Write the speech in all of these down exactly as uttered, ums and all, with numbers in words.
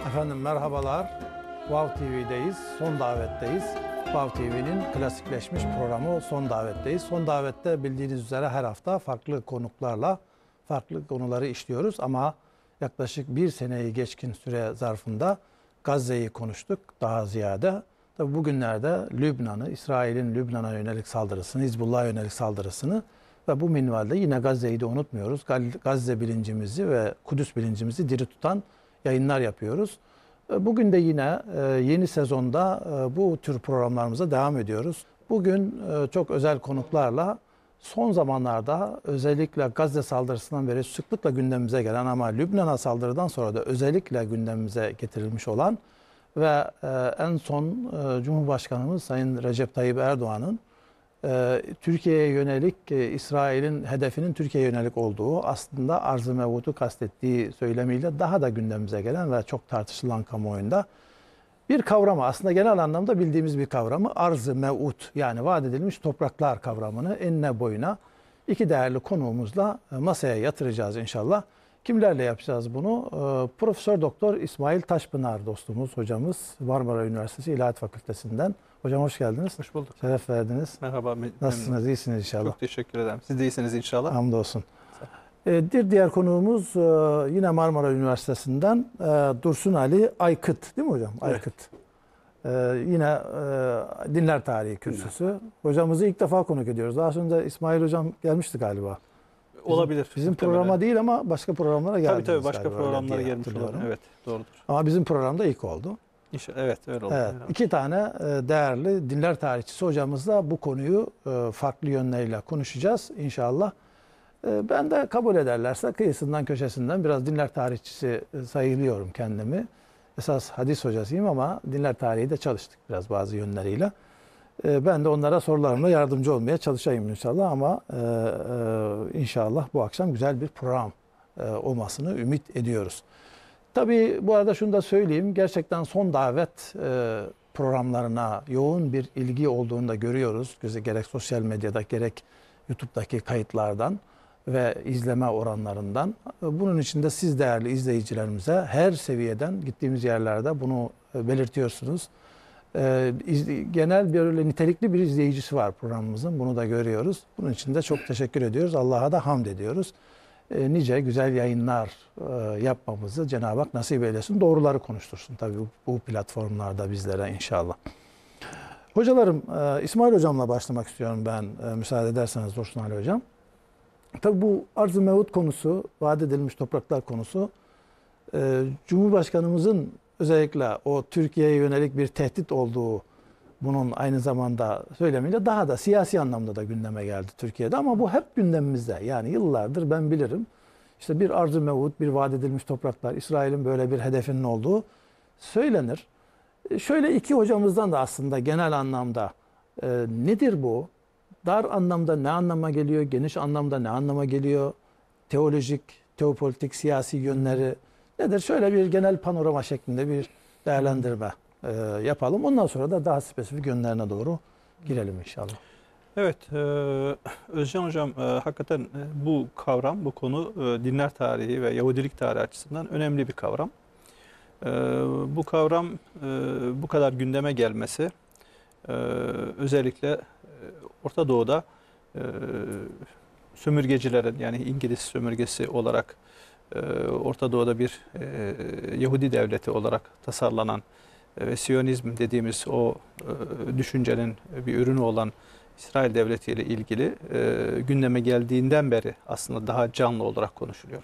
Efendim merhabalar. Vav T V'deyiz. Son davetteyiz. Vav T V'nin klasikleşmiş programı Son Davet'teyiz. Son Davet'te bildiğiniz üzere her hafta farklı konuklarla farklı konuları işliyoruz. Ama yaklaşık bir seneyi geçkin süre zarfında Gazze'yi konuştuk daha ziyade. Tabi bugünlerde Lübnan'ı, İsrail'in Lübnan'a yönelik saldırısını, Hizbullah'a yönelik saldırısını ve bu minvalde yine Gazze'yi de unutmuyoruz. Gazze bilincimizi ve Kudüs bilincimizi diri tutan yayınlar yapıyoruz. Bugün de yine yeni sezonda bu tür programlarımıza devam ediyoruz. Bugün çok özel konuklarla son zamanlarda özellikle Gazze saldırısından beri sıklıkla gündemimize gelen ama Lübnan'a saldırıdan sonra da özellikle gündemimize getirilmiş olan ve en son Cumhurbaşkanımız Sayın Recep Tayyip Erdoğan'ın Türkiye'ye yönelik, İsrail'in hedefinin Türkiye'ye yönelik olduğu, aslında arz-ı mev'utu kastettiği söylemiyle daha da gündemimize gelen ve çok tartışılan kamuoyunda bir kavramı, aslında genel anlamda bildiğimiz bir kavramı, arz-ı mev'ut, yani vaat edilmiş topraklar kavramını enine boyuna iki değerli konuğumuzla masaya yatıracağız inşallah. Kimlerle yapacağız bunu? Profesör Doktor İsmail Taşpınar dostumuz, hocamız, Marmara Üniversitesi İlahiyat Fakültesi'nden. Hocam hoş geldiniz. Hoş bulduk. Şeref verdiniz. Merhaba. Nasılsınız? İyisiniz inşallah. Çok teşekkür ederim. Siz de iyisiniz inşallah. Hamdolsun. Bir diğer konuğumuz yine Marmara Üniversitesi'nden Dursun Ali Aykıt, değil mi hocam? Evet. Aykıt. Yine dinler tarihi kürsüsü. Dinler. Hocamızı ilk defa konuk ediyoruz. Daha önce İsmail hocam gelmişti galiba. Bizim, olabilir. Bizim programa değil ama başka programlara geldi. Tabii tabii başka galiba, programlara gelmiş olabilir. Evet, doğrudur. Ama bizim programda ilk oldu. İnşallah, evet öyle oldu. Evet, iki tane değerli dinler tarihçisi hocamızla bu konuyu farklı yönleriyle konuşacağız inşallah. Ben de kabul ederlerse kıyısından köşesinden biraz dinler tarihçisi sayılıyorum kendimi. Esas hadis hocasıyım ama dinler tarihi de çalıştık biraz bazı yönleriyle. Ben de onlara sorularımla yardımcı olmaya çalışayım inşallah ama inşallah bu akşam güzel bir program olmasını ümit ediyoruz. Tabii bu arada şunu da söyleyeyim. Gerçekten son davet programlarına yoğun bir ilgi olduğunu da görüyoruz. Gerek sosyal medyada gerek YouTube'daki kayıtlardan ve izleme oranlarından. Bunun için de siz değerli izleyicilerimize her seviyeden gittiğimiz yerlerde bunu belirtiyorsunuz. Genel bir nitelikli bir izleyicisi var programımızın. Bunu da görüyoruz. Bunun için de çok teşekkür ediyoruz. Allah'a da hamd ediyoruz. Nice güzel yayınlar yapmamızı Cenab-ı Hak nasip eylesin. Doğruları konuştursun tabii bu platformlarda bizlere inşallah. Hocalarım, İsmail hocamla başlamak istiyorum ben, müsaade ederseniz Dursun Ali hocam. Tabii bu arz-ı mev'ut konusu, vaat edilmiş topraklar konusu, Cumhurbaşkanımızın özellikle o Türkiye'ye yönelik bir tehdit olduğu bunun aynı zamanda söylemiyle daha da siyasi anlamda da gündeme geldi Türkiye'de ama bu hep gündemimizde. Yani yıllardır ben bilirim. İşte bir arz-ı mev'ud, bir vaat edilmiş topraklar, İsrail'in böyle bir hedefinin olduğu söylenir. Şöyle iki hocamızdan da aslında genel anlamda e, nedir bu? Dar anlamda ne anlama geliyor? Geniş anlamda ne anlama geliyor? Teolojik, teopolitik, siyasi yönleri nedir? Şöyle bir genel panorama şeklinde bir değerlendirme e, yapalım. Ondan sonra da daha spesifik yönlerine doğru girelim inşallah. Evet, e, Özcan Hocam e, hakikaten e, bu kavram, bu konu e, dinler tarihi ve Yahudilik tarihi açısından önemli bir kavram. E, bu kavram e, bu kadar gündeme gelmesi e, özellikle e, Orta Doğu'da e, sömürgecilerin, yani İngiliz sömürgesi olarak e, Orta Doğu'da bir e, Yahudi devleti olarak tasarlanan ve Siyonizm dediğimiz o e, düşüncenin bir ürünü olan İsrail Devleti ile ilgili e, gündeme geldiğinden beri aslında daha canlı olarak konuşuluyor.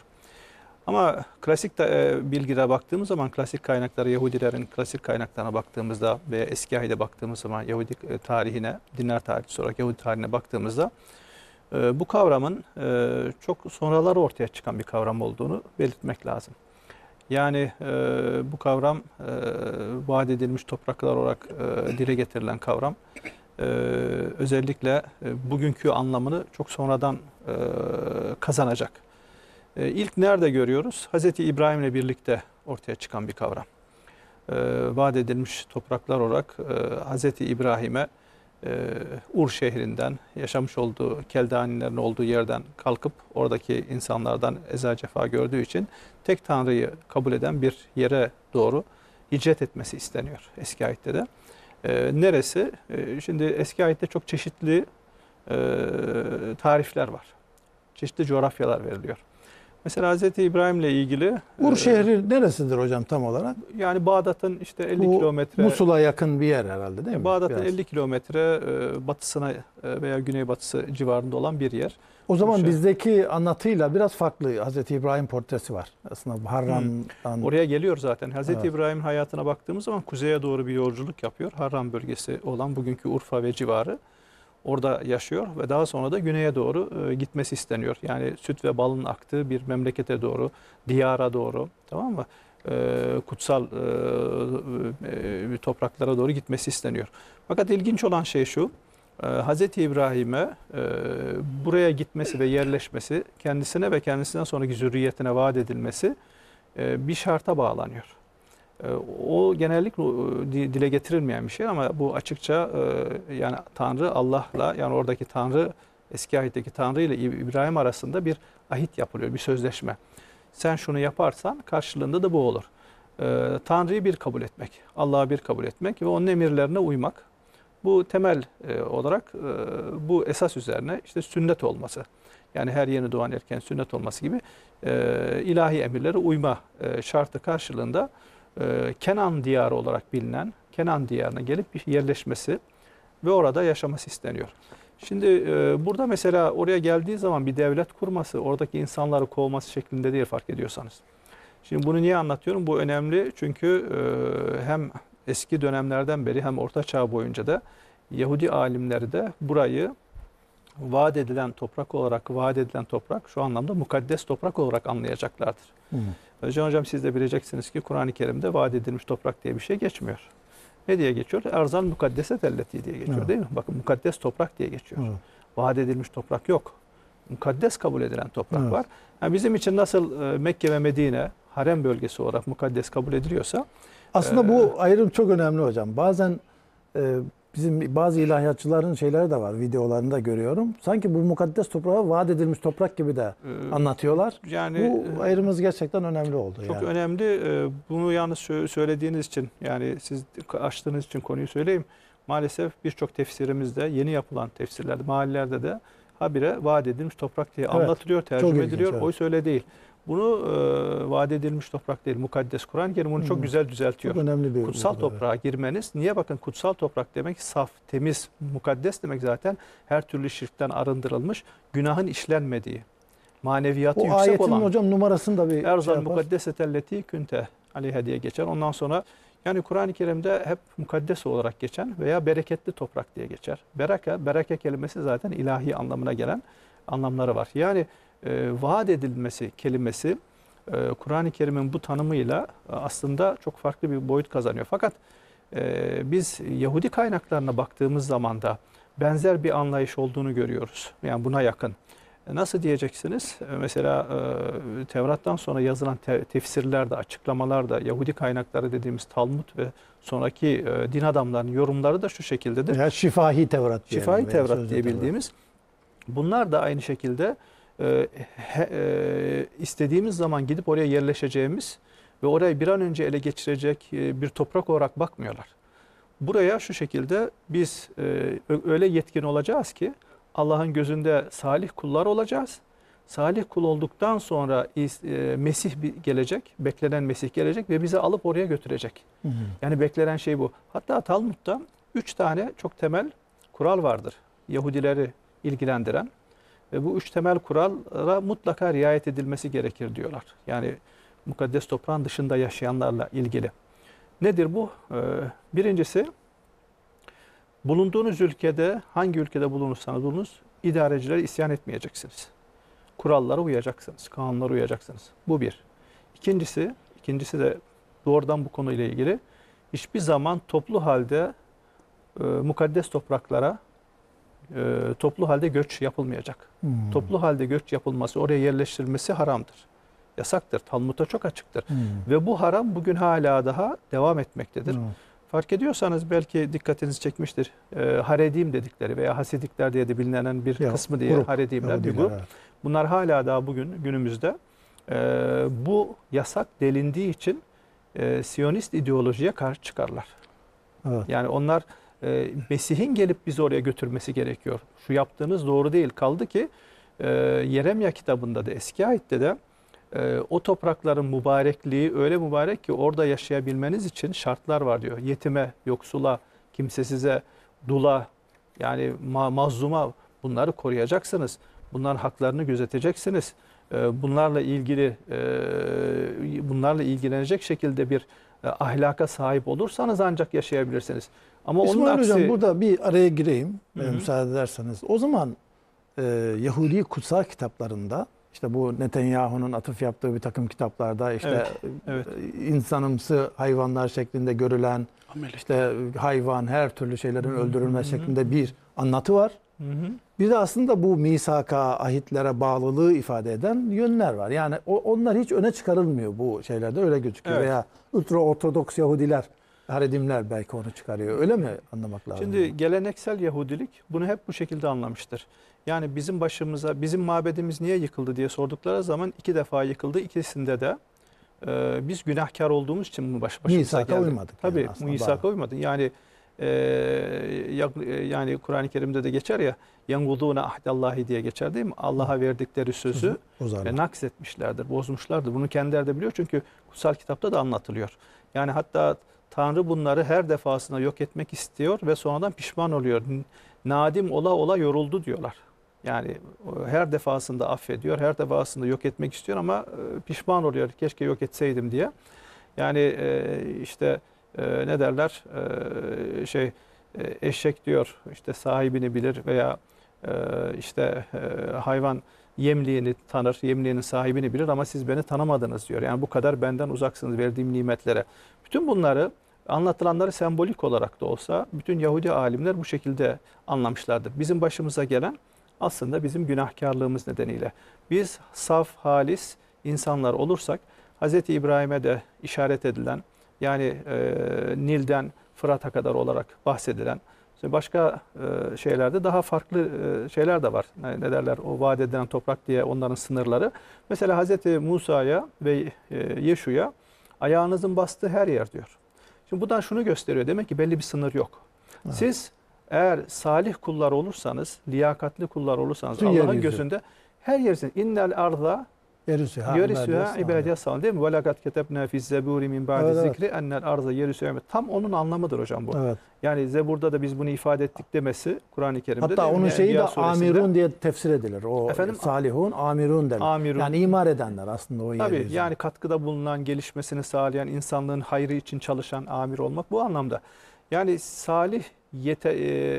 Ama klasik de, e, bilgilere baktığımız zaman, klasik kaynaklara, Yahudilerin klasik kaynaklarına baktığımızda ve eski ahide baktığımız zaman Yahudi tarihine, dinler tarihçisi olarak Yahudi tarihine baktığımızda e, bu kavramın e, çok sonraları ortaya çıkan bir kavram olduğunu belirtmek lazım. Yani e, bu kavram e, vaat edilmiş topraklar olarak e, dile getirilen kavram e, özellikle e, bugünkü anlamını çok sonradan e, kazanacak. E, ilk nerede görüyoruz? Hazreti İbrahim ile birlikte ortaya çıkan bir kavram. E, vaat edilmiş topraklar olarak e, Hazreti İbrahim'e e, Ur şehrinden, yaşamış olduğu Keldanilerin olduğu yerden kalkıp oradaki insanlardan eza cefa gördüğü için tek Tanrı'yı kabul eden bir yere doğru icret etmesi isteniyor eski ayette de. E, neresi? E, şimdi eski ayette çok çeşitli e, tarifler var. Çeşitli coğrafyalar veriliyor. Mesela Hazreti İbrahim'le ilgili Ur e, şehri neresidir hocam tam olarak? yani Bağdat'ın işte elli Bu kilometre, Musul'a yakın bir yer herhalde değil mi? Bağdat'ın Biraz. elli kilometre e, batısına e, veya güneybatısı civarında olan bir yer. O zaman şey- bizdeki anlatıyla biraz farklı. Hazreti İbrahim portresi var. Aslında Harran'dan. Oraya geliyor zaten. Hazreti Evet. İbrahim'in hayatına baktığımız zaman kuzeye doğru bir yolculuk yapıyor. Harran bölgesi olan bugünkü Urfa ve civarı. Orada yaşıyor ve daha sonra da güneye doğru e, gitmesi isteniyor. Yani süt ve balın aktığı bir memlekete doğru, diyara doğru, tamam mı? E, kutsal e, e, topraklara doğru gitmesi isteniyor. Fakat ilginç olan şey şu, e, Hazreti İbrahim'e e, buraya gitmesi ve yerleşmesi, kendisine ve kendisinden sonraki zürriyetine vaat edilmesi e, bir şarta bağlanıyor. O genellikle dile getirilmeyen bir şey ama bu açıkça yani Tanrı Allah'la, yani oradaki Tanrı, eski ahitteki Tanrı ile İbrahim arasında bir ahit yapılıyor, bir sözleşme. Sen şunu yaparsan karşılığında da bu olur. Tanrı'yı bir kabul etmek, Allah'ı bir kabul etmek ve onun emirlerine uymak. Bu temel olarak bu esas üzerine işte sünnet olması. Yani her yeni doğan erken sünnet olması gibi ilahi emirlere uyma şartı karşılığında Kenan diyarı olarak bilinen Kenan diyarına gelip bir yerleşmesi ve orada yaşaması isteniyor. Şimdi burada mesela oraya geldiği zaman bir devlet kurması, oradaki insanları kovması şeklinde değil, fark ediyorsanız. Şimdi bunu niye anlatıyorum? Bu önemli çünkü hem eski dönemlerden beri hem Orta Çağ boyunca da Yahudi alimleri de burayı vaat edilen toprak olarak, vaat edilen toprak şu anlamda mukaddes toprak olarak anlayacaklardır. Hı. Özcan Hocam siz de bileceksiniz ki Kur'an-ı Kerim'de vaat edilmiş toprak diye bir şey geçmiyor. Ne diye geçiyor? Erzal mukaddeset elleti diye geçiyor, evet, değil mi? Bakın mukaddes toprak diye geçiyor. Evet. Vaat edilmiş toprak yok. Mukaddes kabul edilen toprak, evet, var. Yani bizim için nasıl Mekke ve Medine harem bölgesi olarak mukaddes kabul ediliyorsa. Aslında e, bu ayrım çok önemli hocam. Bazen e, bizim bazı ilahiyatçıların şeyleri de var, videolarında görüyorum. Sanki bu mukaddes toprağa vaat edilmiş toprak gibi de e, anlatıyorlar. Yani bu ayrımımız gerçekten önemli oldu. Çok yani. önemli. Bunu yalnız söylediğiniz için, yani siz açtığınız için konuyu söyleyeyim. Maalesef birçok tefsirimizde, yeni yapılan tefsirlerde, mahallelerde de habire vaat edilmiş toprak diye, evet, anlatılıyor, tercüme ediliyor. Evet. Oysa öyle değil. Bunu e, vaat edilmiş toprak değil, mukaddes. Kur'an-ı Kerim bunu hmm. çok güzel düzeltiyor. Çok önemli bir kutsal bir toprağa evet. girmeniz. Niye? Bakın kutsal toprak demek saf, temiz, mukaddes demek zaten her türlü şirkten arındırılmış, günahın işlenmediği, maneviyatı o yüksek olan. O ayetin hocam numarasını da bir Erzal şey mukaddesetelleti künte aleyhe diye geçer. Ondan sonra yani Kur'an-ı Kerim'de hep mukaddes olarak geçen veya bereketli toprak diye geçer. Bereke, bereke kelimesi zaten ilahi anlamına gelen anlamları var. Yani e, vaat edilmesi kelimesi e, Kur'an-ı Kerim'in bu tanımıyla e, aslında çok farklı bir boyut kazanıyor. Fakat e, biz Yahudi kaynaklarına baktığımız zaman da benzer bir anlayış olduğunu görüyoruz. Yani buna yakın. Nasıl diyeceksiniz? Mesela e, Tevrat'tan sonra yazılan te tefsirlerde, açıklamalarda Yahudi kaynakları dediğimiz Talmud ve sonraki e, din adamlarının yorumları da şu şekildedir. Ya şifahi Tevrat diye. Şifahi Tevrat diye bildiğimiz. Bunlar da aynı şekilde e, he, e, istediğimiz zaman gidip oraya yerleşeceğimiz ve orayı bir an önce ele geçirecek e, bir toprak olarak bakmıyorlar. Buraya şu şekilde biz e, öyle yetkin olacağız ki Allah'ın gözünde salih kullar olacağız. Salih kul olduktan sonra e, Mesih gelecek, beklenen Mesih gelecek ve bizi alıp oraya götürecek. Hı hı. Yani beklenen şey bu. Hatta Talmud'da üç tane çok temel kural vardır Yahudileri ilgilendiren. Ve bu üç temel kurala mutlaka riayet edilmesi gerekir diyorlar. Yani mukaddes toprağın dışında yaşayanlarla ilgili. Nedir bu? Ee, birincisi, bulunduğunuz ülkede, hangi ülkede bulunursanız bulunuz, idarecilere isyan etmeyeceksiniz. Kurallara uyacaksınız, kanunlara uyacaksınız. Bu bir. İkincisi, ikincisi de doğrudan bu konuyla ilgili, hiçbir zaman toplu halde e, mukaddes topraklara e, toplu halde göç yapılmayacak. Hmm. Toplu halde göç yapılması, oraya yerleştirilmesi haramdır. Yasaktır. Talmud'da çok açıktır. Hmm. Ve bu haram bugün hala daha devam etmektedir. Hmm. Fark ediyorsanız belki dikkatinizi çekmiştir. E, Haredim dedikleri veya Hasidikler diye de bilinen bir ya, kısmı diye grup, Haredimler bir grup. Evet. Bunlar hala daha bugün günümüzde e, bu yasak delindiği için e, Siyonist ideolojiye karşı çıkarlar. Evet. Yani onlar e, Mesih'in gelip bizi oraya götürmesi gerekiyor. Şu yaptığınız doğru değil. Kaldı ki e, Yeremya kitabında da Eski Ayet'te de e, o toprakların mübarekliği öyle mübarek ki orada yaşayabilmeniz için şartlar var diyor. Yetime, yoksula, kimsesize, dula, yani ma mazluma bunları koruyacaksınız. Bunların haklarını gözeteceksiniz. E, bunlarla ilgili e, bunlarla ilgilenecek şekilde bir e, ahlaka sahip olursanız ancak yaşayabilirsiniz. Ama onun İsmail aksi... Hocam burada bir araya gireyim Hı hı. e, müsaade ederseniz. O zaman e, Yahudi kutsal kitaplarında işte bu Netanyahu'nun atıf yaptığı bir takım kitaplarda işte Evet, evet. insanımsı hayvanlar şeklinde görülen Ameliyat. işte hayvan her türlü şeylerin öldürülmesi Hı hı. şeklinde bir anlatı var. Hı hı. Bir de aslında bu misaka, ahitlere bağlılığı ifade eden yönler var. Yani o, onlar hiç öne çıkarılmıyor bu şeylerde öyle gözüküyor. Evet. Veya ultra ortodoks Yahudiler, Haredimler belki onu çıkarıyor. Öyle mi anlamak lazım? Şimdi geleneksel Yahudilik bunu hep bu şekilde anlamıştır. Yani bizim başımıza, bizim mabedimiz niye yıkıldı diye sordukları zaman iki defa yıkıldı. İkisinde de e, biz günahkar olduğumuz için bunu baş, başımıza Misaka geldi. uymadık. Tabii yani aslında misaka bağlı. uymadı. Yani e, yani Kur'an-ı Kerim'de de geçer ya yengudûne ahdallahi diye geçer değil mi? Allah'a verdikleri sözü Bozarlar. ve naks etmişlerdir, bozmuşlardır. Bunu kendileri de biliyor çünkü kutsal kitapta da anlatılıyor. Yani hatta Tanrı bunları her defasında yok etmek istiyor ve sonradan pişman oluyor. Nadim ola ola yoruldu diyorlar. Yani her defasında affediyor, her defasında yok etmek istiyor ama pişman oluyor. Keşke yok etseydim diye. Yani işte ne derler şey eşek diyor işte sahibini bilir veya işte hayvan yemliğini tanır, yemliğinin sahibini bilir ama siz beni tanımadınız diyor. Yani bu kadar benden uzaksınız verdiğim nimetlere. Bütün bunları anlatılanları sembolik olarak da olsa bütün Yahudi alimler bu şekilde anlamışlardır. Bizim başımıza gelen aslında bizim günahkarlığımız nedeniyle. Biz saf, halis insanlar olursak Hz. İbrahim'e de işaret edilen yani e, Nil'den Fırat'a kadar olarak bahsedilen başka e, şeylerde daha farklı e, şeyler de var. Ne, ne derler o vaat edilen toprak diye onların sınırları. Mesela Hz. Musa'ya ve e, Yeşu'ya ayağınızın bastığı her yer diyor. Şimdi buradan şunu gösteriyor. Demek ki belli bir sınır yok. Evet. Siz eğer salih kullar olursanız, liyakatli kullar olursanız Allah'ın gözünde her yersin. İnnel arda yerisüha ibadiye salih değil mi? Ve lekad ketebna fiz zeburi min ba'di zikri ennel arda yerisüha. Tam onun anlamıdır hocam bu. Evet. Yani Zebur'da da biz bunu ifade ettik demesi Kur'an-ı Kerim'de. Hatta onun şeyi de amirun diye tefsir edilir. O efendim, salihun amirun denir. Amirun. Yani imar edenler aslında o tabii yeryüzünde. Yani katkıda bulunan, gelişmesini sağlayan, insanlığın hayrı için çalışan amir olmak bu anlamda. Yani salih yete,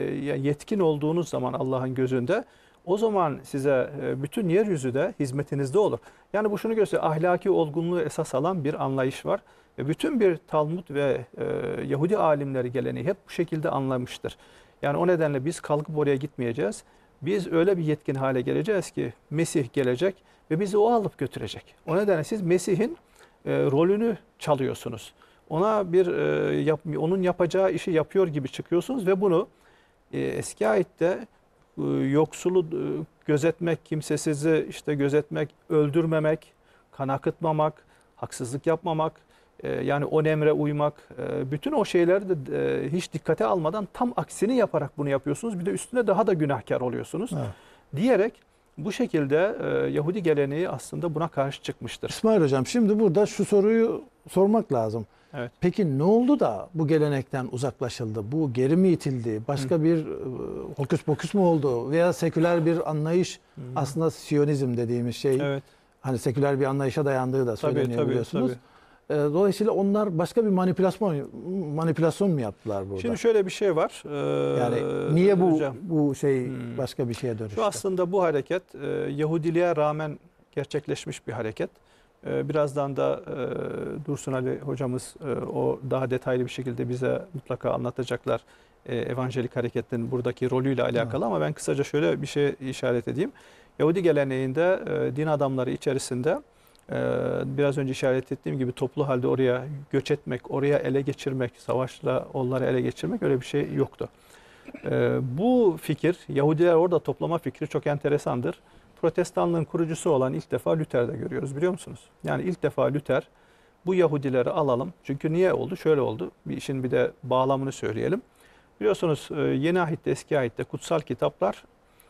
yetkin olduğunuz zaman Allah'ın gözünde o zaman size bütün yeryüzü de hizmetinizde olur. Yani bu şunu gösteriyor. Ahlaki olgunluğu esas alan bir anlayış var. Ve bütün bir Talmud ve e, Yahudi alimleri geleneği hep bu şekilde anlamıştır. Yani o nedenle biz kalkıp oraya gitmeyeceğiz. Biz öyle bir yetkin hale geleceğiz ki Mesih gelecek ve bizi o alıp götürecek. O nedenle siz Mesih'in e, rolünü çalıyorsunuz. Ona bir e, yap, onun yapacağı işi yapıyor gibi çıkıyorsunuz ve bunu e, eski ayette e, yoksulu e, gözetmek, kimsesizi işte gözetmek, öldürmemek, kan akıtmamak, haksızlık yapmamak, e, yani o emre uymak, e, bütün o şeyleri de e, hiç dikkate almadan tam aksini yaparak bunu yapıyorsunuz. Bir de üstüne daha da günahkar oluyorsunuz. Evet. Diyerek bu şekilde e, Yahudi geleneği aslında buna karşı çıkmıştır. İsmail Hocam şimdi burada şu soruyu sormak lazım. Evet. Peki ne oldu da bu gelenekten uzaklaşıldı? Bu geri mi itildi? Başka Hı. bir hokus pokus mu oldu? Veya seküler bir anlayış Hı. aslında Siyonizm dediğimiz şey. Evet. Hani seküler bir anlayışa dayandığı da söyleniyor tabii, tabii, biliyorsunuz. Tabii. Dolayısıyla onlar başka bir manipülasyon manipülasyon mu yaptılar burada? Şimdi şöyle bir şey var. Ee, yani niye bu hocam, bu şey hmm. başka bir şeye dönüştü? Şu aslında bu hareket e, Yahudiliğe rağmen gerçekleşmiş bir hareket. E, birazdan da e, Dursun Ali hocamız e, o daha detaylı bir şekilde bize mutlaka anlatacaklar e, evanjelik hareketin buradaki rolüyle alakalı. Evet. Ama ben kısaca şöyle bir şey işaret edeyim. Yahudi geleneğinde e, din adamları içerisinde biraz önce işaret ettiğim gibi toplu halde oraya göç etmek, oraya ele geçirmek, savaşla onları ele geçirmek öyle bir şey yoktu. Bu fikir, Yahudiler orada toplama fikri çok enteresandır. Protestanlığın kurucusu olan ilk defa Luther'de görüyoruz biliyor musunuz? Yani ilk defa Luther bu Yahudileri alalım. Çünkü niye oldu? Şöyle oldu. Bir işin bir de bağlamını söyleyelim. Biliyorsunuz Yeni Ahit'te, Eski Ahit'te kutsal kitaplar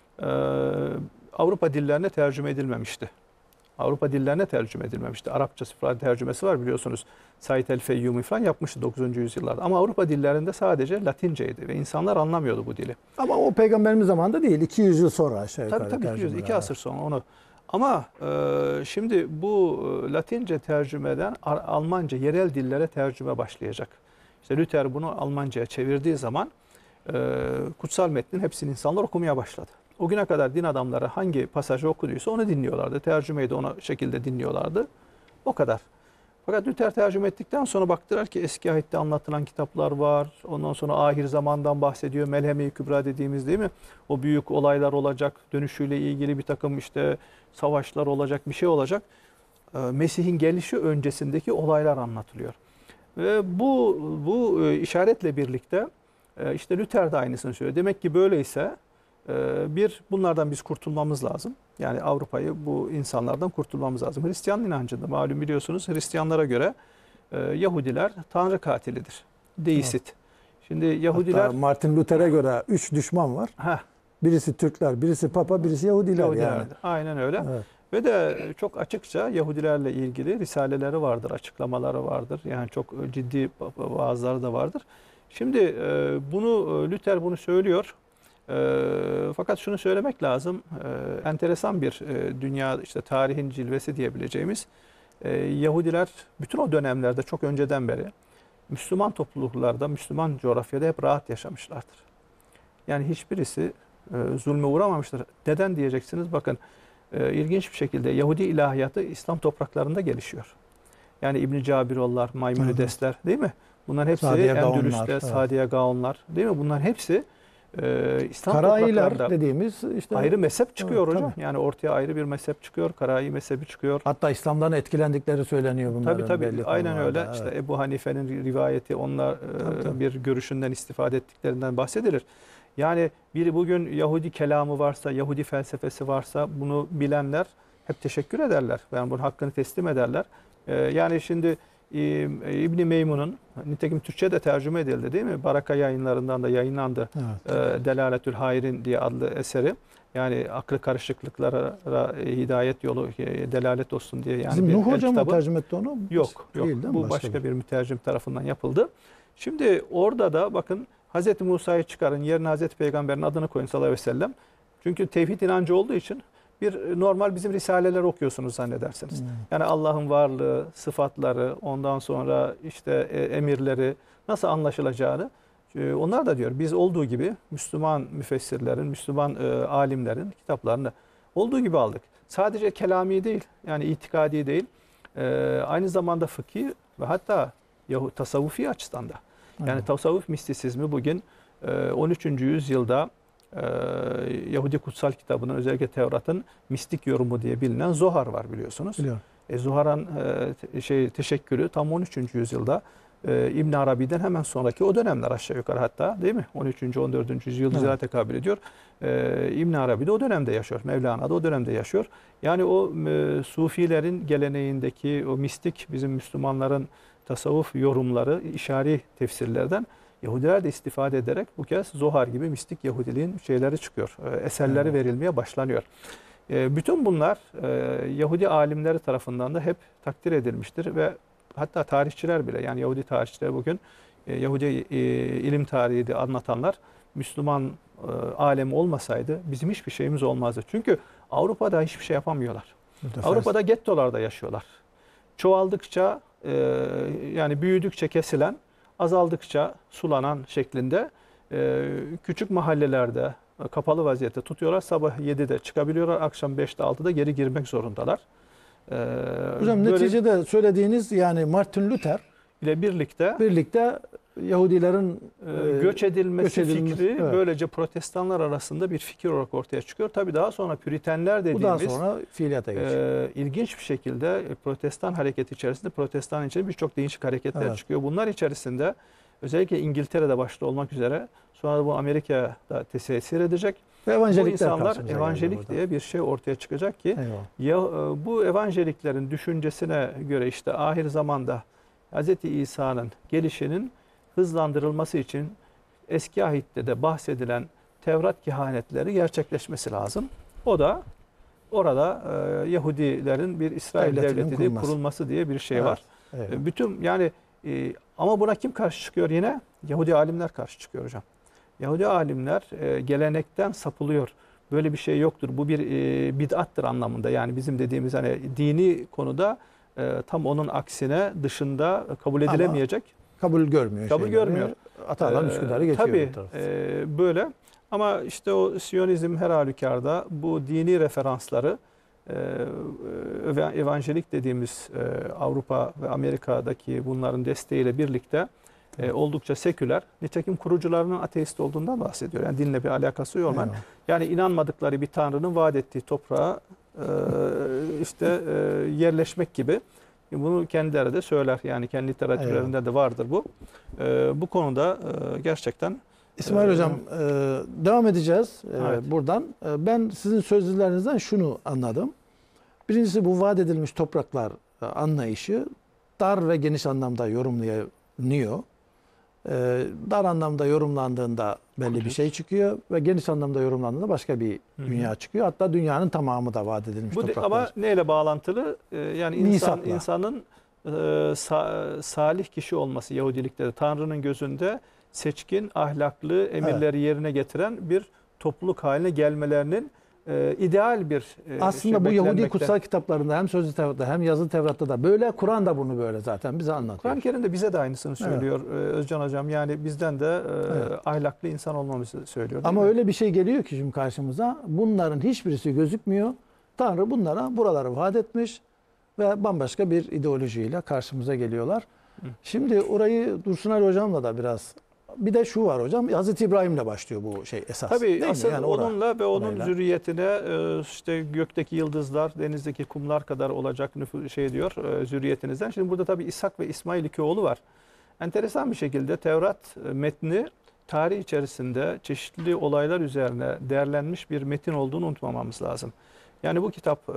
Avrupa dillerine tercüme edilmemişti. Avrupa dillerine tercüme edilmemişti. Arapça sıfır tercümesi var biliyorsunuz. Said el-Feyyumi falan yapmıştı dokuzuncu yüzyıllarda. Ama Avrupa dillerinde sadece Latinceydi ve insanlar anlamıyordu bu dili. Ama o peygamberimiz zamanında değil. iki yüz yıl sonra aşağı yukarı. Tabii tabii iki yüz, iki asır sonra onu. Ama e, şimdi bu Latince tercümeden Almanca yerel dillere tercüme başlayacak. İşte Luther bunu Almanca'ya çevirdiği zaman e, kutsal metnin hepsini insanlar okumaya başladı. O güne kadar din adamları hangi pasajı okuduysa onu dinliyorlardı. Tercümeyi de ona şekilde dinliyorlardı. O kadar. Fakat Luther tercüme ettikten sonra baktılar ki Eski Ahit'te anlatılan kitaplar var. Ondan sonra ahir zamandan bahsediyor. Melheme-i Kübra dediğimiz değil mi? O büyük olaylar olacak. Dönüşüyle ilgili bir takım işte savaşlar olacak, bir şey olacak. Mesih'in gelişi öncesindeki olaylar anlatılıyor. Ve bu, bu işaretle birlikte işte Luther de aynısını söylüyor. Demek ki böyleyse bir, bunlardan biz kurtulmamız lazım. Yani Avrupa'yı bu insanlardan kurtulmamız lazım. Hristiyan inancında malum biliyorsunuz Hristiyanlara göre Yahudiler Tanrı katilidir. Deisit. Evet. Şimdi Yahudiler... Hatta Martin Luther'e göre üç düşman var. Heh. Birisi Türkler, birisi Papa, birisi Yahudiler. Yahudiler. Yani. Aynen öyle. Evet. Ve de çok açıkça Yahudilerle ilgili risaleleri vardır, açıklamaları vardır. Yani çok ciddi vaazları da vardır. Şimdi bunu Luther bunu söylüyor. E, fakat şunu söylemek lazım, e, enteresan bir e, dünya işte tarihin cilvesi diyebileceğimiz e, Yahudiler bütün o dönemlerde çok önceden beri Müslüman topluluklarda, Müslüman coğrafyada hep rahat yaşamışlardır. Yani hiçbirisi e, zulme uğramamıştır. Neden diyeceksiniz? Bakın e, ilginç bir şekilde Yahudi ilahiyatı İslam topraklarında gelişiyor. Yani İbn-i Cabirollar, Maymunidesler değil mi? Bunların hepsi Sadiye Endülüs'te, Gaonlar, Sadiye Gaonlar değil mi? Bunların hepsi Ee, İslam Karayiler dediğimiz işte ayrı mezhep çıkıyor evet, hocam. tabii. Yani ortaya ayrı bir mezhep çıkıyor. Karayi mezhebi çıkıyor. Hatta İslam'dan etkilendikleri söyleniyor bunların. Tabii tabii. Aynen öyle. Evet. İşte Ebu Hanife'nin rivayeti onlar tabii, tabii. bir görüşünden istifade ettiklerinden bahsedilir. Yani bir bugün Yahudi kelamı varsa, Yahudi felsefesi varsa bunu bilenler hep teşekkür ederler. Yani bunun hakkını teslim ederler. Ee, yani şimdi İbn-i Meymun'un, nitekim Türkçe'de tercüme edildi değil mi? Baraka yayınlarından da yayınlandı. Evet. Delaletül Hayrin diye adlı eseri. Yani aklı karışıklıklara hidayet yolu, delalet olsun diye. Yani Bizim bir Nuh Hocam mı kitabı tercüme etti onu? Yok, yok. Değil, değil Bu başka, başka bir, bir mütercim tarafından yapıldı. Şimdi orada da bakın Hazreti Musa'yı çıkarın, yerine Hazreti Peygamber'in adını koyun sallallahu aleyhi ve sellem. Çünkü tevhid inancı olduğu için bir normal bizim risaleler okuyorsunuz zannedersiniz. Hmm. Yani Allah'ın varlığı, sıfatları, ondan sonra işte emirleri nasıl anlaşılacağını onlar da diyor. Biz olduğu gibi Müslüman müfessirlerin, Müslüman e, alimlerin kitaplarını olduğu gibi aldık. Sadece kelami değil, yani itikadi değil, e, aynı zamanda fıkhi ve hatta Yahu, tasavvufi açıdan da. Yani hmm. tasavvuf mistisizmi bugün e, on üçüncü yüzyılda Ee, Yahudi kutsal kitabının özellikle Tevrat'ın mistik yorumu diye bilinen Zohar var biliyorsunuz. Biliyorum. E, Zohar'ın e, şey teşekkülü tam on üçüncü yüzyılda e, İbn Arabi'den hemen sonraki o dönemler aşağı yukarı hatta değil mi? on üçüncü on dördüncü yüzyıla evet. tekabül ediyor. E, İbn Arabi de o dönemde yaşıyor. Mevlana da o dönemde yaşıyor. Yani o e, Sufilerin geleneğindeki o mistik bizim Müslümanların tasavvuf yorumları, işari tefsirlerden Yahudiler de istifade ederek bu kez Zohar gibi mistik Yahudiliğin şeyleri çıkıyor. Eserleri evet. verilmeye başlanıyor. Bütün bunlar Yahudi alimleri tarafından da hep takdir edilmiştir ve hatta tarihçiler bile yani Yahudi tarihçiler bugün Yahudi ilim tarihi de anlatanlar Müslüman alemi olmasaydı bizim hiçbir şeyimiz olmazdı. Çünkü Avrupa'da hiçbir şey yapamıyorlar. Mütefes. Avrupa'da gettolarda yaşıyorlar. Çoğaldıkça yani büyüdükçe kesilen azaldıkça sulanan şeklinde e, küçük mahallelerde kapalı vaziyette tutuyorlar. Sabah yedide çıkabiliyorlar. Akşam beşte altıda geri girmek zorundalar. E, Hocam böyle, neticede söylediğiniz yani Martin Luther ile birlikte birlikte Yahudilerin e, göç edilmesi göç edilmesi, fikri evet. böylece protestanlar arasında bir fikir olarak ortaya çıkıyor. Tabii daha sonra Püritenler dediğimiz bu daha sonra fiiliyata geçiyor. E, ilginç bir şekilde protestan hareketi içerisinde protestan içinde birçok değişik hareketler evet. çıkıyor. Bunlar içerisinde özellikle İngiltere'de başta olmak üzere sonra bu Amerika'da tesir edecek. Ve Bu evangelikler insanlar karşımıza geldi evangelik burada. diye bir şey ortaya çıkacak ki Eyvallah. ya, e, bu evangeliklerin düşüncesine göre işte ahir zamanda Hz. İsa'nın gelişinin hızlandırılması için eski ahitte de bahsedilen Tevrat kehanetleri gerçekleşmesi lazım. O da orada e, Yahudilerin bir İsrail Devletinin devleti diye kurulması. kurulması diye bir şey Evet, var. eyvallah. E, bütün yani e, ama buna kim karşı çıkıyor yine? Yahudi alimler karşı çıkıyor hocam. Yahudi alimler e, gelenekten sapılıyor. Böyle bir şey yoktur. Bu bir e, bid'attır anlamında. Yani bizim dediğimiz hani dini konuda e, tam onun aksine dışında kabul edilemeyecek. Kabul görmüyor. Kabul şeyleri. görmüyor. Atalan Ee, Üsküdar'ı geçiyor. Tabii bir tarafta. e, böyle ama işte o Siyonizm her halükarda bu dini referansları e, e, evangelik dediğimiz e, Avrupa ve Amerika'daki bunların desteğiyle birlikte e, oldukça seküler. Nitekim kurucularının ateist olduğundan bahsediyor. Yani dinle bir alakası yok. Eyvallah. Yani inanmadıkları bir tanrının vaat ettiği toprağa e, işte e, yerleşmek gibi. Bunu kendileri de söyler. Yani kendi literatürlerinde de vardır bu. Ee, bu konuda e, gerçekten İsmail e, Hocam e, devam edeceğiz e, Evet. buradan. E, ben sizin sözlerinizden şunu anladım. Birincisi bu vaat edilmiş topraklar e, anlayışı dar ve geniş anlamda yorumlanıyor. E, dar anlamda yorumlandığında belli bir şey çıkıyor ve geniş anlamda yorumlandığında başka bir Hı hı. dünya çıkıyor. Hatta dünyanın tamamı da vaat edilmiş bu de- topraklar. ama neyle bağlantılı? Ee, yani insan Misakla. insanın e, sa- salih kişi olması Yahudilikte de Tanrı'nın gözünde seçkin, ahlaklı, emirleri yerine getiren bir topluluk haline gelmelerinin e, ideal bir e, Aslında şey bu Yahudi beklenmekte. kutsal kitaplarında hem sözlü Tevrat'ta hem yazılı Tevrat'ta da böyle, Kur'an da bunu böyle zaten bize anlatıyor. Kur'an-ı Kerim'de bize de aynısını söylüyor e, Özcan Hocam. Yani bizden de e, Evet. ahlaklı insan olmamızı söylüyor. değil Ama mi? öyle bir şey geliyor ki şimdi karşımıza. Bunların hiçbirisi gözükmüyor. Tanrı bunlara buraları vaat etmiş ve bambaşka bir ideolojiyle karşımıza geliyorlar. Hı. Şimdi orayı Dursun Ali Hocam'la da biraz, bir de şu var hocam, Hazreti İbrahim'le başlıyor bu şey esas. Tabii değil mi? asıl Yani ora- onunla ve onun orayla. zürriyetine e, işte gökteki yıldızlar, denizdeki kumlar kadar olacak nüfus şey diyor e, zürriyetinizden. Şimdi burada tabii İshak ve İsmail iki oğlu var. Enteresan bir şekilde Tevrat e, metni tarih içerisinde çeşitli olaylar üzerine değerlenmiş bir metin olduğunu unutmamamız lazım. Yani bu kitap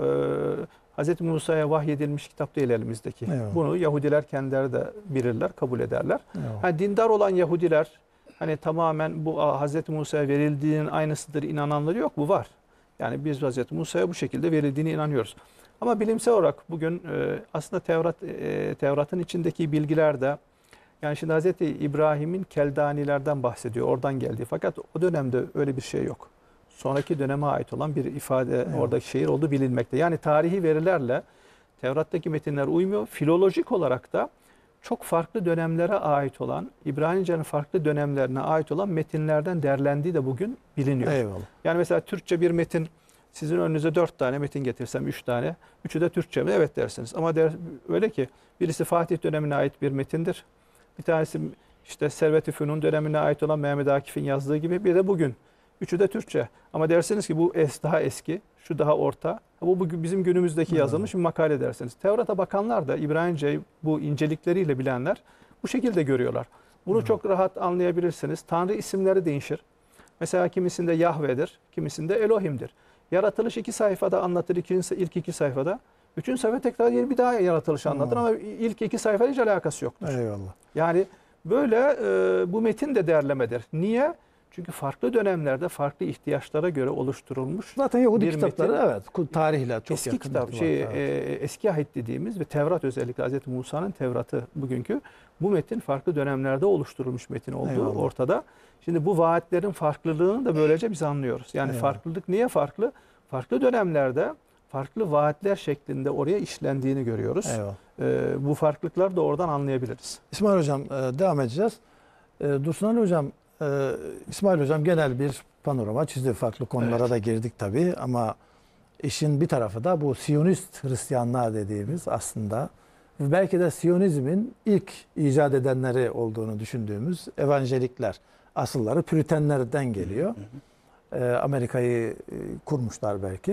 e, Hz. Musa'ya vahyedilmiş kitap değil elimizdeki. Eyvallah. Bunu Yahudiler kendileri de bilirler, kabul ederler. Eyvallah. Ha, dindar olan Yahudiler hani tamamen bu Hz. Musa'ya verildiğinin aynısıdır inananları yok, bu var. Yani biz Hz. Musa'ya bu şekilde verildiğine inanıyoruz. Ama bilimsel olarak bugün e, aslında Tevrat e, Tevrat'ın içindeki bilgiler de yani şimdi Hz. İbrahim'in Keldanilerden bahsediyor, oradan geldiği. Fakat o dönemde öyle bir şey yok. Sonraki döneme ait olan bir ifade, Evet. oradaki şehir olduğu bilinmekte. Yani tarihi verilerle Tevrat'taki metinler uymuyor. Filolojik olarak da çok farklı dönemlere ait olan, İbranice'nin farklı dönemlerine ait olan metinlerden derlendiği de bugün biliniyor. Eyvallah. Yani mesela Türkçe bir metin, sizin önünüze dört tane metin getirsem, üç tane, üçü de Türkçe mi? Evet dersiniz. Ama der, öyle ki birisi Fatih dönemine ait bir metindir. Bir tanesi işte Servet-i Fünun dönemine ait olan Mehmet Akif'in yazdığı gibi, bir de bugün. Üçü de Türkçe. Ama dersiniz ki bu es daha eski, şu daha orta. Bu bugün bizim günümüzdeki yazılmış bir makale dersiniz. Tevrat'a bakanlar da İbranice'yi bu incelikleriyle bilenler bu şekilde görüyorlar. Bunu çok rahat anlayabilirsiniz. Tanrı isimleri değişir. Mesela kimisinde Yahve'dir, kimisinde Elohim'dir. Yaratılış iki sayfada anlatır, ilk iki sayfada. Üçüncü sayfa tekrar yeni bir daha yaratılış anlatır ama ilk iki sayfa hiç alakası yoktur. Eyvallah. Yani böyle e, bu metin de değerlemedir. Niye? Çünkü farklı dönemlerde farklı ihtiyaçlara göre oluşturulmuş. Zaten Yahudi bir kitapları metin, evet ku- tarihle çok eski yakın. kitap, irtibat, şey, evet. e, eski ahit dediğimiz ve Tevrat, özellikle Hz. Musa'nın Tevrat'ı bugünkü, bu metin farklı dönemlerde oluşturulmuş metin olduğu Eyvallah. ortada. Şimdi bu vaatlerin farklılığını da böylece biz anlıyoruz. Yani Eyvallah. farklılık niye farklı? Farklı dönemlerde farklı vaatler şeklinde oraya işlendiğini görüyoruz. Eyvallah. E, bu farklılıkları da oradan anlayabiliriz. İsmail Hocam e, devam edeceğiz. E, Dursun Ali Hocam, e, İsmail Hocam genel bir panorama çizdi. Farklı konulara Evet. da girdik tabii ama işin bir tarafı da bu Siyonist Hristiyanlar dediğimiz aslında belki de Siyonizmin ilk icat edenleri olduğunu düşündüğümüz evangelikler. Asılları Püritenlerden geliyor. E, Amerika'yı e, kurmuşlar belki.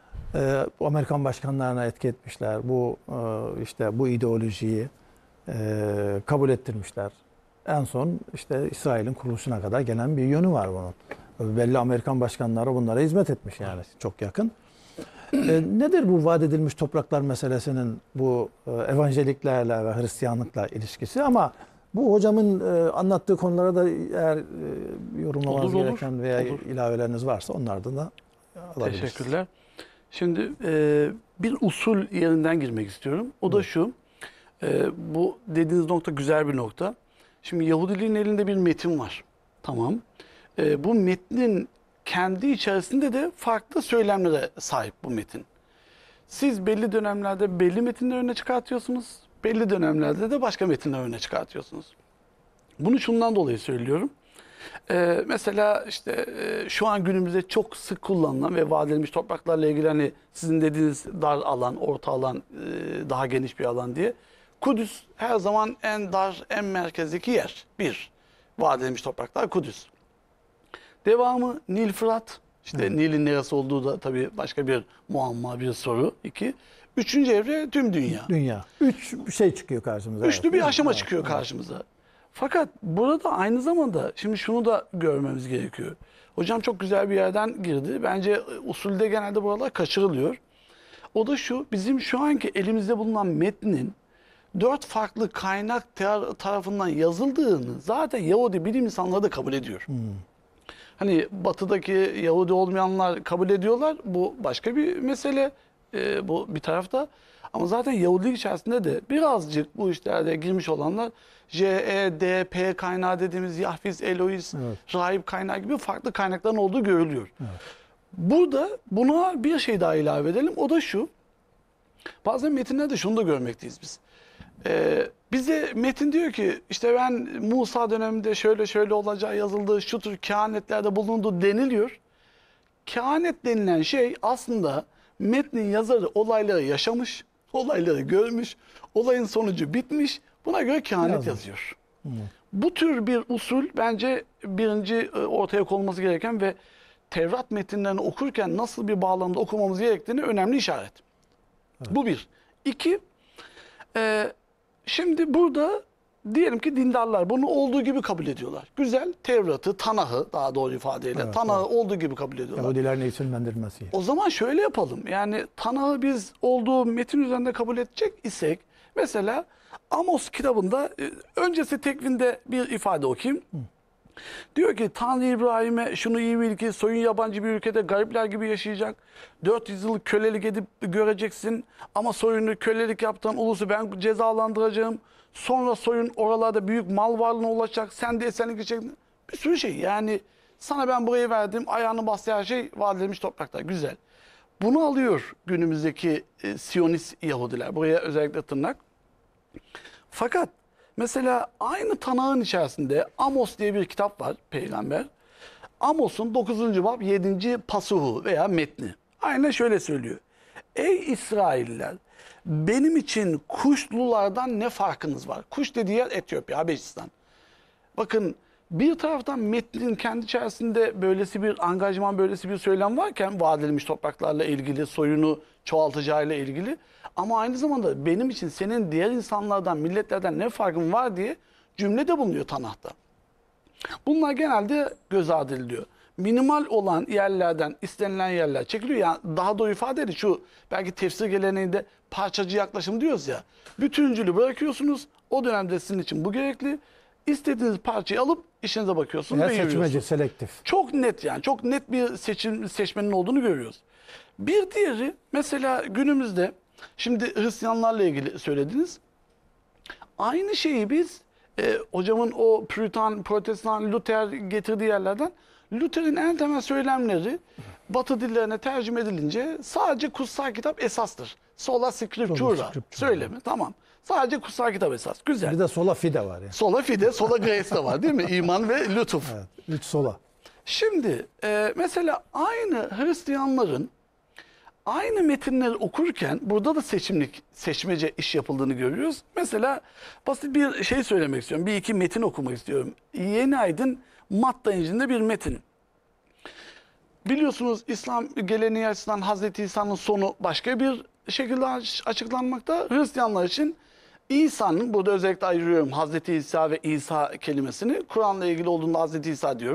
E, Amerikan başkanlarına etki etmişler. Bu e, işte bu ideolojiyi e, kabul ettirmişler. En son işte İsrail'in kuruluşuna kadar gelen bir yönü var bunun. Belli Amerikan başkanları bunlara hizmet etmiş yani çok yakın. E, nedir bu vaat edilmiş topraklar meselesinin bu e, evangeliklerle ve Hristiyanlıkla ilişkisi? Ama bu hocamın e, anlattığı konulara da eğer e, yorumlamanız Olur, olur, gereken veya olur. ilaveleriniz varsa onlardan da alabiliriz. Teşekkürler. Şimdi e, bir usul yerinden girmek istiyorum. O da şu, e, bu dediğiniz nokta güzel bir nokta. Şimdi Yahudiliğin elinde bir metin var. Tamam. E, bu metnin kendi içerisinde de farklı söylemlere sahip bu metin. Siz belli dönemlerde belli metinler öne çıkartıyorsunuz. Belli dönemlerde de başka metinler öne çıkartıyorsunuz. Bunu şundan dolayı söylüyorum. Ee, mesela işte e, şu an günümüzde çok sık kullanılan ve vaat edilmiş topraklarla ilgili hani sizin dediğiniz dar alan, orta alan, e, daha geniş bir alan diye. Kudüs her zaman en dar, en merkezdeki yer. Bir, vaat edilmiş topraklar Kudüs. Devamı Nil Fırat. İşte Evet. Nil'in neresi olduğu da tabii başka bir muamma, bir soru. İki. Üçüncü evre tüm dünya. Dünya. Üç şey çıkıyor karşımıza. Üçlü evet. bir aşama Evet, çıkıyor evet. karşımıza. Fakat burada aynı zamanda şimdi şunu da görmemiz gerekiyor. Hocam çok güzel bir yerden girdi. Bence usulde genelde buralar kaçırılıyor. O da şu, bizim şu anki elimizde bulunan metnin dört farklı kaynak tar- tarafından yazıldığını zaten Yahudi bilim insanları da kabul ediyor. Hmm. Hani batıdaki Yahudi olmayanlar kabul ediyorlar. Bu başka bir mesele. Ee, bu bir tarafta. Ama zaten Yahudilik içerisinde de birazcık bu işlerde girmiş olanlar J E D P kaynağı dediğimiz Yahviz, Elois, Evet. Rahip kaynağı gibi farklı kaynakların olduğu görülüyor. Evet. Burada buna bir şey daha ilave edelim. O da şu. Bazen metinlerde şunu da görmekteyiz biz. Ee, bize metin diyor ki işte ben Musa döneminde şöyle şöyle olacağı yazıldı, şu tür kehanetlerde bulundu deniliyor. Kehanet denilen şey aslında metnin yazarı olayları yaşamış, olayları görmüş, olayın sonucu bitmiş, buna göre kehanet Yazmış. yazıyor. Hı. Bu tür bir usul bence birinci e, ortaya konulması gereken ve Tevrat metinlerini okurken nasıl bir bağlamda okumamız gerektiğini önemli işaret. Bu bir. İki, e, şimdi burada diyelim ki dindarlar bunu olduğu gibi kabul ediyorlar. Güzel, Tevrat'ı, Tanah'ı daha doğru ifadeyle, Evet, Tanah'ı evet. olduğu gibi kabul ediyorlar. Yahudilerin isimlendirmesi. O zaman şöyle yapalım. Yani Tanah'ı biz olduğu metin üzerinde kabul edecek isek mesela Amos kitabında e, öncesi tekvinde bir ifade okuyayım. Hı. Diyor ki Tanrı İbrahim'e şunu iyi bil ki soyun yabancı bir ülkede garipler gibi yaşayacak. dört yüz yıl kölelik edip göreceksin ama soyunu kölelik yaptığın ulusu ben cezalandıracağım. Sonra soyun oralarda büyük mal varlığına ulaşacak. Sen de esenlik geçeceksin. Bir sürü şey yani sana ben burayı verdim ayağını bastığı her şey vaat edilmiş toprakta. Güzel. Bunu alıyor günümüzdeki e, Siyonist Yahudiler. Buraya özellikle tırnak. Fakat mesela aynı Tanah'ın içerisinde Amos diye bir kitap var peygamber. Amos'un dokuzuncu bab yedinci pasuhu veya metni. Aynen şöyle söylüyor. Ey İsrailliler benim için kuşlulardan ne farkınız var? Kuş dediği yer Etiyopya, Habeşistan. Bakın bir taraftan metnin kendi içerisinde böylesi bir angajman, böylesi bir söylem varken vaat edilmiş topraklarla ilgili, soyunu çoğaltacağıyla ilgili. Ama aynı zamanda benim için senin diğer insanlardan, milletlerden ne farkın var diye cümle de bulunuyor Tanah'ta. Bunlar genelde göz ardı ediliyor. Minimal olan yerlerden istenilen yerler çekiliyor. Yani daha doğru ifade edin şu belki tefsir geleneğinde parçacı yaklaşım diyoruz ya. Bütüncülü bırakıyorsunuz. O dönemde sizin için bu gerekli. İstediğiniz parçayı alıp işinize bakıyorsunuz Ya ve seçmeci, yürüyorsunuz. selektif. Çok net yani. Çok net bir seçim, seçmenin olduğunu görüyoruz. Bir diğeri mesela günümüzde şimdi Hristiyanlarla ilgili söylediniz. Aynı şeyi biz e, hocamın o Puritan, Protestan, Luther getirdiği yerlerden Luther'in en temel söylemleri Batı dillerine tercüme edilince sadece kutsal kitap esastır. Sola scriptura, Sola scriptura. söylemi tamam. Sadece kutsal kitap esas. Güzel. Bir de sola fide var yani. Sola fide, sola grace de var değil mi? İman ve lütuf. Evet. Üç sola. Şimdi e, mesela aynı Hristiyanların aynı metinleri okurken burada da seçimlik, seçmece iş yapıldığını görüyoruz. Mesela basit bir şey söylemek istiyorum. Bir iki metin okumak istiyorum. Yeni Aydın Matta İncil'inde bir metin. Biliyorsunuz İslam geleneği açısından Hazreti İsa'nın sonu başka bir şekilde açıklanmakta. Hristiyanlar için İsa'nın, burada özellikle ayırıyorum Hazreti İsa ve İsa kelimesini. Kur'an'la ilgili olduğunda Hazreti İsa diyorum.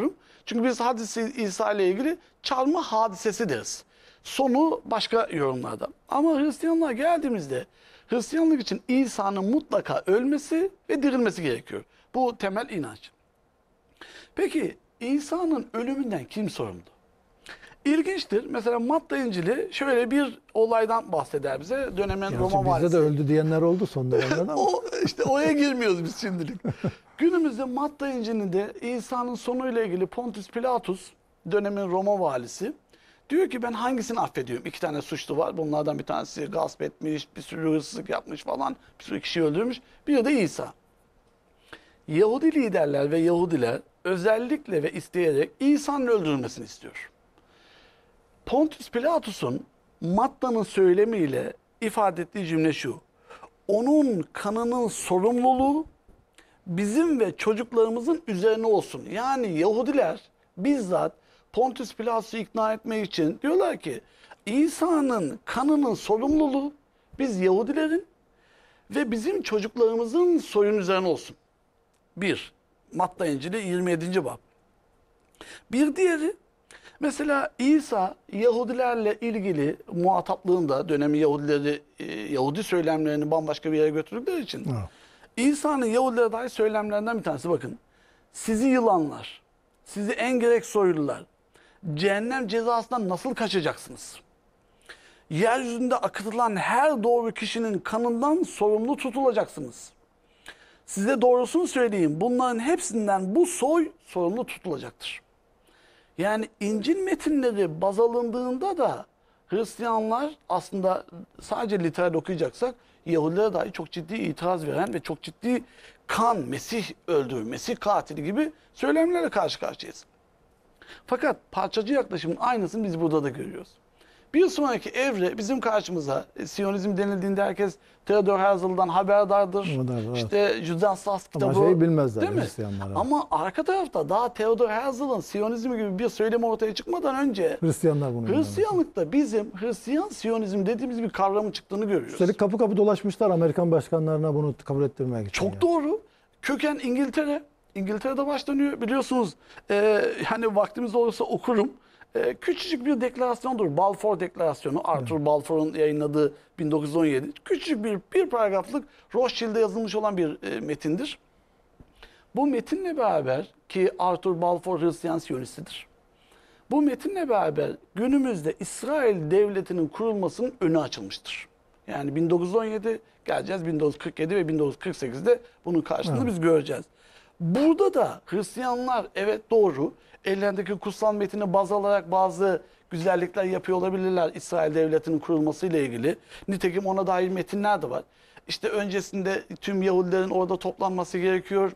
Çünkü biz hadise İsa ile ilgili çarmıha hadisesi deriz. Sonu başka yorumlarda. Ama Hristiyanlığa geldiğimizde Hristiyanlık için İsa'nın mutlaka ölmesi ve dirilmesi gerekiyor. Bu temel inanç. Peki İsa'nın ölümünden kim sorumlu? İlginçtir. Mesela Matta İncil'i şöyle bir olaydan bahseder bize. Dönemin Gerçi Roma bizde valisi. de öldü diyenler oldu son dönemlerde ama. O işte oraya girmiyoruz biz şimdilik. Günümüzde Matta İncil'inde İsa'nın sonuyla ilgili Pontius Pilatus, dönemin Roma valisi, diyor ki ben hangisini affediyorum? İki tane suçlu var. Bunlardan bir tanesi gasp etmiş, bir sürü hırsızlık yapmış falan, bir sürü kişi öldürmüş. Bir de İsa. Yahudi liderler ve Yahudiler özellikle ve isteyerek İsa'nın öldürülmesini istiyor. Pontius Pilatus'un Matta'nın söylemiyle ifade ettiği cümle şu: onun kanının sorumluluğu bizim ve çocuklarımızın üzerine olsun. Yani Yahudiler bizzat Pontius Pilatus'u ikna etmek için diyorlar ki İsa'nın kanının sorumluluğu biz Yahudilerin ve bizim çocuklarımızın soyun üzerine olsun. Bir, Matta İncil'i yirmi yedinci bab. Bir diğeri, mesela İsa Yahudilerle ilgili muhataplığında, dönemi Yahudileri, Yahudi söylemlerini bambaşka bir yere götürdükleri için Ha. İsa'nın Yahudilere dair söylemlerinden bir tanesi bakın. Sizi yılanlar, sizi en gerek soylular, cehennem cezasından nasıl kaçacaksınız? Yeryüzünde akıtılan her doğru kişinin kanından sorumlu tutulacaksınız. Size doğrusunu söyleyeyim, bunların hepsinden bu soy sorumlu tutulacaktır. Yani İncil metinleri baz alındığında da Hristiyanlar aslında sadece literal okuyacaksak Yahudilere dair çok ciddi itiraz veren ve çok ciddi kan, Mesih öldürür, Mesih katili gibi söylemlerle karşı karşıyayız. Fakat parçacı yaklaşımın aynısını biz burada da görüyoruz. Bir sonraki evre bizim karşımıza, e, Siyonizm denildiğinde herkes Theodor Herzl'dan haberdardır. Haberdardır, evet. İşte Judas Sas kitabı. Ama şeyi bilmezler değil mi? Hristiyanlar, evet. Ama arka tarafta daha Theodor Herzl'ın Siyonizm gibi bir söylemi ortaya çıkmadan önce Hristiyanlar bunu bilmez. Hristiyanlıkta bizim Hristiyan Siyonizm dediğimiz bir kavramın çıktığını görüyoruz. Üstelik kapı kapı dolaşmışlar Amerikan başkanlarına bunu kabul ettirmek için. Çok yani. doğru. Köken İngiltere. İngiltere'de başlanıyor. Biliyorsunuz e, hani vaktimiz olursa okurum. E, küçücük bir deklarasyondur. Balfour Deklarasyonu. Arthur Balfour'un yayınladığı bin dokuz yüz on yedi. Küçücük bir bir paragraflık Rothschild'e yazılmış olan bir e, metindir. Bu metinle beraber ki Arthur Balfour Hristiyan Siyonistidir. Bu metinle beraber günümüzde İsrail devletinin kurulmasının önü açılmıştır. Yani bin dokuz yüz on yedi geleceğiz, bin dokuz yüz kırk yedi ve bin dokuz yüz kırk sekizde bunun karşılığını Evet. biz göreceğiz. Burada da Hristiyanlar evet doğru ellerindeki kutsal metini baz alarak bazı güzellikler yapıyor olabilirler İsrail devletinin kurulmasıyla ilgili. Nitekim ona dair metinler de var. İşte öncesinde tüm Yahudilerin orada toplanması gerekiyor.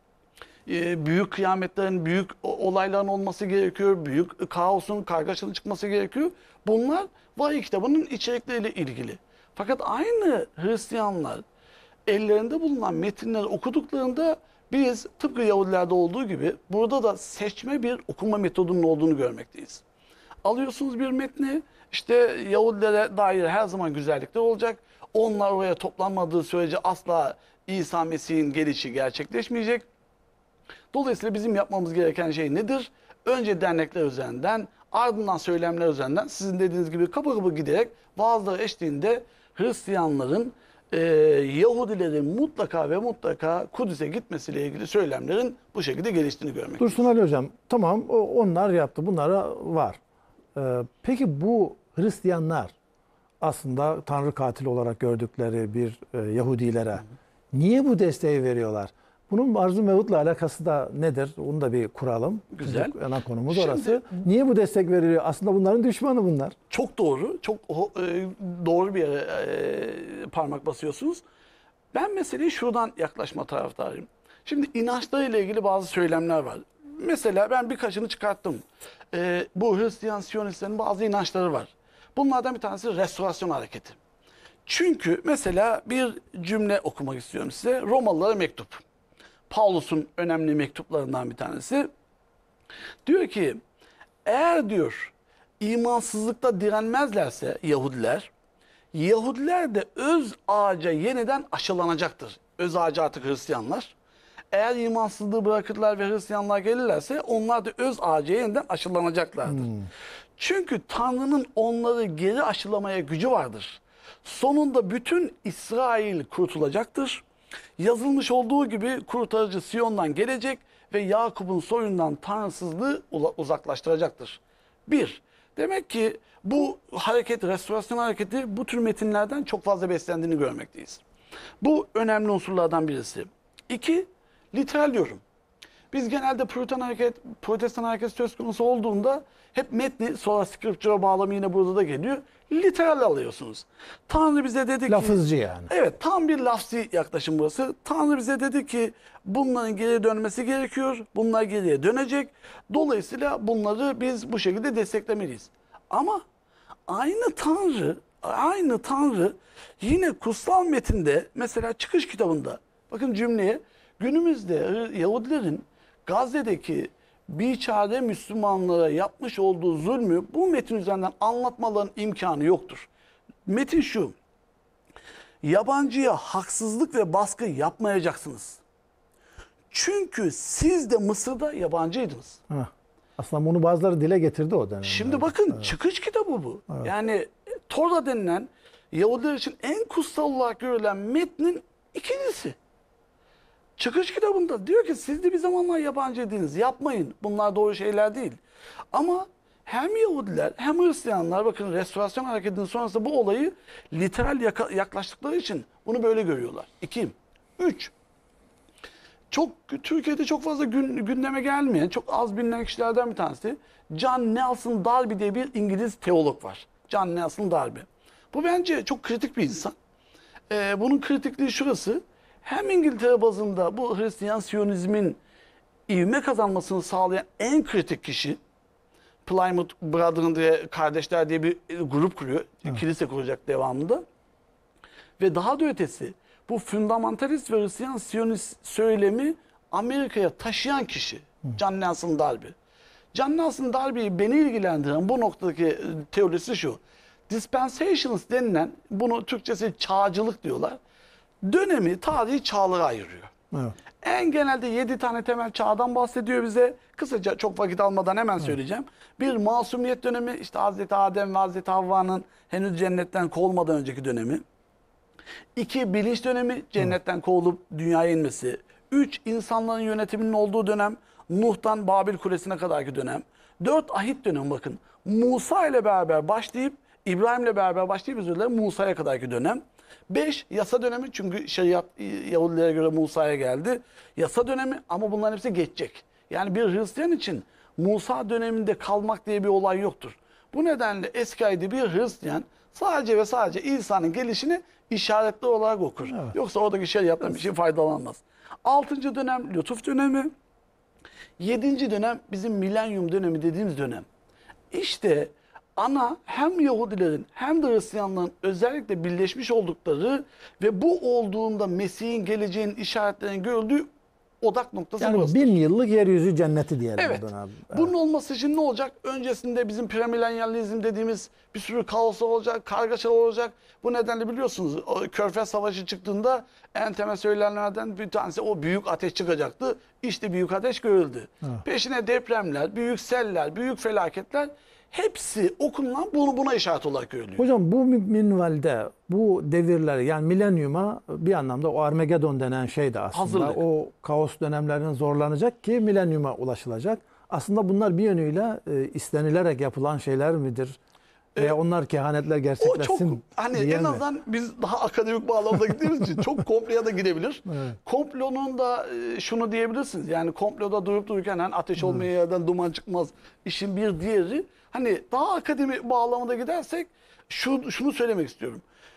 Ee, büyük kıyametlerin, büyük olayların olması gerekiyor. Büyük kaosun, kargaşanın çıkması gerekiyor. Bunlar vahiy kitabının içerikleriyle ilgili. Fakat aynı Hristiyanlar ellerinde bulunan metinleri okuduklarında biz tıpkı Yahudilerde olduğu gibi burada da seçme bir okuma metodunun olduğunu görmekteyiz. Alıyorsunuz bir metni, işte Yahudilere dair her zaman güzellikler olacak. Onlar oraya toplanmadığı sürece asla İsa Mesih'in gelişi gerçekleşmeyecek. Dolayısıyla bizim yapmamız gereken şey nedir? Önce dernekler üzerinden, ardından söylemler üzerinden sizin dediğiniz gibi kapı kapı giderek vaazlar eşliğinde Hristiyanların, e, Yahudilerin mutlaka ve mutlaka Kudüs'e gitmesiyle ilgili söylemlerin bu şekilde geliştiğini görmek. Dursun Ali Hocam, tamam o- onlar yaptı, bunlara var. Ee, peki bu Hristiyanlar aslında Tanrı katili olarak gördükleri bir e, Yahudilere niye bu desteği veriyorlar? Bunun arz-ı mevutla alakası da nedir? Onu da bir kuralım. Güzel. Çünkü ana konumuz Şimdi- orası. Niye bu destek veriliyor? Aslında bunların düşmanı bunlar. Çok doğru, çok o- e, doğru bir yere e, parmak basıyorsunuz. Ben meseleyi şuradan yaklaşma taraftarıyım. Şimdi inançlarıyla ilgili bazı söylemler var. Mesela ben birkaçını çıkarttım. E, bu Hristiyan Siyonistlerin bazı inançları var. Bunlardan bir tanesi restorasyon hareketi. Çünkü mesela bir cümle okumak istiyorum size. Romalılara mektup. Paulus'un önemli mektuplarından bir tanesi. Diyor ki eğer diyor imansızlıkta direnmezlerse Yahudiler, Yahudiler de öz ağaca yeniden aşılanacaktır. Öz ağacı artık Hristiyanlar. eğer imansızlığı bırakırlar ve Hristiyanlığa gelirlerse onlar da öz ağacıya yeniden aşılanacaklardır. Hmm. Çünkü Tanrı'nın onları geri aşılamaya gücü vardır. Sonunda bütün İsrail kurtulacaktır. Yazılmış olduğu gibi kurtarıcı Siyon'dan gelecek ve Yakup'un soyundan tanrısızlığı ula- uzaklaştıracaktır. Bir, demek ki bu hareket, restorasyon hareketi bu tür metinlerden çok fazla beslendiğini görmekteyiz. Bu önemli unsurlardan birisi. İki, literal yorum. Biz genelde Puritan hareket, Protestan hareket söz konusu olduğunda hep metni, sonra scripture'a bağlamı yine burada da geliyor. Literal alıyorsunuz. Tanrı bize dedi ki... Lafızcı yani. Evet, tam bir lafzi yaklaşım burası. Tanrı bize dedi ki bunların geriye dönmesi gerekiyor. Bunlar geriye dönecek. Dolayısıyla bunları biz bu şekilde desteklemeliyiz. Ama aynı Tanrı, aynı Tanrı yine kutsal metinde, mesela Çıkış kitabında, bakın cümleye, günümüzde Yahudilerin Gazze'deki biçare Müslümanlara yapmış olduğu zulmü bu metin üzerinden anlatmaların imkanı yoktur. Metin şu: yabancıya haksızlık ve baskı yapmayacaksınız. Çünkü siz de Mısır'da yabancıydınız. Heh. Aslında bunu bazıları dile getirdi o dönemde. Şimdi bakın, Çıkış kitabı bu. Yani Tora denilen Yahudiler için en kutsal olarak görülen metnin ikincisi. Çıkış kitabında diyor ki siz de bir zamanlar yabancıydınız. Yapmayın. Bunlar doğru şeyler değil. Ama hem Yahudiler hem Hristiyanlar, bakın restorasyon hareketinin sonrasında bu olayı literal yaka- yaklaştıkları için bunu böyle görüyorlar. İki. Üç. Çok Türkiye'de çok fazla gün, gündeme gelmeyen, çok az bilinen kişilerden bir tanesi John Nelson Darby diye bir İngiliz teolog var. John Nelson Darby. Bu bence çok kritik bir insan. Ee, bunun kritikliği şurası: hem İngiltere bazında bu Hristiyan Siyonizmin ivme kazanmasını sağlayan en kritik kişi, Plymouth Brethren diye, kardeşler diye bir grup kuruyor. Evet. Kilise kuracak devamında. Ve daha da ötesi, bu fundamentalist ve Hristiyan Siyonist söylemi Amerika'ya taşıyan kişi John Nelson Darby. John Nelson Darby'yi beni ilgilendiren bu noktadaki teorisi şu: dispensationalist denilen, bunu Türkçesi çağcılık diyorlar, dönemi, tarihi çağlara ayırıyor. Evet. En genelde yedi tane temel çağdan bahsediyor bize. Kısaca, çok vakit almadan hemen söyleyeceğim. Bir, masumiyet dönemi, işte Hazreti Adem ve Hazreti Havva'nın henüz cennetten kovulmadan önceki dönemi. İki, bilinç dönemi, cennetten kovulup dünyaya inmesi. Üç, insanların yönetiminin olduğu dönem, Nuh'tan Babil Kulesi'ne kadarki dönem. Dört, ahit dönemi, bakın. Musa ile beraber başlayıp, İbrahim ile beraber başlayıp özür dilerim, Musa'ya kadarki dönem. Beş, yasa dönemi, çünkü şeriat Yahudilere göre Musa'ya geldi. Yasa dönemi, ama bunların hepsi geçecek. Yani bir Hristiyan için Musa döneminde kalmak diye bir olay yoktur. Bu nedenle eski ayda bir Hristiyan sadece ve sadece İsa'nın gelişini işaretli olarak okur. Evet. Yoksa oradaki şeriattan bir şey faydalanmaz. Altıncı dönem lütuf dönemi. Yedinci dönem bizim milenyum dönemi dediğimiz dönem. İşte ana, hem Yahudilerin hem de Hristiyanların özellikle birleşmiş oldukları ve bu olduğunda Mesih'in geleceğinin işaretlerinin görüldüğü odak noktası yani burasıdır. bin yıllık yeryüzü cenneti diyelim. Evet. Abi. Evet. Bunun olması için ne olacak? Öncesinde bizim premilenyalizm dediğimiz bir sürü kaos olacak, kargaşalar olacak. Bu nedenle biliyorsunuz o Körfez Savaşı çıktığında en temel söylenenlerden bir tanesi o büyük ateş çıkacaktı. İşte büyük ateş görüldü. Evet. Peşine depremler, büyük seller, büyük felaketler, hepsi okunulan bunu buna işaret olarak görülüyor. Hocam bu minvalde bu devirleri, yani milenyuma bir anlamda o Armagedon denen şey de aslında Hazırlık. O kaos dönemlerinin zorlanacak ki milenyuma ulaşılacak. Aslında bunlar bir yönüyle e, istenilerek yapılan şeyler midir? Veya ee, onlar kehanetler gerçekleşsin. O çok, hani en mi? azından biz daha akademik bağlamda gittiğimiz için çok komploya da gidebilir. Evet. Komplonun da şunu diyebilirsiniz. Yani komploda durup dururken hani ateş olmaya hmm. yerden duman çıkmaz. İşin bir diğeri, hani daha akademik bağlamda gidersek şu, şunu söylemek istiyorum.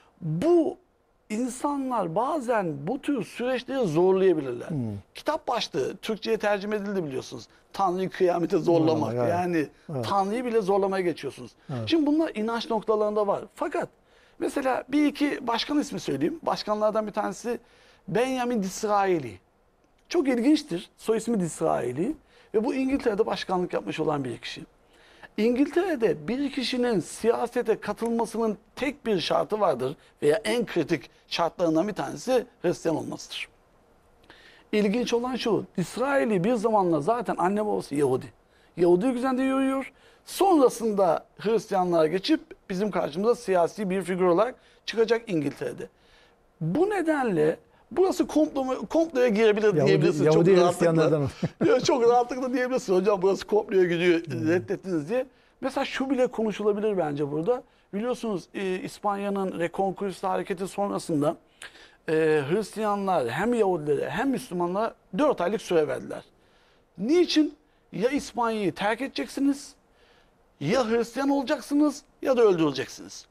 Bu insanlar bazen bu tür süreçleri zorlayabilirler. Hmm. Kitap başlığı Türkçe'ye tercüme edildi biliyorsunuz. Tanrı'yı kıyamete zorlamak. Evet, yani evet. Tanrı'yı bile zorlamaya geçiyorsunuz. Evet. Şimdi bunlar inanç noktalarında var. Fakat mesela bir iki başkan ismi söyleyeyim. Başkanlardan bir tanesi Benjamin Disraeli. Çok ilginçtir. Soy ismi Disraeli. Ve bu İngiltere'de başkanlık yapmış olan bir kişi. İngiltere'de bir kişinin siyasete katılmasının tek bir şartı vardır veya en kritik şartlarından bir tanesi Hristiyan olmasıdır. İlginç olan şu, İsrail'i bir zamanla zaten anne babası Yahudi. Yahudi düzende yürüyor. Sonrasında Hristiyanlığa geçip bizim karşımıza siyasi bir figür olarak çıkacak İngiltere'de. Bu nedenle burası komplo, komploya girebilir Yahudi, diyebilirsiniz. Yahudi çok Hristiyanlardan. rahatlıkla. Çok rahatlıkla diyebilirsiniz. Hocam burası komploya gidiyor, reddettiniz diye. Mesela şu bile konuşulabilir bence burada. Biliyorsunuz e, İspanya'nın Reconquista hareketi sonrasında e, Hristiyanlar hem Yahudilere hem Müslümanlara dört aylık süre verdiler. Niçin? Ya İspanya'yı terk edeceksiniz, ya Hristiyan olacaksınız ya da öldürüleceksiniz.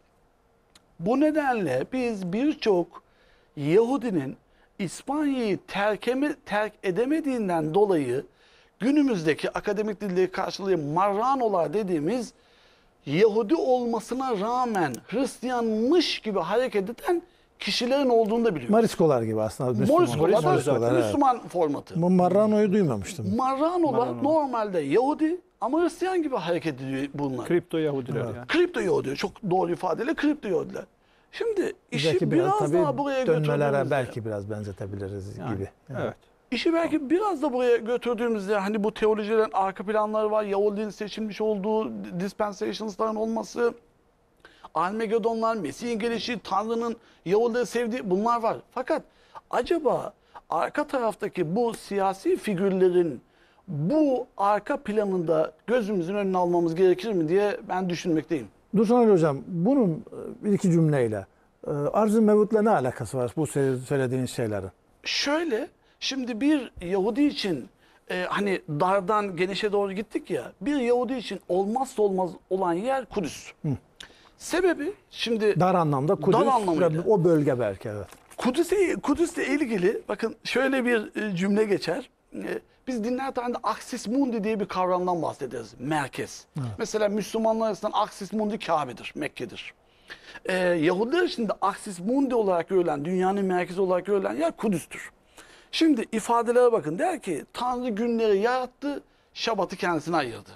Bu nedenle biz birçok Yahudinin İspanya'yı terk, eme, terk edemediğinden dolayı günümüzdeki akademik dilde karşılığı marranolar dediğimiz Yahudi olmasına rağmen Hristiyanmış gibi hareket eden kişilerin olduğunu da biliyoruz. Mariskolar gibi aslında. Müslüman. Moriskolar da Mariskolar, evet. Müslüman formatı. Bu Marrano'yu duymamıştım. Marranolar Marrano. normalde Yahudi ama Hristiyan gibi hareket ediyor bunlar. Kripto Yahudiler Evet. yani. Kripto Yahudi, çok doğru ifadeyle kripto Yahudiler. Şimdi işi Belki biraz, biraz, daha tabii buraya dönmelere götürdüğümüzde, belki biraz benzetebiliriz Yani, gibi. Yani. Evet. işi belki biraz da buraya götürdüğümüzde hani bu teolojilerin arka planları var, Yahudinin seçilmiş olduğu dispensations'ların olması, Armagedonlar, Mesih'in gelişi, Tanrı'nın Yahudileri sevdiği bunlar var. Fakat acaba arka taraftaki bu siyasi figürlerin bu arka planında gözümüzün önüne almamız gerekir mi diye ben düşünmekteyim. Dursun Ali Hocam, bunun e, bir iki cümleyle e, arz-ı mevutla ne alakası var bu sö- söylediğiniz şeylerin? Şöyle, şimdi bir Yahudi için e, hani dardan genişe doğru gittik ya, bir Yahudi için olmazsa olmaz olan yer Kudüs. Hı. Sebebi şimdi Dar anlamda Kudüs Dar anlamıyla. ve o bölge belki, evet. Kudüs'e Kudüs'le ilgili bakın şöyle bir e, cümle geçer. E, biz dinler tarihinde Axis Mundi diye bir kavramdan bahsederiz. Merkez. Mesela Müslümanlar arasında Axis Mundi Kabe'dir, Mekke'dir. E, Yahudiler için de Axis Mundi olarak görülen, dünyanın merkezi olarak görülen yer Kudüs'tür. Şimdi ifadelere bakın. Der ki Tanrı günleri yarattı, Şabat'ı kendisine ayırdı.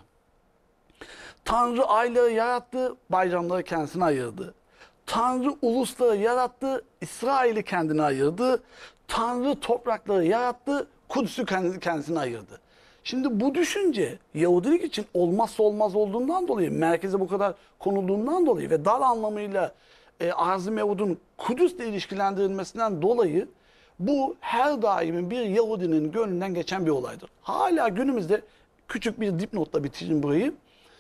Tanrı ayları yarattı, bayramları kendisine ayırdı. Tanrı ulusları yarattı, İsrail'i kendine ayırdı. Tanrı toprakları yarattı, Kudüs'ü kendisine ayırdı. Şimdi bu düşünce Yahudilik için olmazsa olmaz olduğundan dolayı, merkeze bu kadar konulduğundan dolayı ve dar anlamıyla e, Arz-ı Mevud'un Kudüs'le ilişkilendirilmesinden dolayı bu her daimin bir Yahudinin gönlünden geçen bir olaydır. Hala günümüzde küçük bir dipnotla bitireyim burayı.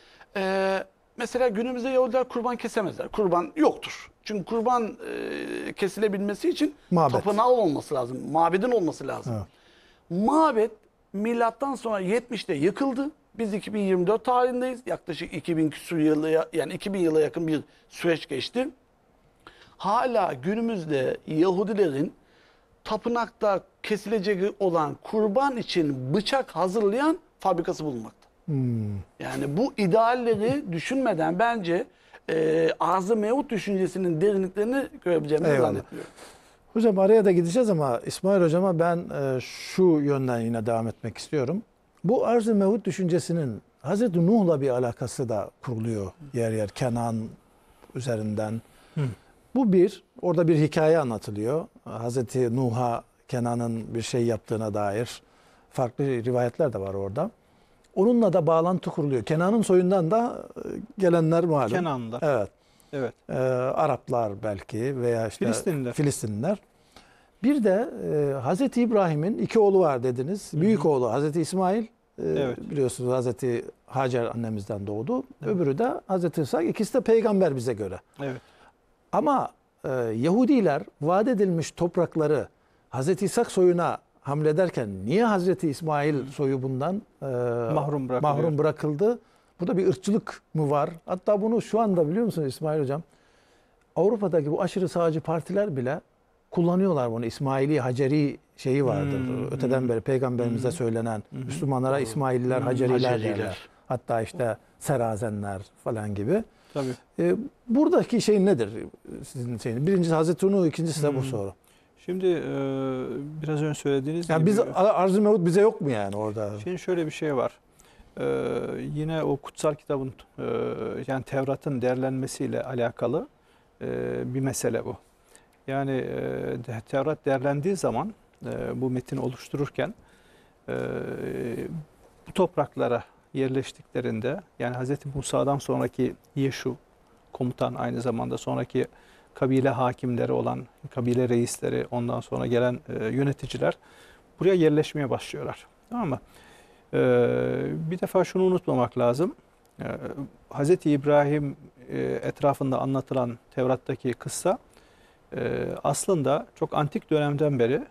Ee, mesela günümüzde Yahudiler kurban kesemezler. Kurban yoktur. Çünkü kurban e, kesilebilmesi için Mabet. tapınağı olması lazım. Mabedin olması lazım. Evet. Mabet milattan sonra yetmişte yıkıldı. Biz iki bin yirmi dört tarihindeyiz. Yaklaşık iki bin küsur yıla, yani iki bin yıla yakın bir süreç geçti. Hala günümüzde Yahudilerin tapınakta kesilecek olan kurban için bıçak hazırlayan fabrikası bulunmakta. Hmm. Yani bu idealleri düşünmeden bence e, Arz-ı Mevut düşüncesinin derinliklerini görebileceğimizi Eyvallah. zannetmiyorum. Hocam araya da gideceğiz ama İsmail Hocama ben e, şu yönden yine devam etmek istiyorum. Bu arz-ı mevut düşüncesinin Hazreti Nuh'la bir alakası da kuruluyor yer yer Kenan üzerinden. Hı. Bu bir, orada bir hikaye anlatılıyor. Hazreti Nuh'a Kenan'ın bir şey yaptığına dair farklı rivayetler de var orada. Onunla da bağlantı kuruluyor. Kenan'ın soyundan da e, gelenler malum. Kenanlılar. Evet. Evet. Ee, Araplar belki veya işte Filistinliler. Filistinliler. Bir de e, Hazreti İbrahim'in iki oğlu var dediniz. Büyük oğlu Hazreti İsmail, e, Evet. biliyorsunuz Hazreti Hacer annemizden doğdu. Öbürü de Hazreti İshak. İkisi de peygamber bize göre. Evet. Ama e, Yahudiler vaat edilmiş toprakları Hazreti İshak soyuna hamlederken niye Hazreti İsmail soyu bundan e, Mahrum bırakılıyor. mahrum bırakıldı? Burada bir ırkçılık mı var? Hatta bunu şu anda biliyor musunuz İsmail Hocam? Avrupa'daki bu aşırı sağcı partiler bile kullanıyorlar bunu. İsmaili, Haceri şeyi vardır. Hmm. Öteden beri peygamberimize Hmm. söylenen Hmm. Müslümanlara Doğru. İsmaililer, Hmm. Haceriler, Haceriler. derler. Hatta işte Serazenler falan gibi. Tabii. Ee, buradaki şey nedir sizin şeyiniz? Birincisi Hazreti Nuh, ikincisi de bu Hmm. soru. Şimdi e, biraz önce söylediğiniz Yani gibi. biz arz-ı mevut bize yok mu yani orada? Şimdi şöyle bir şey var. Ee, yine o kutsal kitabın e, yani Tevrat'ın değerlenmesiyle alakalı e, bir mesele bu. Yani e, Tevrat değerlendiği zaman e, bu metini oluştururken e, bu topraklara yerleştiklerinde, yani Hazreti Musa'dan sonraki Yeşu komutan, aynı zamanda sonraki kabile hakimleri olan kabile reisleri, ondan sonra gelen e, yöneticiler buraya yerleşmeye başlıyorlar. Tamam mı? E, bir defa şunu unutmamak lazım. E, Hazreti İbrahim e, etrafında anlatılan Tevrat'taki kıssa e, aslında çok antik dönemden beri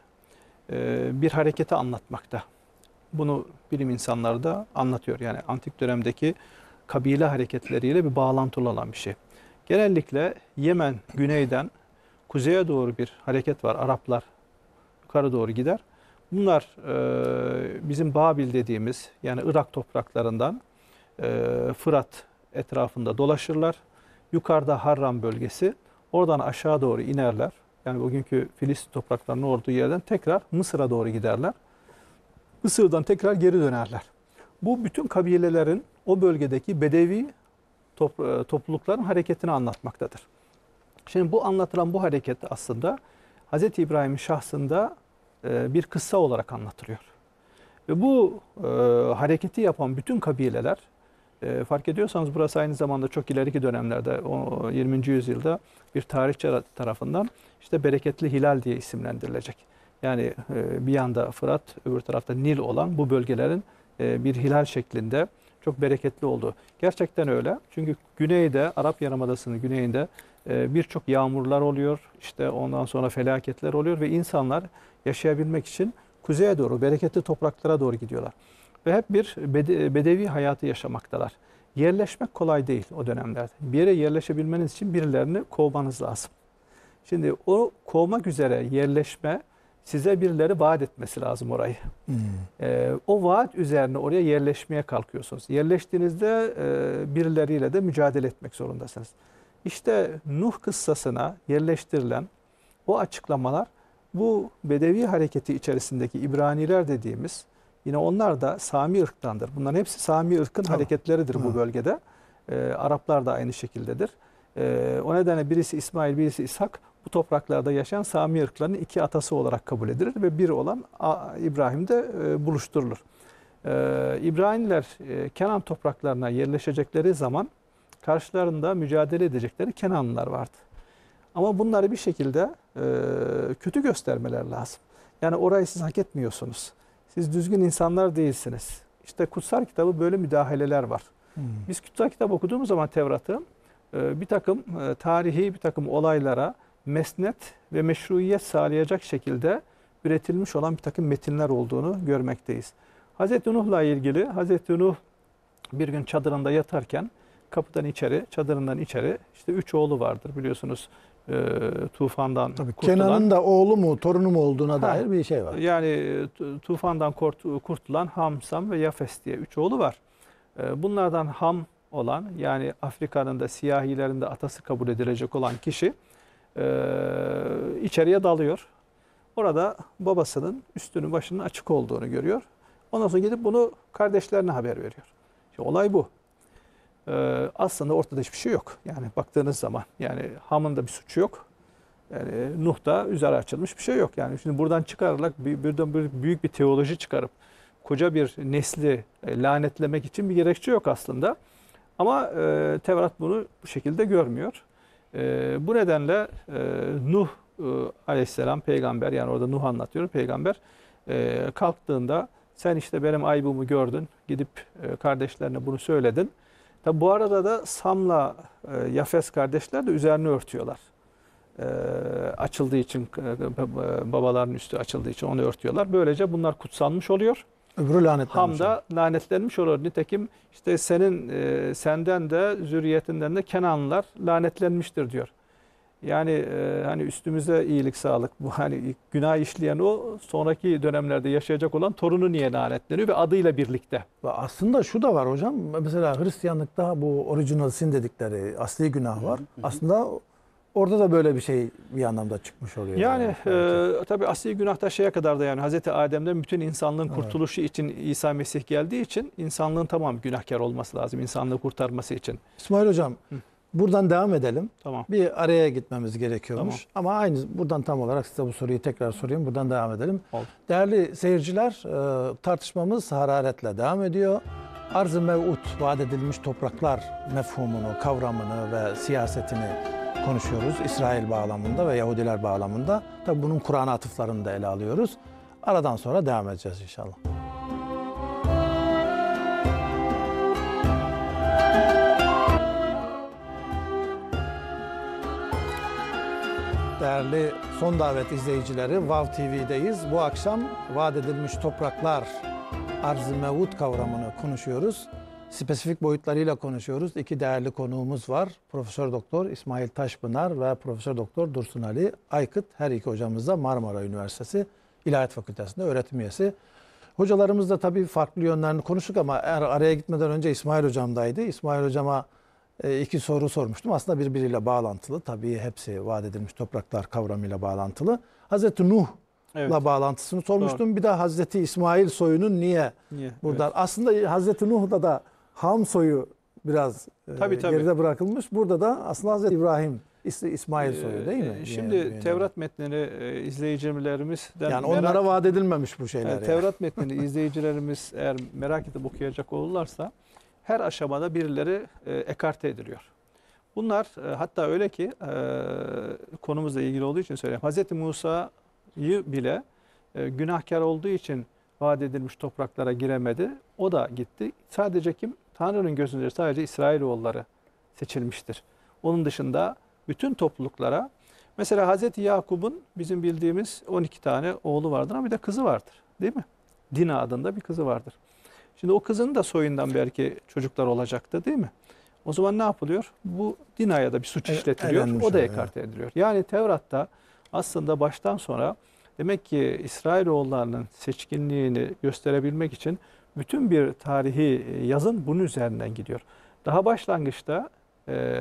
e, bir hareketi anlatmakta. Bunu bilim insanları da anlatıyor. Yani antik dönemdeki kabile hareketleriyle bir bağlantılı olan bir şey. Genellikle Yemen güneyden kuzeye doğru bir hareket var. Araplar yukarı doğru gider. Bunlar e, bizim Babil dediğimiz, yani Irak topraklarından e, Fırat etrafında dolaşırlar. Yukarıda Harran bölgesi. Oradan aşağı doğru inerler. Yani bugünkü Filistin topraklarının olduğu yerden tekrar Mısır'a doğru giderler. Mısır'dan tekrar geri dönerler. Bu bütün kabilelerin o bölgedeki Bedevi toplulukların hareketini anlatmaktadır. Şimdi bu anlatılan bu hareket aslında Hz. İbrahim'in şahsında bir kıssa olarak anlatılıyor. Ve bu e, hareketi yapan bütün kabileler, e, fark ediyorsanız burası aynı zamanda çok ileriki dönemlerde, o yirminci yüzyılda bir tarihçi tarafından işte bereketli hilal diye isimlendirilecek. Yani e, bir yanda Fırat, öbür tarafta Nil olan bu bölgelerin e, bir hilal şeklinde çok bereketli olduğu. Gerçekten öyle. Çünkü güneyde, Arap Yarımadası'nın güneyinde e, birçok yağmurlar oluyor. İşte ondan sonra felaketler oluyor ve insanlar yaşayabilmek için kuzeye doğru, bereketli topraklara doğru gidiyorlar. Ve hep bir bede, bedevi hayatı yaşamaktalar. Yerleşmek kolay değil o dönemlerde. Bir yere yerleşebilmeniz için birilerini kovmanız lazım. Şimdi o kovmak üzere yerleşme, size birileri vaat etmesi lazım orayı. Hmm. Ee, o vaat üzerine oraya yerleşmeye kalkıyorsunuz. Yerleştiğinizde e, birileriyle de mücadele etmek zorundasınız. İşte Nuh kıssasına yerleştirilen o açıklamalar, bu Bedevi hareketi içerisindeki İbraniler dediğimiz, yine onlar da Sami ırktandır. Bunların hepsi Sami ırkın tamam. hareketleridir tamam. bu bölgede. Ee, Araplar da aynı şekildedir. Ee, o nedenle birisi İsmail, birisi İshak, bu topraklarda yaşayan Sami ırklarının iki atası olarak kabul edilir ve biri olan İbrahim'de e, buluşturulur. Ee, İbraniler e, Kenan topraklarına yerleşecekleri zaman karşılarında mücadele edecekleri Kenanlılar vardı. Ama bunları bir şekilde e, kötü göstermeler lazım. Yani orayı siz hak etmiyorsunuz. Siz düzgün insanlar değilsiniz. İşte kutsal kitabı böyle müdahaleler var. Hmm. Biz kutsal kitap okuduğumuz zaman Tevrat'ı e, bir takım e, tarihi bir takım olaylara mesnet ve meşruiyet sağlayacak şekilde üretilmiş olan bir takım metinler olduğunu görmekteyiz. Hazreti Nuh'la ilgili, Hazreti Nuh bir gün çadırında yatarken kapıdan içeri, çadırından içeri işte üç oğlu vardır biliyorsunuz. E, tufandan Tabii, kurtulan. Kenan'ın da oğlu mu, torunu mu olduğuna ha, dair bir şey var. Yani tufandan kurtulan Ham, Sam ve Yafes diye üç oğlu var. E, bunlardan Ham olan, yani Afrika'nın da siyahilerin de atası kabul edilecek olan kişi e, içeriye dalıyor. Orada babasının üstünün başının açık olduğunu görüyor. Ondan sonra gidip bunu kardeşlerine haber veriyor. İşte olay bu. Ee, aslında ortada hiçbir şey yok. Yani baktığınız zaman, yani Ham'ın da bir suçu yok. Yani Nuh'da üzeri açılmış bir şey yok. Yani şimdi buradan çıkararak bir, birden bir büyük bir teoloji çıkarıp koca bir nesli e, lanetlemek için bir gerekçe yok aslında. Ama e, Tevrat bunu bu şekilde görmüyor. E, bu nedenle e, Nuh e, aleyhisselam peygamber, yani orada Nuh anlatıyor peygamber, e, kalktığında sen işte benim ayıbımı gördün, gidip e, kardeşlerine bunu söyledin. Tabi bu arada da Sam'la e, Yafes kardeşler de üzerine örtüyorlar. E, açıldığı için, e, babaların üstü açıldığı için onu örtüyorlar. Böylece bunlar kutsanmış oluyor. Öbürü lanetlenmiş. Ham da lanetlenmiş oluyor. Nitekim işte senin, e, senden de zürriyetinden de Kenanlılar lanetlenmiştir diyor. Yani e, hani üstümüze iyilik sağlık, bu hani günah işleyen o, sonraki dönemlerde yaşayacak olan torunu niye lanetleniyor ve adıyla birlikte. Ve aslında şu da var hocam, mesela Hristiyanlıkta bu original sin dedikleri asli günah var. Hı hı. Aslında orada da böyle bir şey bir anlamda çıkmış oluyor. Yani, yani. E, tabii asli günahta şeye kadar da, yani Hazreti Adem'den bütün insanlığın kurtuluşu evet. için İsa Mesih geldiği için insanlığın tamam günahkar olması lazım, insanlığı kurtarması için. İsmail hocam, Hı. Buradan devam edelim. Tamam. Bir araya gitmemiz gerekiyormuş. Tamam. Ama aynı buradan tam olarak size bu soruyu tekrar sorayım. Buradan devam edelim. Oldu. Değerli seyirciler, e, tartışmamız hararetle devam ediyor. Arz-ı mev'ud, vaat edilmiş topraklar mefhumunu, kavramını ve siyasetini konuşuyoruz. İsrail bağlamında ve Yahudiler bağlamında. Tabi bunun Kur'an atıflarını da ele alıyoruz. Aradan sonra devam edeceğiz inşallah. Değerli Son Davet izleyicileri, Vav T V'deyiz. Bu akşam vaat edilmiş topraklar, arz-ı mev'ud kavramını konuşuyoruz. Spesifik boyutlarıyla konuşuyoruz. İki değerli konuğumuz var. Profesör Doktor İsmail Taşpınar ve Profesör Doktor Dursun Ali Aykıt. Her iki hocamız da Marmara Üniversitesi İlahiyat Fakültesi'nde öğretim üyesi. Hocalarımız da tabii farklı yönlerini konuştuk ama eğer araya gitmeden önce İsmail hocamdaydı. İsmail hocama iki soru sormuştum. Aslında birbiriyle bağlantılı. Tabii hepsi vaat edilmiş topraklar kavramıyla bağlantılı. Hazreti Nuh'la Evet. bağlantısını sormuştum. Doğru. Bir de Hazreti İsmail soyunun niye, niye? burada? Evet. Aslında Hazreti Nuh'da da Ham soyu biraz tabii, tabii. geride bırakılmış. Burada da aslında Hazreti İbrahim, İsmail soyu değil mi? Şimdi yani, Tevrat metnini izleyicilerimizden yani onlara merak, vaat edilmemiş bu şeyler. Yani, yani. Tevrat metnini izleyicilerimiz eğer merak edip okuyacak olurlarsa her aşamada birileri e, ekarte ediliyor. Bunlar e, hatta öyle ki e, konumuzla ilgili olduğu için söyleyeyim. Hazreti Musa'yı bile e, günahkar olduğu için vaat edilmiş topraklara giremedi. O da gitti. Sadece kim? Tanrı'nın gözünde sadece İsrailoğulları seçilmiştir. Onun dışında bütün topluluklara, mesela Hazreti Yakup'un bizim bildiğimiz on iki tane oğlu vardır ama bir de kızı vardır. Değil mi? Dina adında bir kızı vardır. Şimdi o kızın da soyundan belki çocuklar olacaktı değil mi? O zaman ne yapılıyor? Bu Dina'ya da bir suç işletiliyor. E, o da ekarte yani. ediliyor. Yani Tevrat'ta aslında baştan sona demek ki İsrailoğullarının seçkinliğini gösterebilmek için bütün bir tarihi yazın bunun üzerinden gidiyor. Daha başlangıçta e,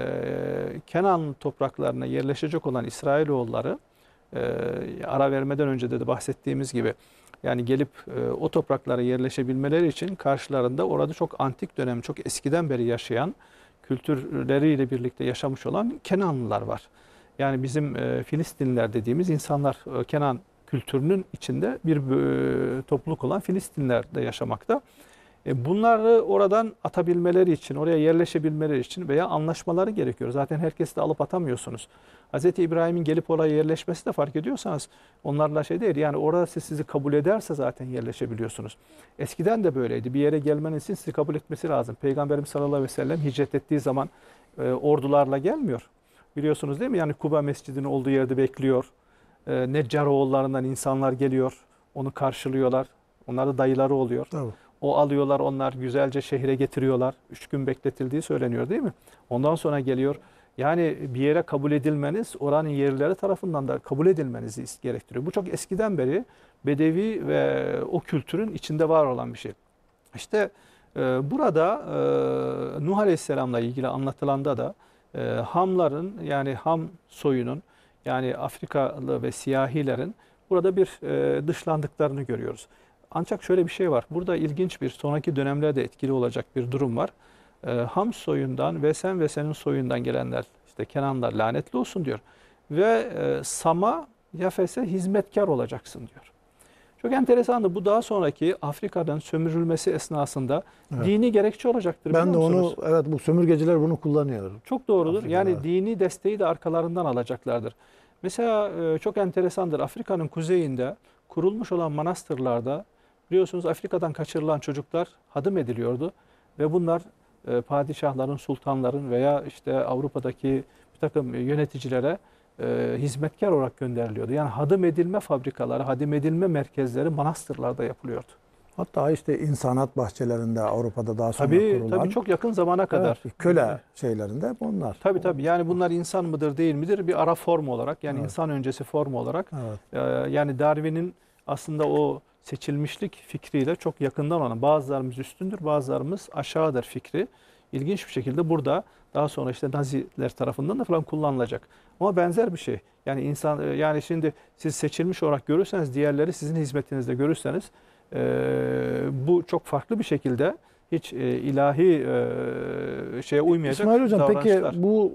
Kenan topraklarına yerleşecek olan İsrailoğulları e, ara vermeden önce de, de bahsettiğimiz gibi yani gelip e, o topraklara yerleşebilmeleri için karşılarında orada çok antik dönem, çok eskiden beri yaşayan, kültürleriyle birlikte yaşamış olan Kenanlılar var. Yani bizim e, Filistinliler dediğimiz insanlar e, Kenan kültürünün içinde bir e, topluluk olan Filistinliler de yaşamakta. E, bunları oradan atabilmeleri için, oraya yerleşebilmeleri için veya anlaşmaları gerekiyor. Zaten herkesi de alıp atamıyorsunuz. Hazreti İbrahim'in gelip oraya yerleşmesi de fark ediyorsanız onlarla şey değil. Yani orası sizi kabul ederse zaten yerleşebiliyorsunuz. Eskiden de böyleydi. Bir yere gelmeniz için sizi kabul etmesi lazım. Peygamberimiz sallallahu aleyhi ve sellem hicret ettiği zaman e, ordularla gelmiyor. Biliyorsunuz değil mi? Yani Kuba Mescidi'nin olduğu yerde bekliyor. E, Neccaroğullarından insanlar geliyor. Onu karşılıyorlar. Onlar da dayıları oluyor. Tabii. O alıyorlar, onlar güzelce şehre getiriyorlar. Üç gün bekletildiği söyleniyor değil mi? Ondan sonra geliyor. Yani bir yere kabul edilmeniz, oranın yerlileri tarafından da kabul edilmenizi gerektiriyor. Bu çok eskiden beri Bedevi ve o kültürün içinde var olan bir şey. İşte e, burada e, Nuh Aleyhisselam'la ilgili anlatılanda da e, Hamların, yani Ham soyunun, yani Afrikalı ve siyahilerin burada bir e, dışlandıklarını görüyoruz. Ancak şöyle bir şey var. Burada ilginç bir, sonraki dönemlerde etkili olacak bir durum var. E, Ham soyundan ve sen ve senin soyundan gelenler, işte Kenanlar lanetli olsun diyor. Ve e, Sam'a, Yafes'e hizmetkar olacaksın diyor. Çok enteresandı. Bu daha sonraki Afrika'dan sömürülmesi esnasında evet. dini gerekçe olacaktır. Ben de onu, evet, bu sömürgeciler bunu kullanıyor. Çok doğrudur. Afrika'da. Yani dini desteği de arkalarından alacaklardır. Mesela e, çok enteresandır. Afrika'nın kuzeyinde kurulmuş olan manastırlarda biliyorsunuz Afrika'dan kaçırılan çocuklar hadım ediliyordu ve bunlar e, padişahların, sultanların veya işte Avrupa'daki bir takım yöneticilere e, hizmetkar olarak gönderiliyordu. Yani hadım edilme fabrikaları, hadım edilme merkezleri manastırlarda yapılıyordu. Hatta işte insanat bahçelerinde Avrupa'da daha sonra tabii, kurulan. Tabii çok yakın zamana kadar. Evet, köle şeylerinde bunlar. Tabii tabii. Yani bunlar insan mıdır değil midir? Bir ara form olarak, yani evet. insan öncesi form olarak. Evet. E, yani Darwin'in aslında o seçilmişlik fikriyle çok yakından olan, bazılarımız üstündür, bazılarımız aşağıdır fikri. İlginç bir şekilde burada daha sonra işte Naziler tarafından da falan kullanılacak. Ama benzer bir şey. Yani insan, yani şimdi siz seçilmiş olarak görürseniz, diğerleri sizin hizmetinizde görürseniz e, bu çok farklı bir şekilde hiç e, ilahi e, şeye uymayacak İsmail Hocam davranışlar. peki bu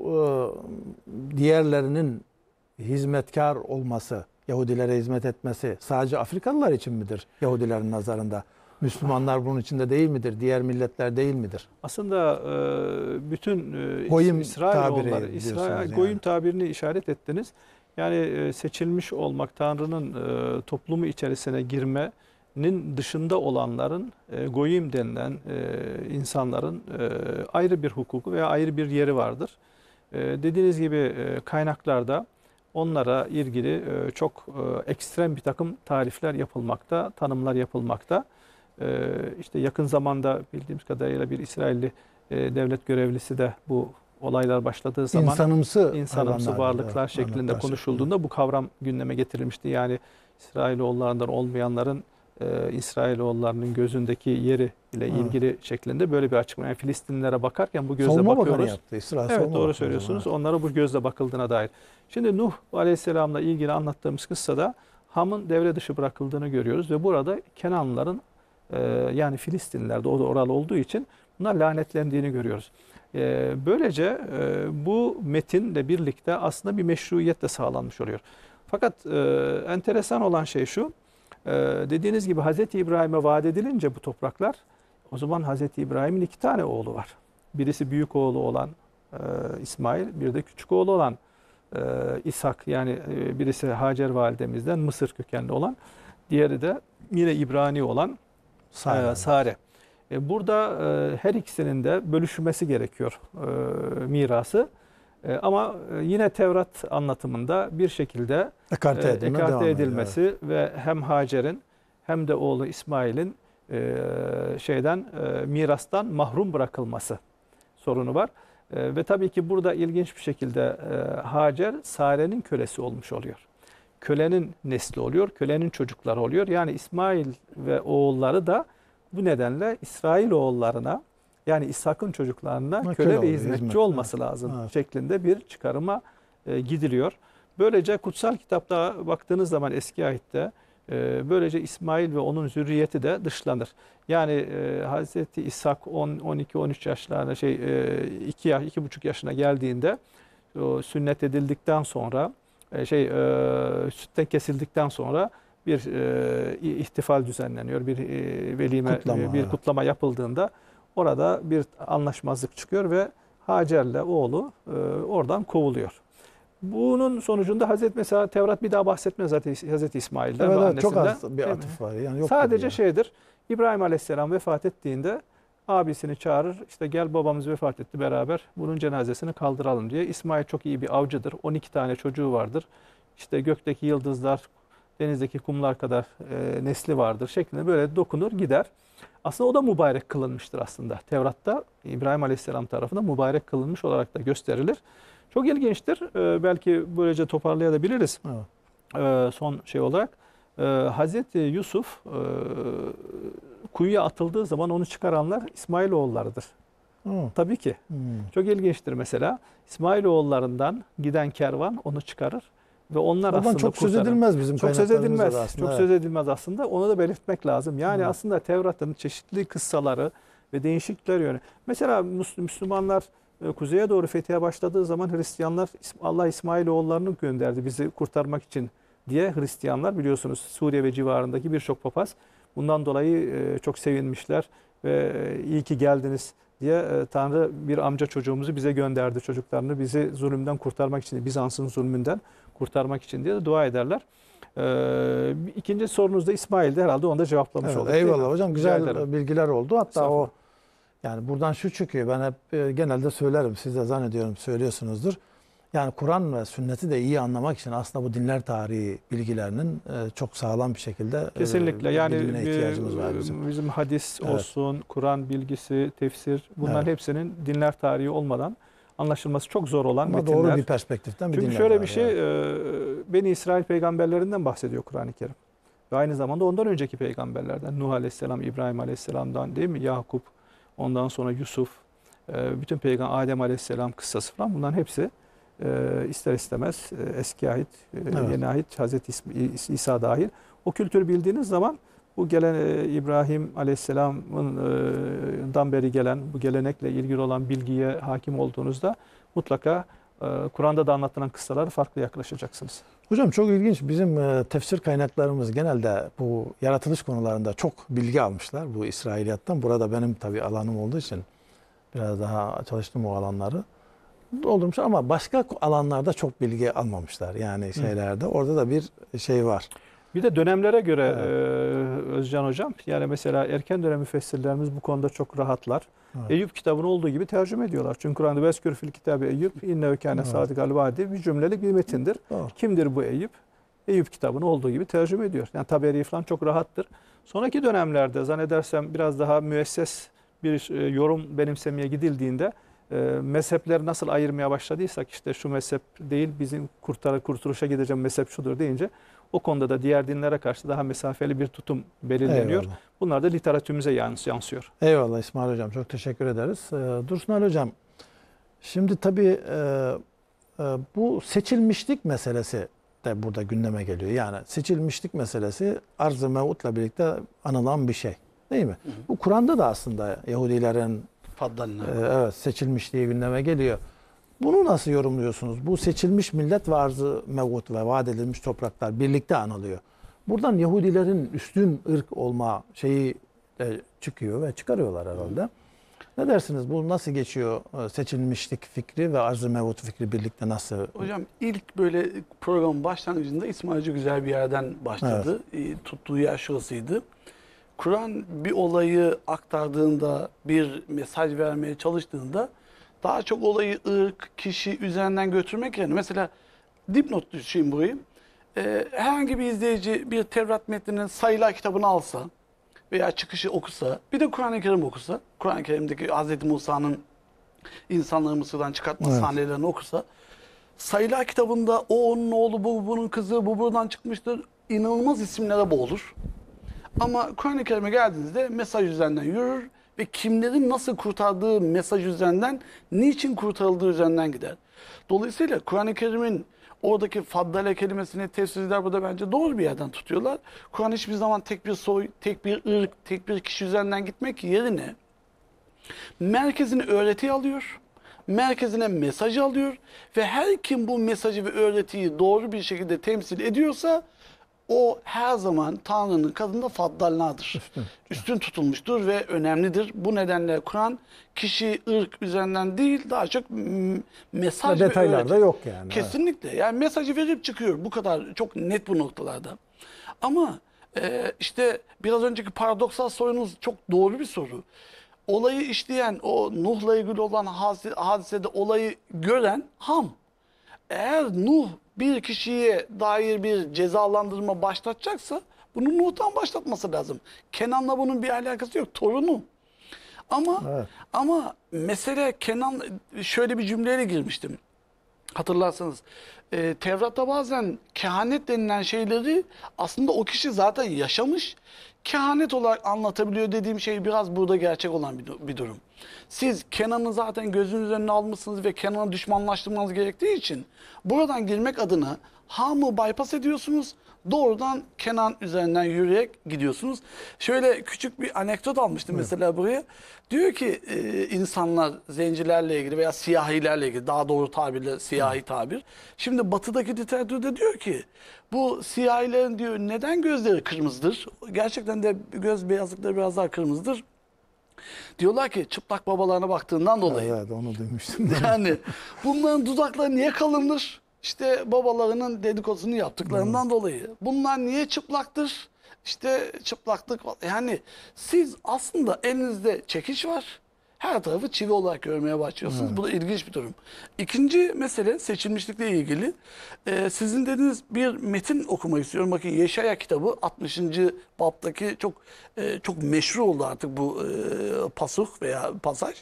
e, diğerlerinin hizmetkar olması, Yahudilere hizmet etmesi sadece Afrikalılar için midir Yahudilerin nazarında? Müslümanlar bunun içinde değil midir? Diğer milletler değil midir? Aslında e, bütün e, Goyim İsrailoğulları, tabiri İsrail, diyorsunuz yani. Goyim tabirini işaret ettiniz. Yani e, seçilmiş olmak, Tanrı'nın e, toplumu içerisine girmenin dışında olanların, e, Goyim denilen e, insanların e, ayrı bir hukuku veya ayrı bir yeri vardır. E, dediğiniz gibi e, kaynaklarda onlara ilgili e, çok e, ekstrem bir takım tarifler yapılmakta, tanımlar yapılmakta. E, işte yakın zamanda bildiğimiz kadarıyla bir İsrailli e, devlet görevlisi de bu olaylar başladığı zaman İnsanımsı, insanımsı hayvanlar, varlıklar evet, şeklinde varlıklar konuşulduğunda bu kavram gündeme getirilmişti. Yani İsrailoğullarından olmayanların e, İsrailoğullarının gözündeki yeri ile Evet. ilgili şeklinde böyle bir açıklama. Yani Filistinlilere bakarken bu gözle Savunma Bakanı bakıyoruz. yaptı. İsrail Evet, Savunma doğru Bakanı söylüyorsunuz. evet. Onlara bu gözle bakıldığına dair. Şimdi Nuh Aleyhisselam'la ilgili anlattığımız kıssada Ham'ın devre dışı bırakıldığını görüyoruz ve burada Kenanlıların e, yani Filistinliler de o da oralı olduğu için bunlar lanetlendiğini görüyoruz. E, böylece e, bu metinle birlikte aslında bir meşruiyet de sağlanmış oluyor. Fakat e, enteresan olan şey şu, e, dediğiniz gibi Hazreti İbrahim'e vaat edilince bu topraklar, o zaman Hazreti İbrahim'in iki tane oğlu var. Birisi büyük oğlu olan e, İsmail, bir de küçük oğlu olan e, İshak. Yani e, birisi Hacer validemizden Mısır kökenli olan, diğeri de yine İbrani olan Sare. e, Sare. E, burada e, her ikisinin de bölüşmesi gerekiyor e, mirası. E, ama e, yine Tevrat anlatımında bir şekilde ekarte, e, edilme ekarte devam ediyor, edilmesi evet. ve hem Hacer'in hem de oğlu İsmail'in e, şeyden e, mirastan mahrum bırakılması sorunu var. E, ve tabii ki burada ilginç bir şekilde e, Hacer Sare'nin kölesi olmuş oluyor. Kölenin nesli oluyor, kölenin çocukları oluyor. Yani İsmail ve oğulları da bu nedenle İsrailoğullarına, yani İshak'ın çocuklarına Ha, köle, köle ve oluyor, hizmetçi hizmet, olması evet. lazım Evet. şeklinde bir çıkarıma e, gidiliyor. Böylece kutsal kitapta baktığınız zaman eski ayette e, böylece İsmail ve onun zürriyeti de dışlanır. Yani e, Hazreti İshak on, on iki, on üç yaşlarında şey e, iki yaş, iki buçuk yaşına geldiğinde o sünnet edildikten sonra e, şey e, sütten kesildikten sonra bir e, ihtifal düzenleniyor. Bir e, velime, Kutlama, e, bir evet. kutlama yapıldığında orada bir anlaşmazlık çıkıyor ve Hacer'le oğlu e, oradan kovuluyor. Bunun sonucunda Hazreti mesela Tevrat bir daha bahsetmez zaten Hazreti İsmail'den Evet, ve evet, çok annesinden. az bir atıf var. Yani yok Sadece gibi yani. şeydir. İbrahim Aleyhisselam vefat ettiğinde abisini çağırır. İşte gel babamız vefat etti beraber bunun cenazesini kaldıralım diye. İsmail çok iyi bir avcıdır. on iki tane çocuğu vardır. İşte gökteki yıldızlar, denizdeki kumlar kadar e, nesli vardır şeklinde böyle dokunur gider. Aslında o da mübarek kılınmıştır aslında. Tevrat'ta İbrahim Aleyhisselam tarafından mübarek kılınmış olarak da gösterilir. Çok ilginçtir. Ee, belki böylece toparlayabiliriz. Evet. Ee, son şey olarak. Ee, Hazreti Yusuf e, kuyuya atıldığı zaman onu çıkaranlar İsmailoğullarıdır. Hı. Tabii ki. Hmm. Çok ilginçtir mesela. İsmailoğullarından giden kervan onu çıkarır ve onlar Oradan aslında çok söz kurtarır. edilmez bizim Çok söz kaynaklarımızda edilmez. da aslında. Çok evet. söz edilmez aslında. Onu da belirtmek lazım. Yani Hı. aslında Tevrat'ın çeşitli kıssaları ve değişiklikler yönü. Mesela Müs- Müslümanlar e, kuzeye doğru fethiye başladığı zaman Hristiyanlar Allah İsmailoğullarını gönderdi bizi kurtarmak için diye Hristiyanlar biliyorsunuz Suriye ve civarındaki birçok papaz bundan dolayı e, çok sevinmişler ve e, iyi ki geldiniz diye e, Tanrı bir amca çocuğumuzu bize gönderdi, çocuklarını bizi zulümden kurtarmak için, Bizans'ın zulmünden kurtarmak için diye de dua ederler. Ee, ikinci sorunuz da İsmail'de herhalde onu da cevaplamış Evet, olduk. değil mi? eyvallah hocam, Rica güzel ederim. bilgiler oldu. Hatta Estağfurullah. o yani buradan şu çıkıyor. Ben hep e, genelde söylerim. Siz de zannediyorum söylüyorsunuzdur. Yani Kur'an ve sünneti de iyi anlamak için aslında bu dinler tarihi bilgilerinin e, çok sağlam bir şekilde Kesinlikle. e, Yani bilimine ihtiyacımız var e, bizim. bizim hadis Evet. olsun, Kur'an bilgisi, tefsir bunların Evet. hepsinin dinler tarihi olmadan anlaşılması çok zor olan Ama metinler. doğru bir perspektiften bir Çünkü dinler şöyle var bir şey, yani. e, Beni İsrail peygamberlerinden bahsediyor Kur'an-ı Kerim. Ve aynı zamanda ondan önceki peygamberlerden, Nuh Aleyhisselam, İbrahim Aleyhisselam'dan değil mi? Yakup, ondan sonra Yusuf, e, bütün peygamber Adem Aleyhisselam kıssası falan bunların hepsi e, ister istemez e, eski ahit, e, Evet. yeni ahit, Hazreti İs- İsa dahil. O kültürü bildiğiniz zaman Bu gelen e, İbrahim Aleyhisselam'dan beri gelen bu gelenekle ilgili olan bilgiye hakim olduğunuzda mutlaka e, Kur'an'da da anlatılan kıssalara farklı yaklaşacaksınız. Hocam çok ilginç. Bizim e, tefsir kaynaklarımız genelde bu yaratılış konularında çok bilgi almışlar bu İsrailiyattan. Burada benim tabii alanım olduğu için biraz daha çalıştım o alanları. Doldurmuşlar ama başka alanlarda çok bilgi almamışlar. Yani şeylerde. Orada da bir şey var. Bir de dönemlere göre Evet. e, Özcan Hocam, yani mesela erken dönem müfessirlerimiz bu konuda çok rahatlar. Evet. Eyüp kitabını olduğu gibi tercüme ediyorlar. Çünkü Kur'an'da veskür fil kitabı Eyüp innehu kâne Evet. sâdigal vadi bir cümlelik bir metindir. Doğru. Kimdir bu Eyüp? Eyüp kitabını olduğu gibi tercüme ediyor. Yani Taberi falan çok rahattır. Sonraki dönemlerde zannedersem biraz daha müesses bir e, yorum benimsemeye gidildiğinde e, mezhepleri nasıl ayırmaya başladıysak, işte şu mezhep değil bizim kurtar, kurtuluşa gideceğim mezhep şudur deyince o konuda da diğer dinlere karşı daha mesafeli bir tutum belirleniyor. Eyvallah. Bunlar da literatürümüze yans- yansıyor. Eyvallah İsmail Hocam. Çok teşekkür ederiz. Ee, Dursun Ali Hocam, şimdi tabii e, e, bu seçilmişlik meselesi de burada gündeme geliyor. Yani seçilmişlik meselesi arz-ı mev'utla birlikte anılan bir şey. Değil mi? Hı hı. Bu Kur'an'da da aslında Yahudilerin Faddalina. e, evet seçilmişliği gündeme geliyor. Bunu nasıl yorumluyorsunuz? Bu seçilmiş millet ve arz-ı mev'ut ve vaat edilmiş topraklar birlikte anılıyor. Buradan Yahudilerin üstün ırk olma şeyi de çıkıyor ve çıkarıyorlar herhalde. Ne dersiniz? Bu nasıl geçiyor? Ee, Seçilmişlik fikri ve arz-ı mev'ut fikri birlikte nasıl? Hocam ilk böyle programın başlangıcında İsmail Hoca güzel bir yerden başladı. E, tuttuğu yer şurasıydı. Kur'an bir olayı aktardığında, bir mesaj vermeye çalıştığında daha çok olayı ırk, kişi üzerinden götürmek yerine mesela dipnot düşeyim burayı. E, herhangi bir izleyici bir Tevrat metninin sayılar kitabını alsa veya çıkışı okusa, bir de Kur'an-ı Kerim okusa, Kur'an-ı Kerim'deki Hazreti Musa'nın insanları Mısır'dan çıkartma Evet. sahnelerini okusa, sayılar kitabında o onun oğlu, bu bunun kızı, bu buradan çıkmıştır, inanılmaz isimlere boğulur. Ama Kur'an-ı Kerim'e geldiğinizde mesaj üzerinden yürür ve kimlerin nasıl kurtardığı mesaj üzerinden, niçin kurtarıldığı üzerinden gider. Dolayısıyla Kur'an-ı Kerim'in oradaki faddale kelimesini tefsirciler burada bence doğru bir yerden tutuyorlar. Kur'an hiçbir zaman tek bir soy, tek bir ırk, tek bir kişi üzerinden gitmek yerine merkezine öğretiyi alıyor, merkezine mesajı alıyor ve her kim bu mesajı ve öğretiyi doğru bir şekilde temsil ediyorsa o her zaman Tanrı'nın katında faddalnadır. Üstün. Üstün tutulmuştur ve önemlidir. Bu nedenle Kur'an kişi, ırk üzerinden değil daha çok mesaj ve Detaylarda öğreti. yok yani. Kesinlikle. Yani mesajı verip çıkıyor. Bu kadar çok net bu noktalarda. Ama e, işte biraz önceki paradoksal sorunuz çok doğru bir soru. Olayı işleyen, o Nuh'la ilgili olan hadisede olayı gören Ham. Eğer Nuh bir kişiye dair bir cezalandırma başlatacaksa bunu Nuh'tan başlatması lazım. Kenan'la bunun bir alakası yok. Torunu. Ama Evet. ama mesele Kenan, şöyle bir cümleyle girmiştim. Hatırlarsanız e, Tevrat'ta bazen kehanet denilen şeyleri aslında o kişi zaten yaşamış. Kehanet olarak anlatabiliyor dediğim şey biraz burada gerçek olan bir, bir durum. Siz Kenan'ı zaten gözünüz önüne almışsınız ve Kenan'ı düşmanlaştırmanız gerektiği için buradan girmek adına Ham'ı bypass ediyorsunuz. Doğrudan Kenan üzerinden yürüyerek gidiyorsunuz. Şöyle küçük bir anekdot almıştım mesela buraya. Diyor ki e, insanlar zencilerle ilgili veya siyahilerle ilgili, daha doğru tabirle siyahi tabir. Şimdi batıdaki literatürde diyor ki bu siyahilerin diyor neden gözleri kırmızıdır? Gerçekten de göz beyazlıkları biraz daha kırmızıdır. Diyorlar ki çıplak babalarına baktığından dolayı. Evet, onu duymuştum. Yani bunların dudakları niye kalındır? İşte babalarının dedikodusunu yaptıklarından dolayı. Bunlar niye çıplaktır? İşte çıplaklık. Yani siz aslında elinizde çekiç var. Her tarafı çivi olarak görmeye başlıyorsunuz. Evet. Bu da ilginç bir durum. İkinci mesele seçilmişlikle ilgili. Ee, sizin dediğiniz bir metin okumak istiyorum. Bakın Yeşaya kitabı altmışıncı baptaki çok e, çok meşhur oldu artık bu e, pasuh veya pasaj.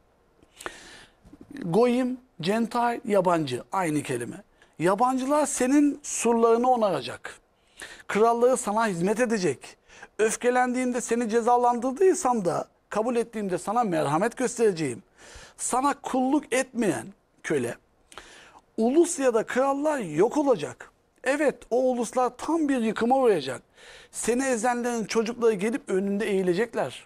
Goyim, Gentile, yabancı aynı kelime. Yabancılar senin surlarını onaracak. Krallığı sana hizmet edecek. Öfkelendiğinde seni cezalandırdıysam da kabul ettiğimde sana merhamet göstereceğim. Sana kulluk etmeyen köle, ulus ya da krallar yok olacak. Evet, o uluslar tam bir yıkıma uğrayacak. Seni ezenlerin çocukları gelip önünde eğilecekler.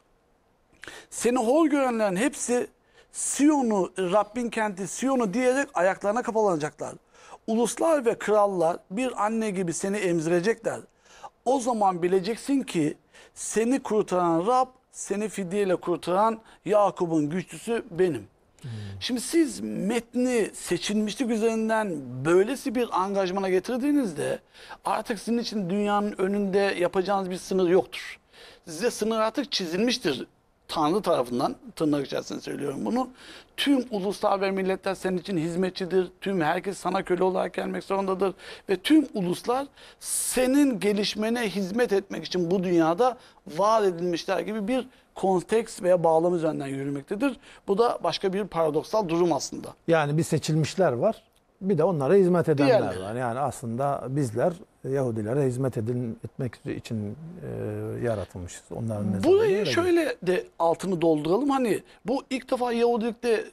Seni hor görenlerin hepsi Siyon'u, Rabbin kenti Siyon'u diyerek ayaklarına kapalanacaklar. Uluslar ve krallar bir anne gibi seni emzirecekler. O zaman bileceksin ki seni kurtaran Rab, seni fidyeyle kurtaran Yakup'un güçlüsü benim. Hmm. Şimdi siz metni seçilmişlik üzerinden böylesi bir angajmana getirdiğinizde artık sizin için dünyanın önünde yapacağınız bir sınır yoktur. Size sınır artık çizilmiştir. Tanrı tarafından, tırnak içerisinde söylüyorum bunu. Tüm uluslar ve milletler senin için hizmetçidir. Tüm herkes sana köle olarak gelmek zorundadır. Ve tüm uluslar senin gelişmene hizmet etmek için bu dünyada var edilmişler gibi bir konteks veya bağlam üzerinden yürümektedir. Bu da başka bir paradoksal durum aslında. Yani bir seçilmişler var. Bir de onlara hizmet edenler Diğerleri. var. Yani aslında bizler Yahudilere hizmet edin, etmek için e, yaratılmışız. Onların nezarında Burayı öyle şöyle de altını dolduralım. Hani bu ilk defa Yahudilikte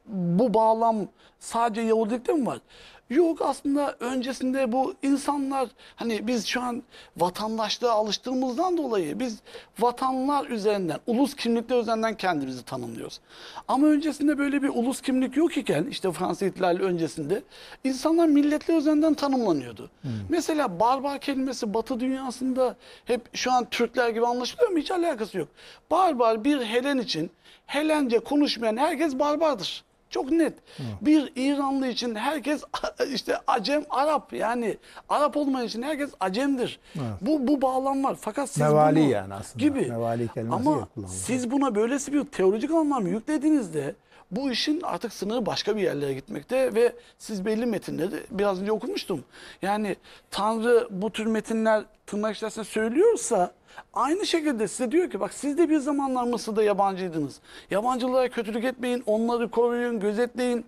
bu bağlam sadece Yahudilikte mi var? Yok, aslında öncesinde bu insanlar, hani biz şu an vatandaşlığa alıştığımızdan dolayı biz vatanlar üzerinden, ulus kimlikler üzerinden kendimizi tanımlıyoruz. Ama öncesinde böyle bir ulus kimlik yok iken, işte Fransız İhtilali öncesinde insanlar milletler üzerinden tanımlanıyordu. Hmm. Mesela barbar kelimesi Batı dünyasında hep şu an Türkler gibi anlaşılıyor mu? Hiç alakası yok. Barbar bir Helen için, Helence konuşmayan herkes barbardır. Çok net. Hı. Bir İranlı için herkes işte Acem, Arap. Yani Arap olmayan için herkes Acem'dir. Evet. Bu bu bağlam var. Fakat siz Mevali bunu yani aslında. gibi. Mevali Ama siz buna böylesi bir teolojik anlam yüklediğinizde bu işin artık sınırı başka bir yerlere gitmekte ve siz belli metinleri biraz önce okumuştum. Yani Tanrı bu tür metinler tırnak içerisinde söylüyorsa aynı şekilde size diyor ki bak siz de bir zamanlar Mısır'da yabancıydınız. Yabancılara kötülük etmeyin, onları koruyun, gözetleyin.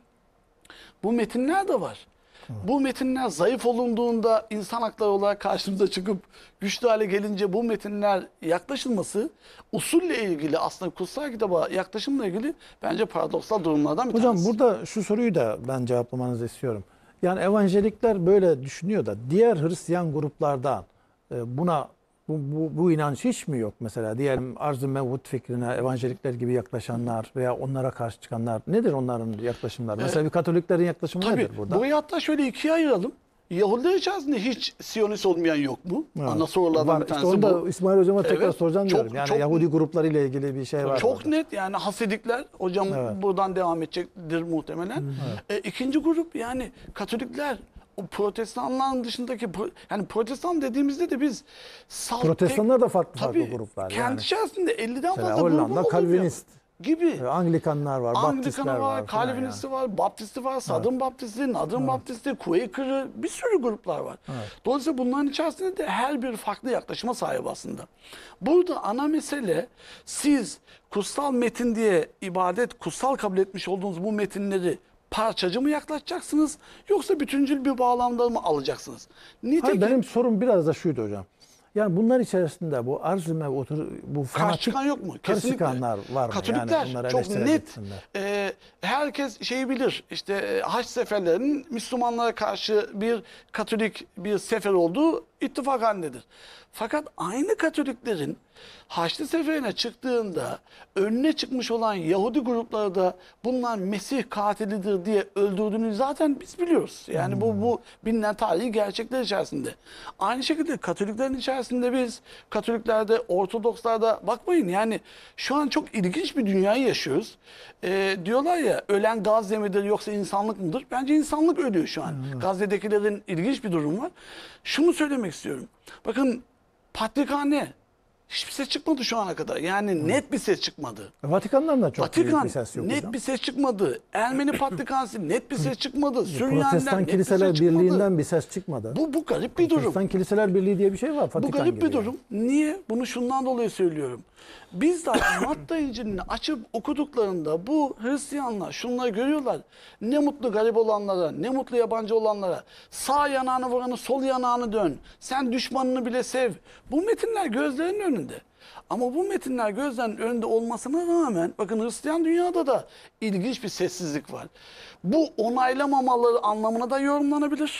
Bu metinler de var. Bu metinler zayıf olunduğunda insan hakları olarak karşımıza çıkıp güçlü hale gelince bu metinler yaklaşılması usulle ilgili, aslında kutsal kitaba yaklaşımla ilgili bence paradoksal durumlardan bir Hocam tanesi. burada şu soruyu da ben cevaplamanızı istiyorum. Yani evangelikler böyle düşünüyor da diğer Hristiyan gruplardan e, buna bu, bu, bu inanç hiç mi yok mesela? Diyelim arz-ı mevhut fikrine evangelikler gibi yaklaşanlar veya onlara karşı çıkanlar, nedir onların yaklaşımları? Mesela Evet. bir Katoliklerin yaklaşımı Tabii, nedir burada? burayı hatta şöyle ikiye ayıralım. Yahudiler içerisinde hiç Siyonist olmayan yok mu? Evet. Ana sorulardan Var. bir İşte tanesi onu da bu. İsmail Hocam'a tekrar Evet, soracağım çok- diyorum. Yani çok- Yahudi grupları ile ilgili bir şey var. Çok orada. net, yani Hasidikler hocam Evet. buradan devam edecektir muhtemelen. E, ikinci grup yani Katolikler, o protestanların dışındaki pro- yani protestan dediğimizde de biz salt Protestanlar da farklı Tabii, farklı gruplar. kendi Yani. içerisinde elliden Mesela fazla grubun Hollanda olduğu Calvinist gibi. e, Anglikanlar var, Baptistler Anglikanı var, var. falan Calvinist'i yani. var, Baptisti var, Southern Baptisti, Northern Baptisti, Quaker'ı, bir sürü gruplar var. Evet. Dolayısıyla bunların içerisinde de her bir farklı yaklaşıma sahip aslında. Burada ana mesele, siz kutsal metin diye ibadet, kutsal kabul etmiş olduğunuz bu metinleri parçacı mı yaklaşacaksınız yoksa bütüncül bir bağlamda mı alacaksınız? Hayır, Nitekim benim sorum biraz da şuydu hocam. Yani bunlar içerisinde bu arz-ı mevhutu, bu karşı fanatik çıkan yok mu? karşı Kesinlikle. çıkanlar var mı? Katolikler Yani bunları çok eleştirel net. etsinler. e, herkes şeyi bilir. İşte e, Haç seferlerinin Müslümanlara karşı bir Katolik bir sefer olduğu ittifak halindedir. Fakat aynı Katoliklerin Haçlı seferine çıktığında önüne çıkmış olan Yahudi grupları da bunlar Mesih katilidir diye öldürdüğünü zaten biz biliyoruz. Yani bu bu bilinen tarihi gerçekler içerisinde. Aynı şekilde Katoliklerin içerisinde biz Katoliklerde, Ortodokslarda bakmayın yani şu an çok ilginç bir dünyayı yaşıyoruz. Ee, diyorlar ya ölen Gazze midir yoksa insanlık mıdır? Bence insanlık ölüyor şu an. Gazze'dekilerin ilginç bir durum var. Şunu söylemek istiyorum. Bakın Patrikhane hiçbir ses çıkmadı şu ana kadar. Yani net bir ses çıkmadı. Vatikan'dan da çok büyük Vatikan bir ses yok net hocam. bir ses çıkmadı. Ermeni Patrikhanesi net bir ses çıkmadı. Süryanlar Protestan net bir Kiliseler ses çıkmadı. Birliği'nden bir ses çıkmadı. Bu, bu garip bir durum. Protestan Kiliseler Birliği diye bir şey var. Vatikan Bu garip gibi bir durum. Niye? Bunu şundan dolayı söylüyorum. Biz de Matta İncil'ini açıp okuduklarında bu Hristiyanlar şunları görüyorlar. Ne mutlu garip olanlara, ne mutlu yabancı olanlara. Sağ yanağını vuranı sol yanağını dön. Sen düşmanını bile sev. Bu metinler gözlerinin önünde. Ama bu metinler gözlerinin önünde olmasına rağmen bakın Hristiyan dünyada da ilginç bir sessizlik var. Bu onaylamamaları anlamına da yorumlanabilir.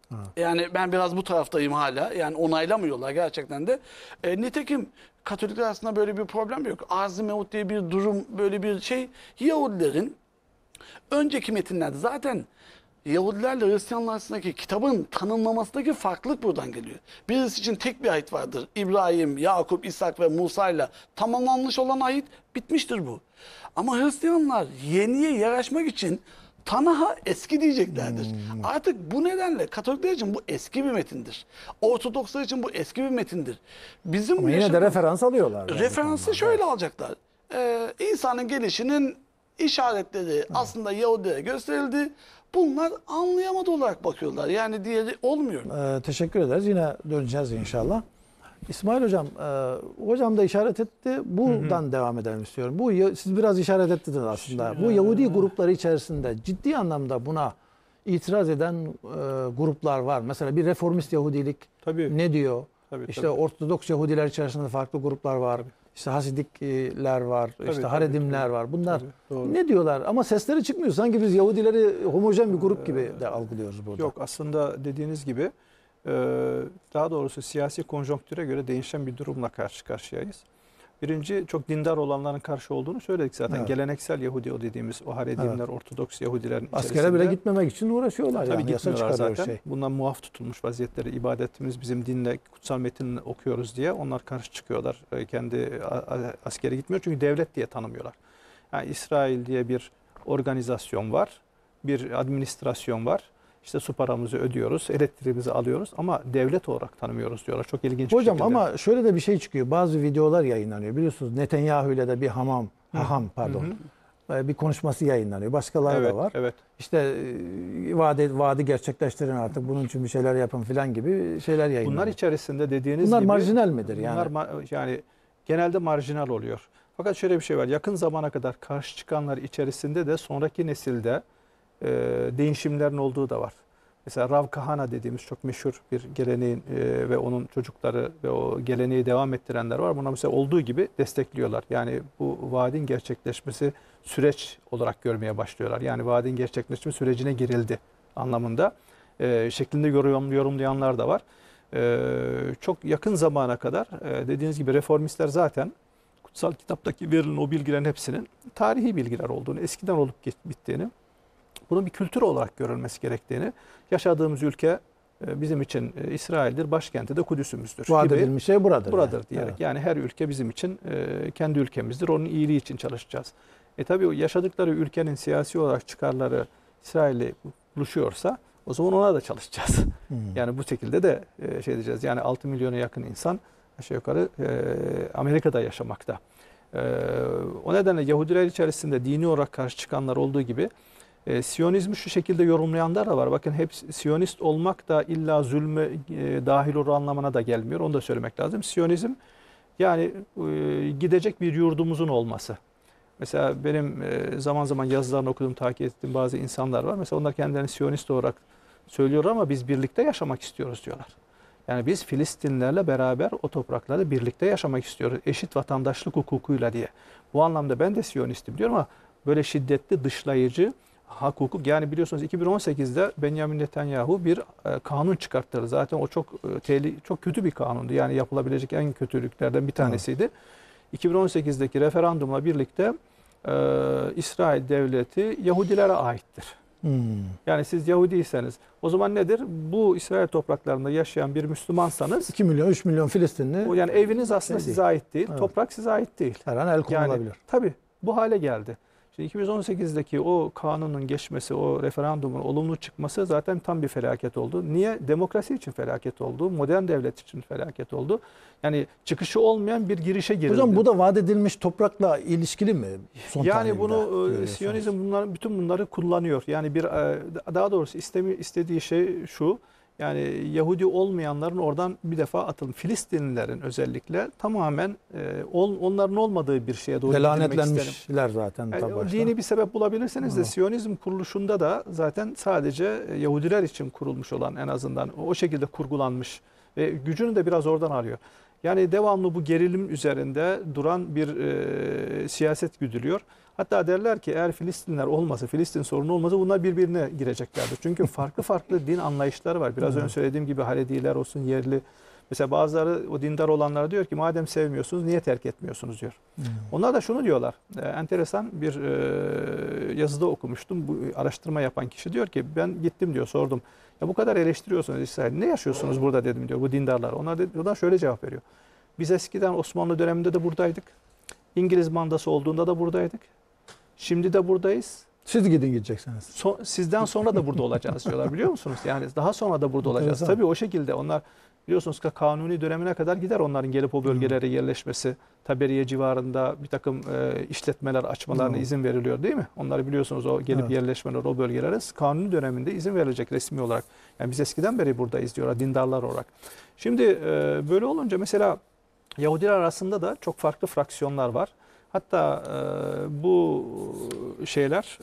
Yani ben biraz bu taraftayım hala. Yani onaylamıyorlar gerçekten de. E, nitekim Katolikler arasında böyle bir problem yok. Arz-ı Mevut diye bir durum, böyle bir şey. Yahudilerin önceki metinlerde zaten Yahudilerle Hristiyanlar arasındaki kitabın tanımlamasındaki farklılık buradan geliyor. Birisi için tek bir ayet vardır. İbrahim, Yakup, İshak ve Musa ile tamamlanmış olan ayet bitmiştir bu. Ama Hristiyanlar yeniye yaraşmak için Tanah'a eski diyeceklerdir. Hmm. Artık bu nedenle Katolikler için bu eski bir metindir. Ortodokslar için bu eski bir metindir. Bizim Ama yine de referans alıyorlar. Yani referansı şöyle alacaklar. Ee, İsa'nın gelişinin işaretleri aslında Yahudilere gösterildi. Bunlar anlayamadı olarak bakıyorlar. Yani diğeri olmuyor. Ee, teşekkür ederiz. Yine döneceğiz inşallah. İsmail Hocam, e, hocam da işaret etti. Buradan hı hı. devam edelim istiyorum. Bu siz biraz işaret ettiniz aslında. Bu Yahudi grupları içerisinde ciddi anlamda buna itiraz eden e, gruplar var. Mesela bir reformist Yahudilik tabii. ne diyor? Tabii, işte tabii. Ortodoks Yahudiler içerisinde farklı gruplar var. Tabii. İşte Hasidikler var, tabii, işte Haredimler tabii, var. Bunlar tabii, ne diyorlar? Ama sesleri çıkmıyor. Sanki biz Yahudileri homojen bir grup gibi de algılıyoruz burada. Yok, aslında dediğiniz gibi daha doğrusu siyasi konjonktüre göre değişen bir durumla karşı karşıyayız. Birinci, çok dindar olanların karşı olduğunu söyledik zaten. Evet. Geleneksel Yahudi o dediğimiz o Haredimler, evet. Ortodoks Yahudilerin içerisinde. Askere bile gitmemek için uğraşıyorlar. Tabii yani. gitmiyorlar zaten. Şey. Bundan muaf tutulmuş vaziyetleri, ibadetimiz bizim dinle, kutsal metinle okuyoruz diye onlar karşı çıkıyorlar. Kendi askere gitmiyor çünkü devlet diye tanımıyorlar. Yani İsrail diye bir organizasyon var, bir administrasyon var. İşte su paramızı ödüyoruz, elektriğimizi alıyoruz ama devlet olarak tanımıyoruz diyorlar. Çok ilginç bir Hocam şekilde. Ama şöyle de bir şey çıkıyor. Bazı videolar yayınlanıyor. Biliyorsunuz Netanyahu ile de bir hamam, haham pardon. Hı hı. Bir konuşması yayınlanıyor. Başkaları evet, da var. Evet. İşte vaadi, vaadi gerçekleştirin artık bunun için bir şeyler yapın filan gibi şeyler yayınlanıyor. Bunlar içerisinde dediğiniz bunlar gibi. Bunlar marjinal midir yani? Bunlar yani genelde marjinal oluyor. Fakat şöyle bir şey var. Yakın zamana kadar karşı çıkanlar içerisinde de sonraki nesilde e, değişimlerin olduğu da var. Mesela Rav Kahana dediğimiz çok meşhur bir geleneğin e, ve onun çocukları ve o geleneği devam ettirenler var. Buna mesela olduğu gibi destekliyorlar. Yani bu vaadin gerçekleşmesi süreç olarak görmeye başlıyorlar. Yani vaadin gerçekleşme sürecine girildi anlamında e, şeklinde yorum, yorumlayanlar da var. E, çok yakın zamana kadar e, dediğiniz gibi reformistler zaten kutsal kitaptaki verilen o bilgilerin hepsinin tarihi bilgiler olduğunu, eskiden olup bittiğini, bunun bir kültür olarak görülmesi gerektiğini, yaşadığımız ülke bizim için İsrail'dir, başkenti de Kudüs'ümüzdür. Vaat edilmiş şey buradır. Buradır yani. diyerek. Evet. Yani her ülke bizim için kendi ülkemizdir, onun iyiliği için çalışacağız. E tabii yaşadıkları ülkenin siyasi olarak çıkarları İsrail'le buluşuyorsa o zaman ona da çalışacağız. Hmm. Yani bu şekilde de şey diyeceğiz. Yani altı milyona yakın insan aşağı yukarı Amerika'da yaşamakta. O nedenle Yahudiler içerisinde dini olarak karşı çıkanlar olduğu gibi E, Siyonizmi şu şekilde yorumlayanlar da var. Bakın hep Siyonist olmak da illa zulme e, dahil olur anlamına da gelmiyor. Onu da söylemek lazım. Siyonizm yani e, gidecek bir yurdumuzun olması. Mesela benim e, zaman zaman yazılarını okudum, takip ettiğim bazı insanlar var. Mesela onlar kendilerini Siyonist olarak söylüyor ama biz birlikte yaşamak istiyoruz diyorlar. Yani biz Filistinlerle beraber o topraklarda birlikte yaşamak istiyoruz. Eşit vatandaşlık hukukuyla diye. Bu anlamda ben de Siyonistim diyorum ama böyle şiddetli, dışlayıcı, hak hukuk, yani biliyorsunuz iki bin on sekizde Benjamin Netanyahu bir e, kanun çıkarttırdı. Zaten o çok e, tehli, çok kötü bir kanundu. Yani yapılabilecek en kötülüklerden bir tanesiydi. Evet. iki bin on sekizdeki referandumla birlikte e, İsrail devleti Yahudilere aittir. Hmm. Yani siz Yahudiyseniz o zaman nedir? Bu İsrail topraklarında yaşayan bir Müslümansanız iki milyon üç milyon Filistinli. Yani eviniz aslında size ait değil. Evet. Toprak size ait değil. Her an el konulabilir. Yani, tabii bu hale geldi. Şimdi iki bin on sekizdeki o kanunun geçmesi, o referandumun olumlu çıkması zaten tam bir felaket oldu. Niye? Demokrasi için felaket oldu, modern devlet için felaket oldu. Yani çıkışı olmayan bir girişe girildi. Hocam bu da vaat edilmiş toprakla ilişkili mi? Son yani bunu Siyonizm bunlar, bütün bunları kullanıyor. Yani bir daha doğrusu istemi, istediği şey şu. Yani Yahudi olmayanların oradan bir defa atılın. Filistinlilerin özellikle tamamen e, on, onların olmadığı bir şeye doğru gitmek isterim. Lanetlenmişler zaten. Yani dini bir sebep bulabilirsiniz de Siyonizm kuruluşunda da zaten sadece Yahudiler için kurulmuş olan, en azından o şekilde kurgulanmış ve gücünü de biraz oradan alıyor. Yani devamlı bu gerilim üzerinde duran bir e, siyaset güdülüyor. Hatta derler ki eğer Filistinler olmasa, Filistin sorunu olmasa bunlar birbirine gireceklerdir. Çünkü farklı farklı din anlayışları var. Biraz önce söylediğim gibi Halediler olsun, yerli. Mesela bazıları, o dindar olanlar diyor ki madem sevmiyorsunuz niye terk etmiyorsunuz diyor. Hmm. Onlar da şunu diyorlar. E, enteresan bir e, yazıda okumuştum. Bu araştırma yapan kişi diyor ki ben gittim diyor, sordum. Ya bu kadar eleştiriyorsunuz İsrail. Ne yaşıyorsunuz burada dedim diyor bu dindarlar. Onlar da şöyle cevap veriyor. Biz eskiden Osmanlı döneminde de buradaydık. İngiliz mandası olduğunda da buradaydık. Şimdi de buradayız. Siz gidin gideceksiniz. So, sizden sonra da burada olacağız diyorlar, biliyor musunuz? Yani daha sonra da burada olacağız. Tabii o şekilde onlar, biliyorsunuz ki Kanuni dönemine kadar gider onların gelip o bölgelere yerleşmesi. Taberiye civarında bir takım e, işletmeler açmalarına izin veriliyor değil mi? Onları biliyorsunuz, o gelip evet. yerleşmeler o bölgelere Kanuni döneminde izin verilecek resmi olarak. Yani biz eskiden beri buradayız diyorlar dindarlar olarak. Şimdi e, böyle olunca mesela Yahudiler arasında da çok farklı fraksiyonlar var. Hatta e, bu şeyler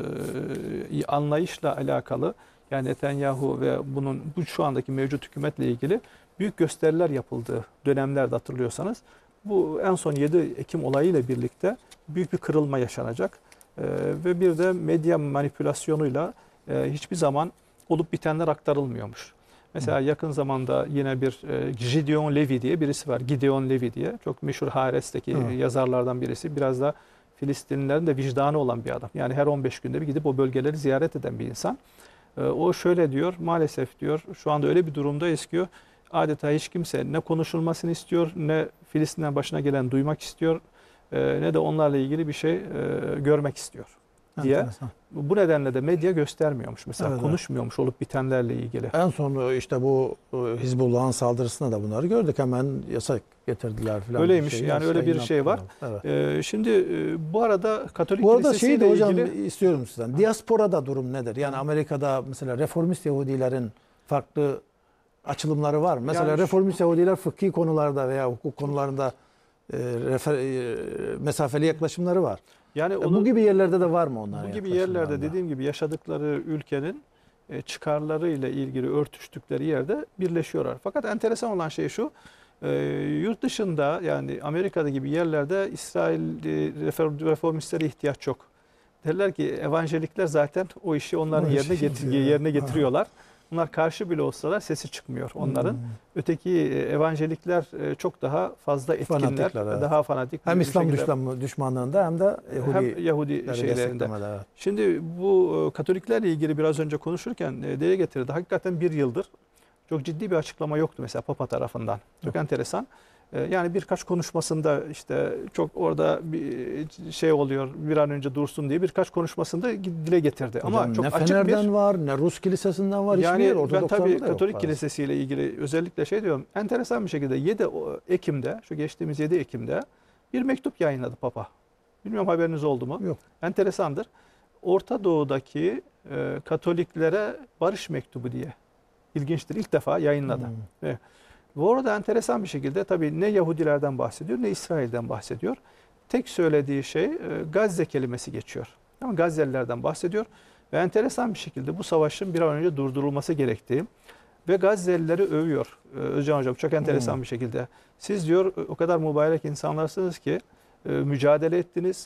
e, anlayışla alakalı, yani Netanyahu ve bunun bu şu andaki mevcut hükümetle ilgili büyük gösteriler yapıldığı dönemlerde hatırlıyorsanız, bu en son yedi Ekim olayıyla birlikte büyük bir kırılma yaşanacak e, ve bir de medya manipülasyonuyla e, hiçbir zaman olup bitenler aktarılmıyormuş. Mesela yakın zamanda yine bir e, Gideon Levy diye birisi var. Gideon Levy diye çok meşhur Haaretz'teki Hı. yazarlardan birisi. Biraz da Filistinlilerin de vicdanı olan bir adam. Yani her on beş günde bir gidip o bölgeleri ziyaret eden bir insan. E, o şöyle diyor, maalesef diyor şu anda öyle bir durumdayız ki adeta hiç kimse ne konuşulmasını istiyor, ne Filistin'den başına gelen duymak istiyor, e, ne de onlarla ilgili bir şey e, görmek istiyor diye. Enteresan. Bu nedenle de medya göstermiyormuş. Mesela evet, konuşmuyormuş evet. olup bitenlerle ilgili. En son işte bu Hizbullah'ın saldırısında da bunları gördük. Hemen yasak getirdiler falan. Öyleymiş. Şey, yani öyle bir şey var. Evet. Ee, şimdi e, bu arada Katolik bu arada Kilisesi'yle şeyi de hocam ilgili... istiyorum sizden. Diasporada durum nedir? Yani Amerika'da mesela reformist Yahudilerin farklı açılımları var mı? Mesela yani reformist şu... Yahudiler fıkhi konularda veya hukuk konularında e, refer, e, mesafeli yaklaşımları var. Yani onu, bu gibi yerlerde de var mı onlar? Bu gibi yerlerde dediğim gibi yaşadıkları ülkenin çıkarları ile ilgili örtüştükleri yerde birleşiyorlar. Fakat enteresan olan şey şu, e, yurt dışında yani Amerika'da gibi yerlerde İsrail reformistlere ihtiyaç yok. Derler ki evangelikler zaten o işi onların o yerine, getir yerine getiriyorlar. Bunlar karşı bile olsalar sesi çıkmıyor onların. Hmm. Öteki evangelikler çok daha fazla etkinler, evet. daha fanatik. Hem İslam şekilde, düşmanlığında hem de Yahudi, hem Yahudi şeylerinde. Evet. Şimdi bu Katoliklerle ilgili biraz önce konuşurken dile getirdi. Hakikaten bir yıldır çok ciddi bir açıklama yoktu mesela Papa tarafından. Çok evet. enteresan. Yani birkaç konuşmasında işte çok orada bir şey oluyor, bir an önce dursun diye birkaç konuşmasında dile getirdi. Hocam, ama çok ne açık Fener'den bir, var, ne Rus kilisesinden var. Yani ben tabii Katolik Kilisesi ile ilgili özellikle şey diyorum. Enteresan bir şekilde yedi Ekim'de, şu geçtiğimiz yedi Ekim'de bir mektup yayınladı Papa. Bilmiyorum haberiniz oldu mu? Yok. Enteresandır. Orta Doğu'daki e, Katoliklere barış mektubu diye. İlginçtir. İlk defa yayınladı. Hmm. Evet. Bu arada enteresan bir şekilde tabii ne Yahudilerden bahsediyor ne İsrail'den bahsediyor. Tek söylediği şey Gazze kelimesi geçiyor. Ama Gazze'lilerden bahsediyor. Ve enteresan bir şekilde bu savaşın bir an önce durdurulması gerektiği ve Gazze'lileri övüyor. Özcan Hocam çok enteresan hmm. bir şekilde. Siz diyor o kadar mübarek insanlarsınız ki mücadele ettiniz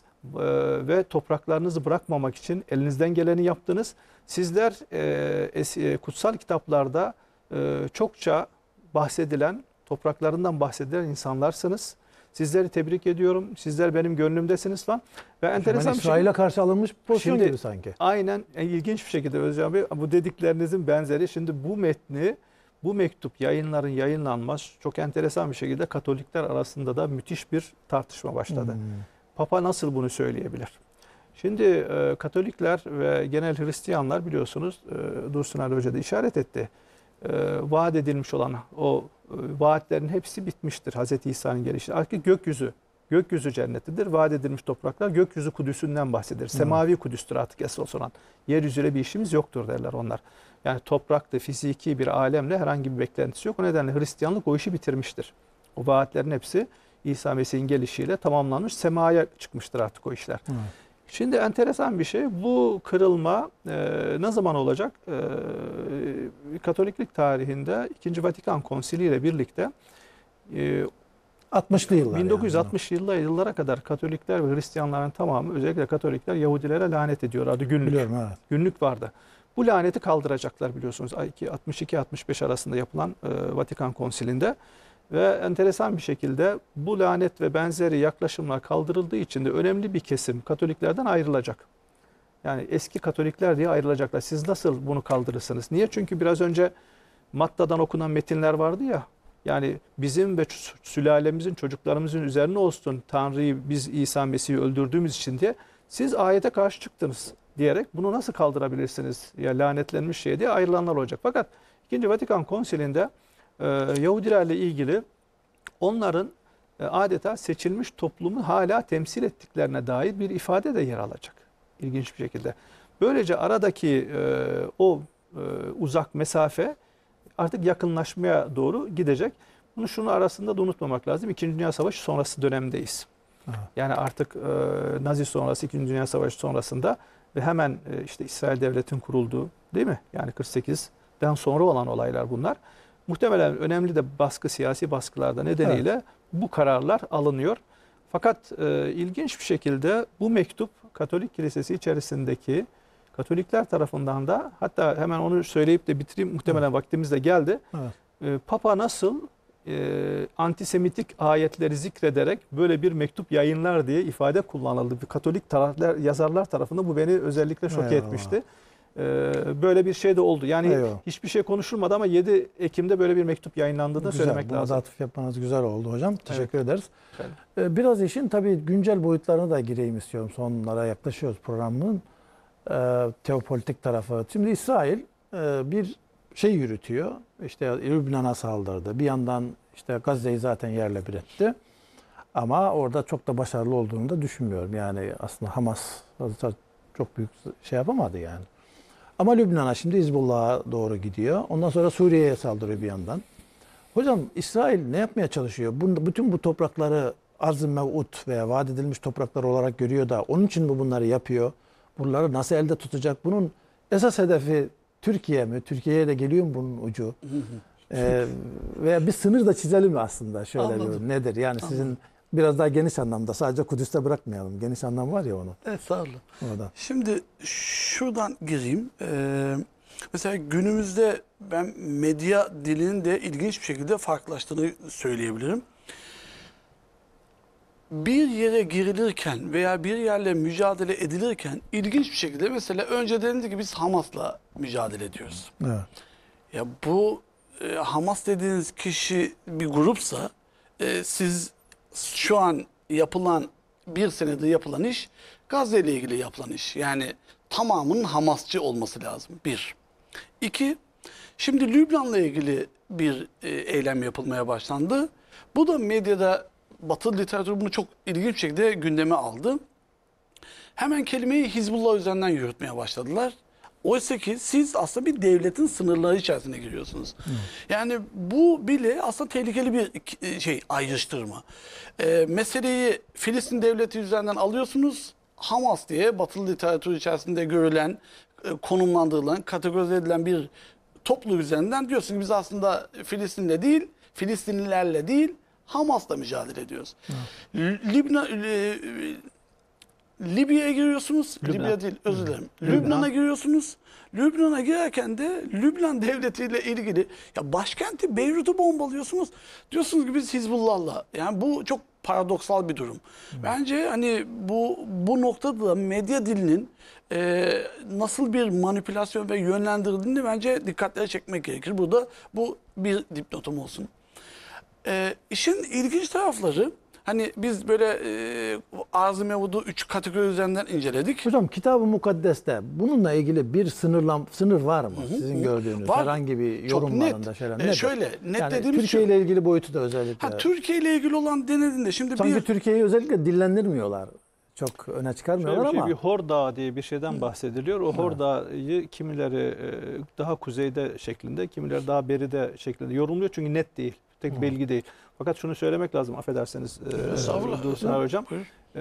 ve topraklarınızı bırakmamak için elinizden geleni yaptınız. Sizler kutsal kitaplarda çokça bahsedilen, topraklarından bahsedilen insanlarsınız. Sizleri tebrik ediyorum. Sizler benim gönlümdesiniz falan. Ve enteresan yani bir şey. İsrail'e karşı alınmış bir pozisyon şimdi, gibi sanki. Aynen ilginç bir şekilde Özcan Bey bu dediklerinizin benzeri. Şimdi bu metni, bu mektup yayınların yayınlanmaz çok enteresan bir şekilde Katolikler arasında da müthiş bir tartışma başladı. Hmm. Papa nasıl bunu söyleyebilir? Şimdi e, Katolikler ve genel Hristiyanlar biliyorsunuz e, Dursun Ali Hoca da işaret etti. E, vaat edilmiş olan o e, vaatlerin hepsi bitmiştir. Hazreti İsa'nın gelişi. Artık gökyüzü, gökyüzü cennetidir. Vaat edilmiş topraklar gökyüzü Kudüs'ünden bahseder. Semavi hmm. Kudüs'tür artık esas olan. Yeryüzüyle bir işimiz yoktur derler onlar. Yani toprakta fiziki bir alemle herhangi bir beklentisi yok. O nedenle Hristiyanlık o işi bitirmiştir. O vaatlerin hepsi İsa Mesih'in gelişiyle tamamlanmış. Semaya çıkmıştır artık o işler. Hmm. Şimdi enteresan bir şey. Bu kırılma e, ne zaman olacak? E, Katoliklik tarihinde İkinci Vatikan Konsili ile birlikte e, altmışlı yıllar. bin dokuz yüz yani. altmışlı yıllar yıllara kadar Katolikler ve Hristiyanların tamamı, özellikle Katolikler, Yahudilere lanet ediyorlardı. Günlük. Biliyorum, evet. Günlük vardı. Bu laneti kaldıracaklar biliyorsunuz. altmış iki altmış beş arasında yapılan e, Vatikan Konsili'nde. Ve enteresan bir şekilde bu lanet ve benzeri yaklaşımlar kaldırıldığı için de önemli bir kesim Katoliklerden ayrılacak. Yani eski Katolikler diye ayrılacaklar. Siz nasıl bunu kaldırırsınız? Niye? Çünkü biraz önce Matta'dan okunan metinler vardı ya. Yani bizim ve sülalemizin, çocuklarımızın üzerine olsun Tanrı'yı, biz İsa Mesih'i öldürdüğümüz için diye siz ayete karşı çıktınız diyerek bunu nasıl kaldırabilirsiniz? Ya lanetlenmiş şey diye ayrılanlar olacak. Fakat ikinci Vatikan Konsili'nde e, Yahudilerle ilgili onların e, adeta seçilmiş toplumu hala temsil ettiklerine dair bir ifade de yer alacak. İlginç bir şekilde. Böylece aradaki e, o e, uzak mesafe artık yakınlaşmaya doğru gidecek. Bunu şunu arasında da unutmamak lazım. İkinci Dünya Savaşı sonrası dönemdeyiz. Aha. Yani artık e, Nazi sonrası, İkinci Dünya Savaşı sonrasında ve hemen e, işte İsrail Devleti'nin kurulduğu, değil mi? Yani kırk sekizden sonra olan olaylar bunlar. Muhtemelen önemli de baskı, siyasi baskılarda nedeniyle evet, bu kararlar alınıyor. Fakat e, ilginç bir şekilde bu mektup Katolik Kilisesi içerisindeki Katolikler tarafından da, hatta hemen onu söyleyip de bitireyim, muhtemelen evet, vaktimiz de geldi. Evet. E, Papa nasıl e, antisemitik ayetleri zikrederek böyle bir mektup yayınlar diye ifade kullanıldı. Bir Katolik taraflar, yazarlar tarafından bu beni özellikle şok Eyvallah. etmişti. Böyle bir şey de oldu. Yani Eyvallah. hiçbir şey konuşulmadı ama yedi Ekim'de böyle bir mektup yayınlandığını güzel, söylemek lazım. Buna da atıf yapmanız güzel oldu hocam. Teşekkür evet. ederiz. Evet. Biraz işin tabii güncel boyutlarına da gireyim istiyorum. Sonlara yaklaşıyoruz programın. Teopolitik tarafı. Şimdi İsrail bir şey yürütüyor. İşte Lübnan'a saldırdı. Bir yandan işte Gazze'yi zaten yerle bir etti. Ama orada çok da başarılı olduğunu da düşünmüyorum. Yani aslında Hamas çok büyük şey yapamadı yani. Ama Lübnan'a şimdi Hizbullah'a doğru gidiyor. Ondan sonra Suriye'ye saldırıyor bir yandan. Hocam İsrail ne yapmaya çalışıyor? Bunu, bütün bu toprakları arz-ı mev'ut veya vaat edilmiş topraklar olarak görüyor da onun için mi bunları yapıyor? Bunları nasıl elde tutacak? Bunun esas hedefi Türkiye mi? Türkiye'ye de geliyor mu bunun ucu? ee, veya bir sınır da çizelim mi aslında? Şöyle Anladım. bir, nedir? Yani Anladım. sizin biraz daha geniş anlamda, sadece Kudüs'te bırakmayalım. Geniş anlam var ya onun. Evet, sağ olun. Orada. Şimdi şuradan gireyim. Ee, mesela günümüzde ben medya dilinin de ilginç bir şekilde farklılaştığını söyleyebilirim. Bir yere girilirken veya bir yerle mücadele edilirken ilginç bir şekilde mesela önce denildi ki biz Hamas'la mücadele ediyoruz. Evet. Ya bu e, Hamas dediğiniz kişi bir grupsa e, siz şu an yapılan bir senedir yapılan iş Gazze ile ilgili yapılan iş. Yani tamamının Hamasçı olması lazım. Bir. İki. Şimdi Lübnan'la ilgili bir e, eylem yapılmaya başlandı. Bu da medyada, Batı literatürü bunu çok ilginç bir şekilde gündeme aldı. Hemen kelimeyi Hizbullah üzerinden yürütmeye başladılar. Oysa ki siz aslında bir devletin sınırları içerisine giriyorsunuz. Hmm. Yani bu bile aslında tehlikeli bir şey, ayrıştırma. Ee, meseleyi Filistin devleti üzerinden alıyorsunuz. Hamas diye Batı literatürü içerisinde görülen, konumlandırılan, kategorize edilen bir topluluk üzerinden diyorsunuz ki biz aslında Filistin'le değil, Filistinlilerle değil, Hamas'la mücadele ediyoruz. Hmm. Libna, e, Libya'ya giriyorsunuz. Lübnan. Libya değil, özür dilerim. Lübnan. Lübnan'a giriyorsunuz. Lübnan'a girerken de Lübnan devletiyle ilgili ya başkenti Beyrut'u bombalıyorsunuz. Diyorsunuz ki biz Hizbullah'la. Yani bu çok paradoksal bir durum. Hmm. Bence hani bu bu noktada da medya dilinin e, nasıl bir manipülasyon ve yönlendirildiğini bence dikkatlere çekmek gerekir. Burada bu bir dipnotum olsun. E, işin ilginç tarafları, hani biz böyle e, arz-ı mev'udu üç kategori üzerinden inceledik. Hocam Kitab-ı Mukaddes'te bununla ilgili bir sınırlam sınır var mı? Hı hı. Sizin gördüğünüz var. Herhangi bir yorumlarında şeyler. E, şöyle net yani dediğimiz Türkiye ile ilgili boyutu da özellikle. Ha, Türkiye ile ilgili olan denediğinde şimdi sanki bir Türkiye'yi özellikle dillendirmiyorlar. Çok öne çıkarmıyorlar bir şey, ama. Bir Hor Dağı diye bir şeyden bahsediliyor. O Hor Dağı'yı kimileri daha kuzeyde şeklinde, kimileri daha beride şeklinde yorumluyor. Çünkü net değil. Tek belgi değil. Fakat şunu söylemek lazım, affederseniz e, Dursun Hocam. E,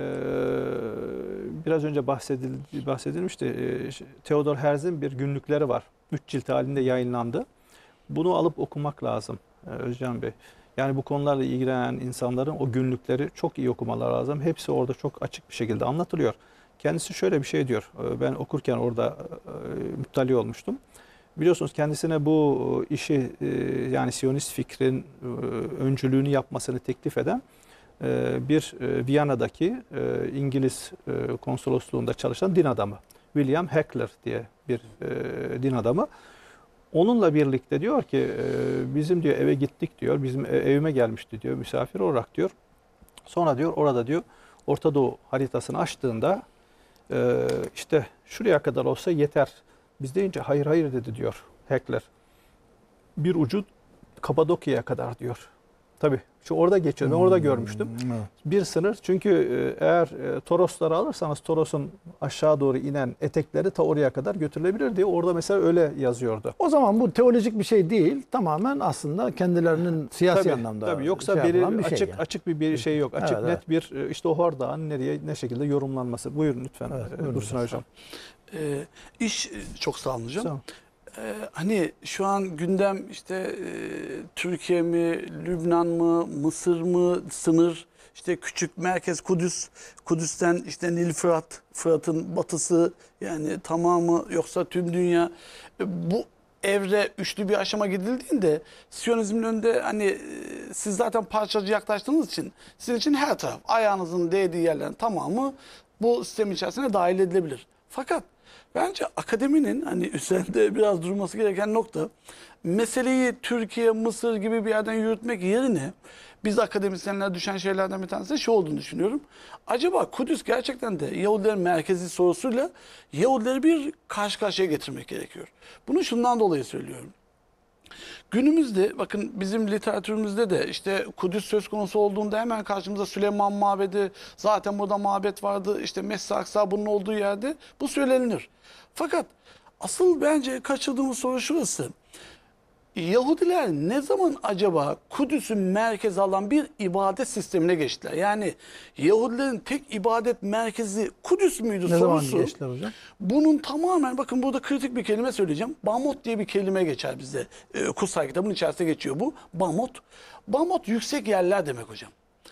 biraz önce bahsedil, bahsedilmişti. E, Theodor Herzl'in bir günlükleri var. Üç cilt halinde yayınlandı. Bunu alıp okumak lazım e, Özcan Bey. Yani bu konularla ilgilenen insanların o günlükleri çok iyi okumaları lazım. Hepsi orada çok açık bir şekilde anlatılıyor. Kendisi şöyle bir şey diyor. Ben okurken orada e, müptali olmuştum. Biliyorsunuz kendisine bu işi e, yani Siyonist fikrin e, öncülüğünü yapmasını teklif eden e, bir e, Viyana'daki e, İngiliz e, konsolosluğunda çalışan din adamı. William Hackler diye bir e, din adamı. Onunla birlikte diyor ki e, bizim diyor eve gittik diyor. Bizim evime gelmişti diyor misafir olarak diyor. Sonra diyor orada diyor Orta Doğu haritasını açtığında e, işte şuraya kadar olsa yeter. Biz deyince hayır hayır dedi diyor Hackler. Bir ucu Kapadokya'ya kadar diyor. Tabii şu orada geçiyor. Ben orada görmüştüm. Hmm. Bir sınır. Çünkü e, eğer e, Torosları alırsanız Toros'un aşağı doğru inen etekleri ta oraya kadar götürülebilir diye orada mesela öyle yazıyordu. O zaman bu teolojik bir şey değil. Tamamen aslında kendilerinin siyasi Tabii, anlamda tabii. Yoksa şey biri yapılan bir açık şey yani. açık bir, bir şey yok. Açık Evet, net bir e, işte o hardağın nereye ne şekilde yorumlanması. Buyurun lütfen Evet, e, buyurun Dursun hocam. hocam. Ee, iş çok sağ olun hocam. Sağ olun. Ee, hani şu an gündem işte e, Türkiye mi, Lübnan mı, Mısır mı, sınır, işte küçük merkez Kudüs, Kudüs'ten işte Nil Fırat, Fırat'ın batısı yani tamamı yoksa tüm dünya. E, bu evre üçlü bir aşama gidildiğinde Siyonizmin önünde hani e, siz zaten parçacı yaklaştığınız için sizin için her taraf ayağınızın değdiği yerlerin tamamı bu sistem içerisine dahil edilebilir. Fakat bence akademinin hani üzerinde biraz durması gereken nokta meseleyi Türkiye, Mısır gibi bir yerden yürütmek yerine biz akademisyenlere düşen şeylerden bir tanesi şu olduğunu düşünüyorum. Acaba Kudüs gerçekten de Yahudilerin merkezi sorusuyla Yahudileri bir karşı karşıya getirmek gerekiyor. Bunu şundan dolayı söylüyorum. Günümüzde bakın bizim literatürümüzde de işte Kudüs söz konusu olduğunda hemen karşımıza Süleyman Mabedi, zaten burada mabet vardı, işte Mescid-i Aksa bunun olduğu yerde bu söylenir. Fakat asıl bence kaçırdığımız soru şurası. Yahudiler ne zaman acaba Kudüs'ün merkezi alan bir ibadet sistemine geçtiler? Yani Yahudilerin tek ibadet merkezi Kudüs müydü Ne zaman sorusu. geçtiler hocam? Bunun tamamen bakın burada kritik bir kelime söyleyeceğim. Bamot diye bir kelime geçer bizde. E, Kutsal kitabın içerisinde geçiyor bu. Bamot. Bamot yüksek yerler demek hocam.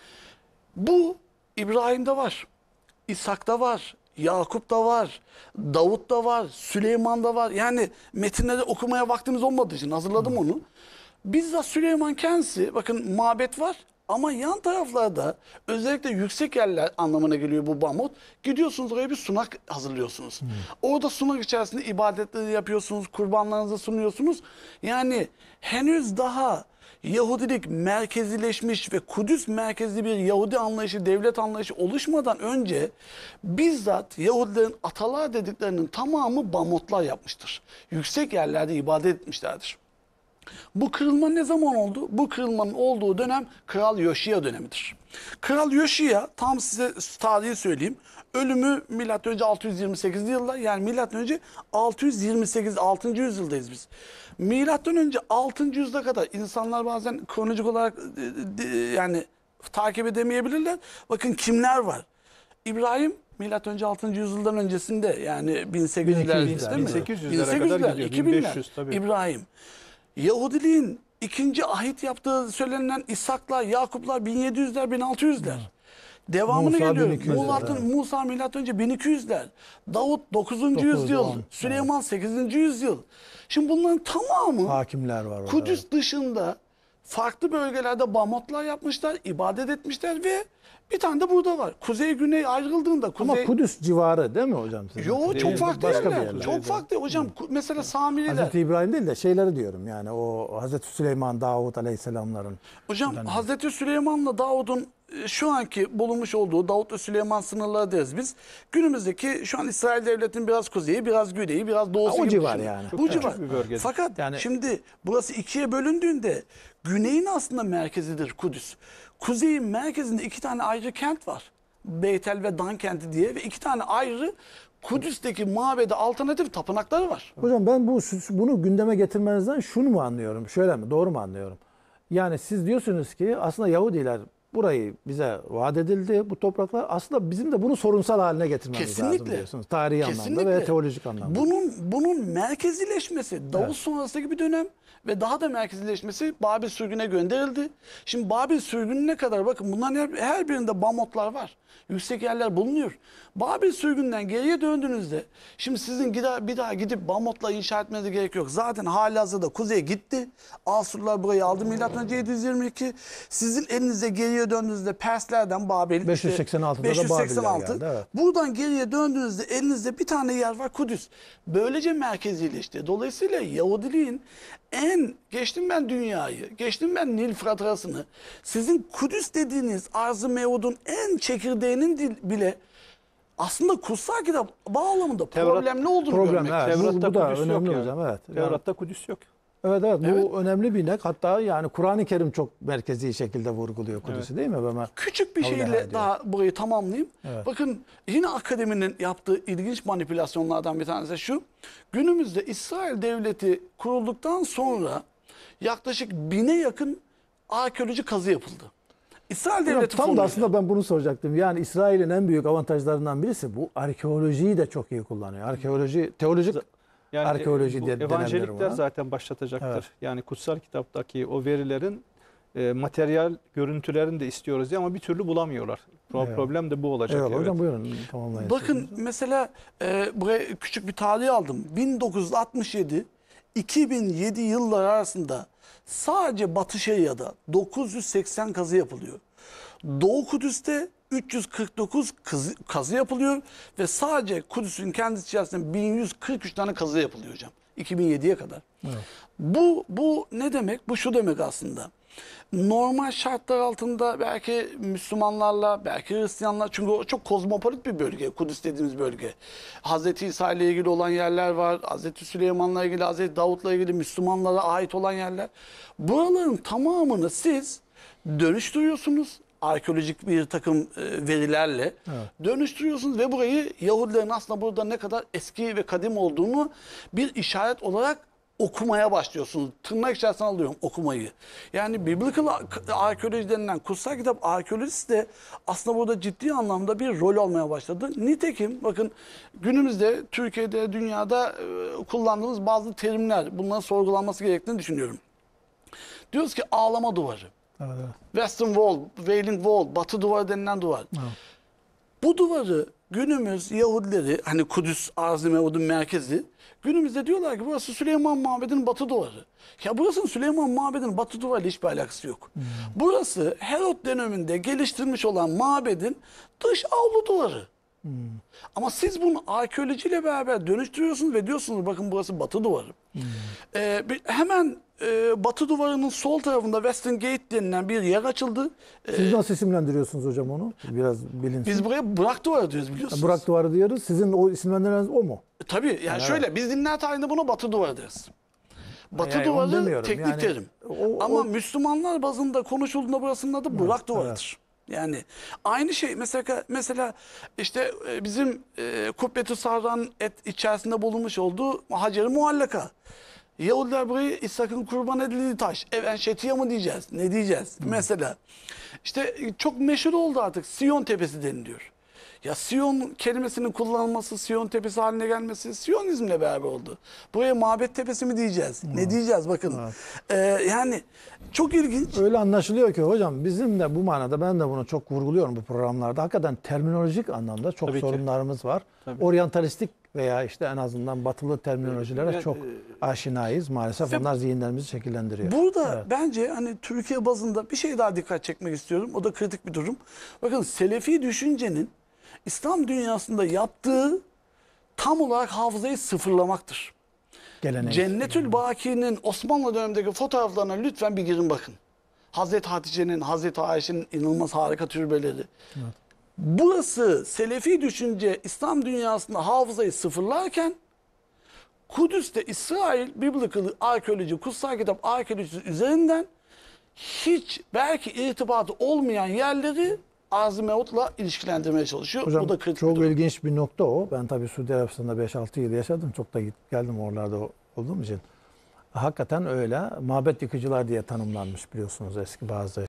Bu İbrahim'de var. İshak'ta var. Yakup'ta var, Davut'ta var, Süleyman'da var. Yani metinleri okumaya vaktimiz olmadığı için hazırladım onu. Bizzat Süleyman kendisi, bakın mabet var ama yan taraflarda özellikle yüksek yerler anlamına geliyor bu Bamot. Gidiyorsunuz oraya bir sunak hazırlıyorsunuz. Hmm. Orada sunak içerisinde ibadetleri yapıyorsunuz, kurbanlarınızı sunuyorsunuz. Yani henüz daha Yahudilik merkezileşmiş ve Kudüs merkezli bir Yahudi anlayışı, devlet anlayışı oluşmadan önce bizzat Yahudilerin atalar dediklerinin tamamı Bamotlar yapmıştır. Yüksek yerlerde ibadet etmişlerdir. Bu kırılma ne zaman oldu? Bu kırılmanın olduğu dönem Kral Yoşiya dönemidir. Kral Yoşiya, tam size tarihi söyleyeyim. Ölümü milattan önce altı yüz yirmi sekizli yıllar, yani milattan önce altı yüz yirmi sekiz altıncı yüzyıldayız biz. Milattan önce altıncı yüzyıla kadar insanlar bazen kronolojik olarak yani takip edemeyebilirler. Bakın kimler var? İbrahim milattan önce altıncı yüzyıldan öncesinde, yani bin sekiz yüzler değil mi? bin sekiz yüzlere kadar gidiyor. iki binler. bin beş yüz tabii. İbrahim. Yahudiliğin ikinci ahit yaptığı söylenen İshaklar, Yakuplar bin yedi yüzler, bin altı yüzler. Devamını Musa geliyor. bin iki yüzler, Musa, evet. Musa milattan önce bin iki yüzler. Davut dokuzuncu yüzyıl. on, Süleyman sekizinci yüzyıl. Şimdi bunların tamamı Hakimler var orada. Kudüs dışında farklı bölgelerde Bamotlar yapmışlar, ibadet etmişler ve bir tane de burada var. Kuzey güney ayrıldığında kuzey... Ama Kudüs civarı değil mi hocam? Sizin? Yo, çok Değil, farklı başka bir yerler. yerler. Çok farklı hocam. Ku- Mesela Samiriler. Hazreti İbrahim değil de şeyleri diyorum yani o Hazreti Süleyman, Davut aleyhisselamların. Hocam Hazreti Süleyman'la Davud'un e, şu anki bulunmuş olduğu Davut ve Süleyman sınırları deriz biz. Günümüzdeki şu an İsrail Devleti'nin biraz kuzeyi, biraz güneyi, biraz doğusu Ha, o gibi civar düşünün. yani. Bu Çok civar. küçük bir bölgedir. Fakat Yani- şimdi burası ikiye bölündüğünde güneyin aslında merkezidir Kudüs. Kuzeyin merkezinde iki tane ayrı kent var. Beytel ve Dan kenti diye ve iki tane ayrı Kudüs'teki mabede alternatif tapınakları var. Hocam ben bu bunu gündeme getirmenizden şunu mu anlıyorum? Şöyle mi? Doğru mu anlıyorum? Yani siz diyorsunuz ki aslında Yahudiler burayı bize vaat edildi. Bu topraklar aslında bizim de bunu sorunsal haline getirmemiz Kesinlikle. lazım diyorsunuz. Tarihi anlamda Kesinlikle. ve teolojik anlamda. Bunun bunun merkezileşmesi Davut Evet. sonrasındaki bir dönem ve daha da merkezileşmesi Babil sürgüne gönderildi. Şimdi Babil sürgününe kadar bakın bunların her, her birinde bamotlar var. Yüksek yerler bulunuyor. Babil sürgünden geriye döndüğünüzde şimdi sizin bir daha, bir daha gidip Bamot'la inşa etmenize gerek yok. Zaten halihazırda kuzeye gitti. Asurlar burayı aldı milattan önce yedi yüz yirmi iki. Sizin elinize geriye döndüğünüzde Perslerden Babil. beş yüz seksen altıda işte, da Babiller beş yüz seksen altı. geldi, evet. Buradan geriye döndüğünüzde elinizde bir tane yer var Kudüs. Böylece merkezileşti. Dolayısıyla Yahudiliğin en geçtim ben dünyayı, geçtim ben Nil Fırat arasını. Sizin Kudüs dediğiniz Arz-ı Mevud'un en çekirdeğinin dil- bile aslında kutsal kitap bağlamında Tevrat- problemli olduğunu Problem, görmek. evet. Bu- Tevrat'ta bu da Kudüs önemli yok hocam, yani. evet. Yani- Tevrat'ta Kudüs yok. Evet, evet, Evet. bu önemli bir nek. Hatta yani Kur'an-ı Kerim çok merkezi şekilde vurguluyor Kudüs'ü, değil mi Ömer? Küçük bir Kavga şeyle ediyor. daha burayı tamamlayayım. Evet. Bakın yine akademinin yaptığı ilginç manipülasyonlardan bir tanesi şu. Günümüzde İsrail Devleti kurulduktan sonra yaklaşık bine yakın arkeoloji kazı yapıldı. İsrail Hocam, Devleti tam da fonuyla. aslında ben bunu soracaktım. Yani İsrail'in en büyük avantajlarından birisi bu arkeolojiyi de çok iyi kullanıyor. Arkeoloji, teolojik Yani arkeoloji bu de denebilir evangelikler buna. zaten başlatacaktır. Evet. Yani kutsal kitaptaki o verilerin e, materyal görüntülerini de istiyoruz diye ama bir türlü bulamıyorlar. Pro- Evet. Problem de bu olacak. Eyvallah evet. hocam, buyurun tamamlayın. Bakın mesela e, buraya küçük bir tarih aldım. bin dokuz yüz altmış yedi iki bin yedi yılları arasında sadece Batı Şeria'da dokuz yüz seksen kazı yapılıyor. Doğu Kudüs'te üç yüz kırk dokuz kazı, kazı yapılıyor ve sadece Kudüs'ün kendisi içerisinde bin yüz kırk üç tane kazı yapılıyor hocam. iki bin yediye kadar. Evet. Bu bu ne demek? Bu şu demek aslında. Normal şartlar altında belki Müslümanlarla, belki Hristiyanlar, çünkü o çok kozmopolit bir bölge, Kudüs dediğimiz bölge. Hazreti İsa ile ilgili olan yerler var, Hazreti Süleyman'la ilgili, Hazreti Davut'la ilgili Müslümanlara ait olan yerler. Buraların tamamını siz dönüştürüyorsunuz. Arkeolojik bir takım e, verilerle Evet. dönüştürüyorsunuz ve burayı Yahudilerin aslında burada ne kadar eski ve kadim olduğunu bir işaret olarak okumaya başlıyorsunuz. Tırnak içerisine alıyorum okumayı. Yani Biblical arkeoloji denilen kutsal kitap arkeolojisi de aslında burada ciddi anlamda bir rol almaya başladı. Nitekim bakın günümüzde Türkiye'de, dünyada e, kullandığımız bazı terimler, bunların sorgulanması gerektiğini düşünüyorum. Diyoruz ki ağlama duvarı. Evet, evet. Western Wall, Wailing Wall, Batı duvarı denilen duvar. Evet. Bu duvarı günümüz Yahudileri, hani Kudüs Arz-ı Mevud'un merkezi, günümüzde diyorlar ki burası Süleyman Mabedi'nin batı duvarı. Ya burasının Süleyman Mabedi'nin batı duvarıyla hiçbir alakası yok. Hmm. Burası Herod döneminde geliştirilmiş olan mabedin dış avlu duvarı. Hmm. Ama siz bunu arkeolojiyle beraber dönüştürüyorsunuz ve diyorsunuz bakın burası batı duvarı. Hmm. Ee, bir- hemen e, batı duvarının sol tarafında Western Gate denilen bir yer açıldı. Ee, Siz nasıl isimlendiriyorsunuz hocam onu? Biraz bilinsin. biz buraya Burak duvarı diyoruz biliyorsunuz. Burak Duvarı diyoruz. Sizin o isimlendirmeniz o mu? E, Tabii yani Evet. şöyle biz dinler tarihinde buna batı duvarı deriz. Batı Yani onu duvarı demiyorum. teknik Yani terim. o- Ama o- Müslümanlar bazında konuşulduğunda burasının adı Burak evet. duvarıdır. Yani aynı şey mesela mesela işte e, bizim e, Kubbetü Sahra'nın et içerisinde bulunmuş olduğu Hacer-i Muallaka. Yahudiler burayı İshak'ın kurban edildiği taş. Even Şetiye mı diyeceğiz? Ne diyeceğiz? Mesela işte e, çok meşhur oldu artık. Siyon Tepesi deniliyor. Ya Siyon kelimesinin kullanılması, Siyon Tepesi haline gelmesi Siyonizmle beraber oldu. Buraya Mabet Tepesi mi diyeceğiz? Ne diyeceğiz bakın. Ee, yani çok ilginç. Öyle anlaşılıyor ki hocam bizim de bu manada, ben de bunu çok vurguluyorum bu programlarda. Hakikaten terminolojik anlamda çok Tabii ki. sorunlarımız var. Tabii. Oryantalistik veya işte en azından batılı terminolojilere Yani, çok aşinayız. Maalesef Ve- onlar zihinlerimizi şekillendiriyor. Burada Evet. bence hani Türkiye bazında bir şey daha dikkat çekmek istiyorum. O da kritik bir durum. Bakın Selefi düşüncenin İslam dünyasında yaptığı tam olarak hafızayı sıfırlamaktır. Geleneği. Cennetül Baki'nin Osmanlı dönemindeki fotoğraflarına lütfen bir girin bakın. Hazreti Hatice'nin, Hazreti Ayşe'nin inanılmaz harika türbeleri. Burası Selefi düşünce İslam dünyasında hafızayı sıfırlarken Kudüs'te İsrail Biblical arkeoloji, kutsal kitap arkeolojisi üzerinden hiç belki irtibatı olmayan yerleri Arz-ı Mevud'la ilişkilendirmeye çalışıyor. Hocam Bu da kritik bir çok durum. ilginç bir nokta o. Ben tabii Suudi Arabistan'da beş altı yıl yaşadım. Çok da gidip geldim oralarda olduğum için. Hakikaten öyle. Mabet yıkıcılar diye tanımlanmış biliyorsunuz eski bazı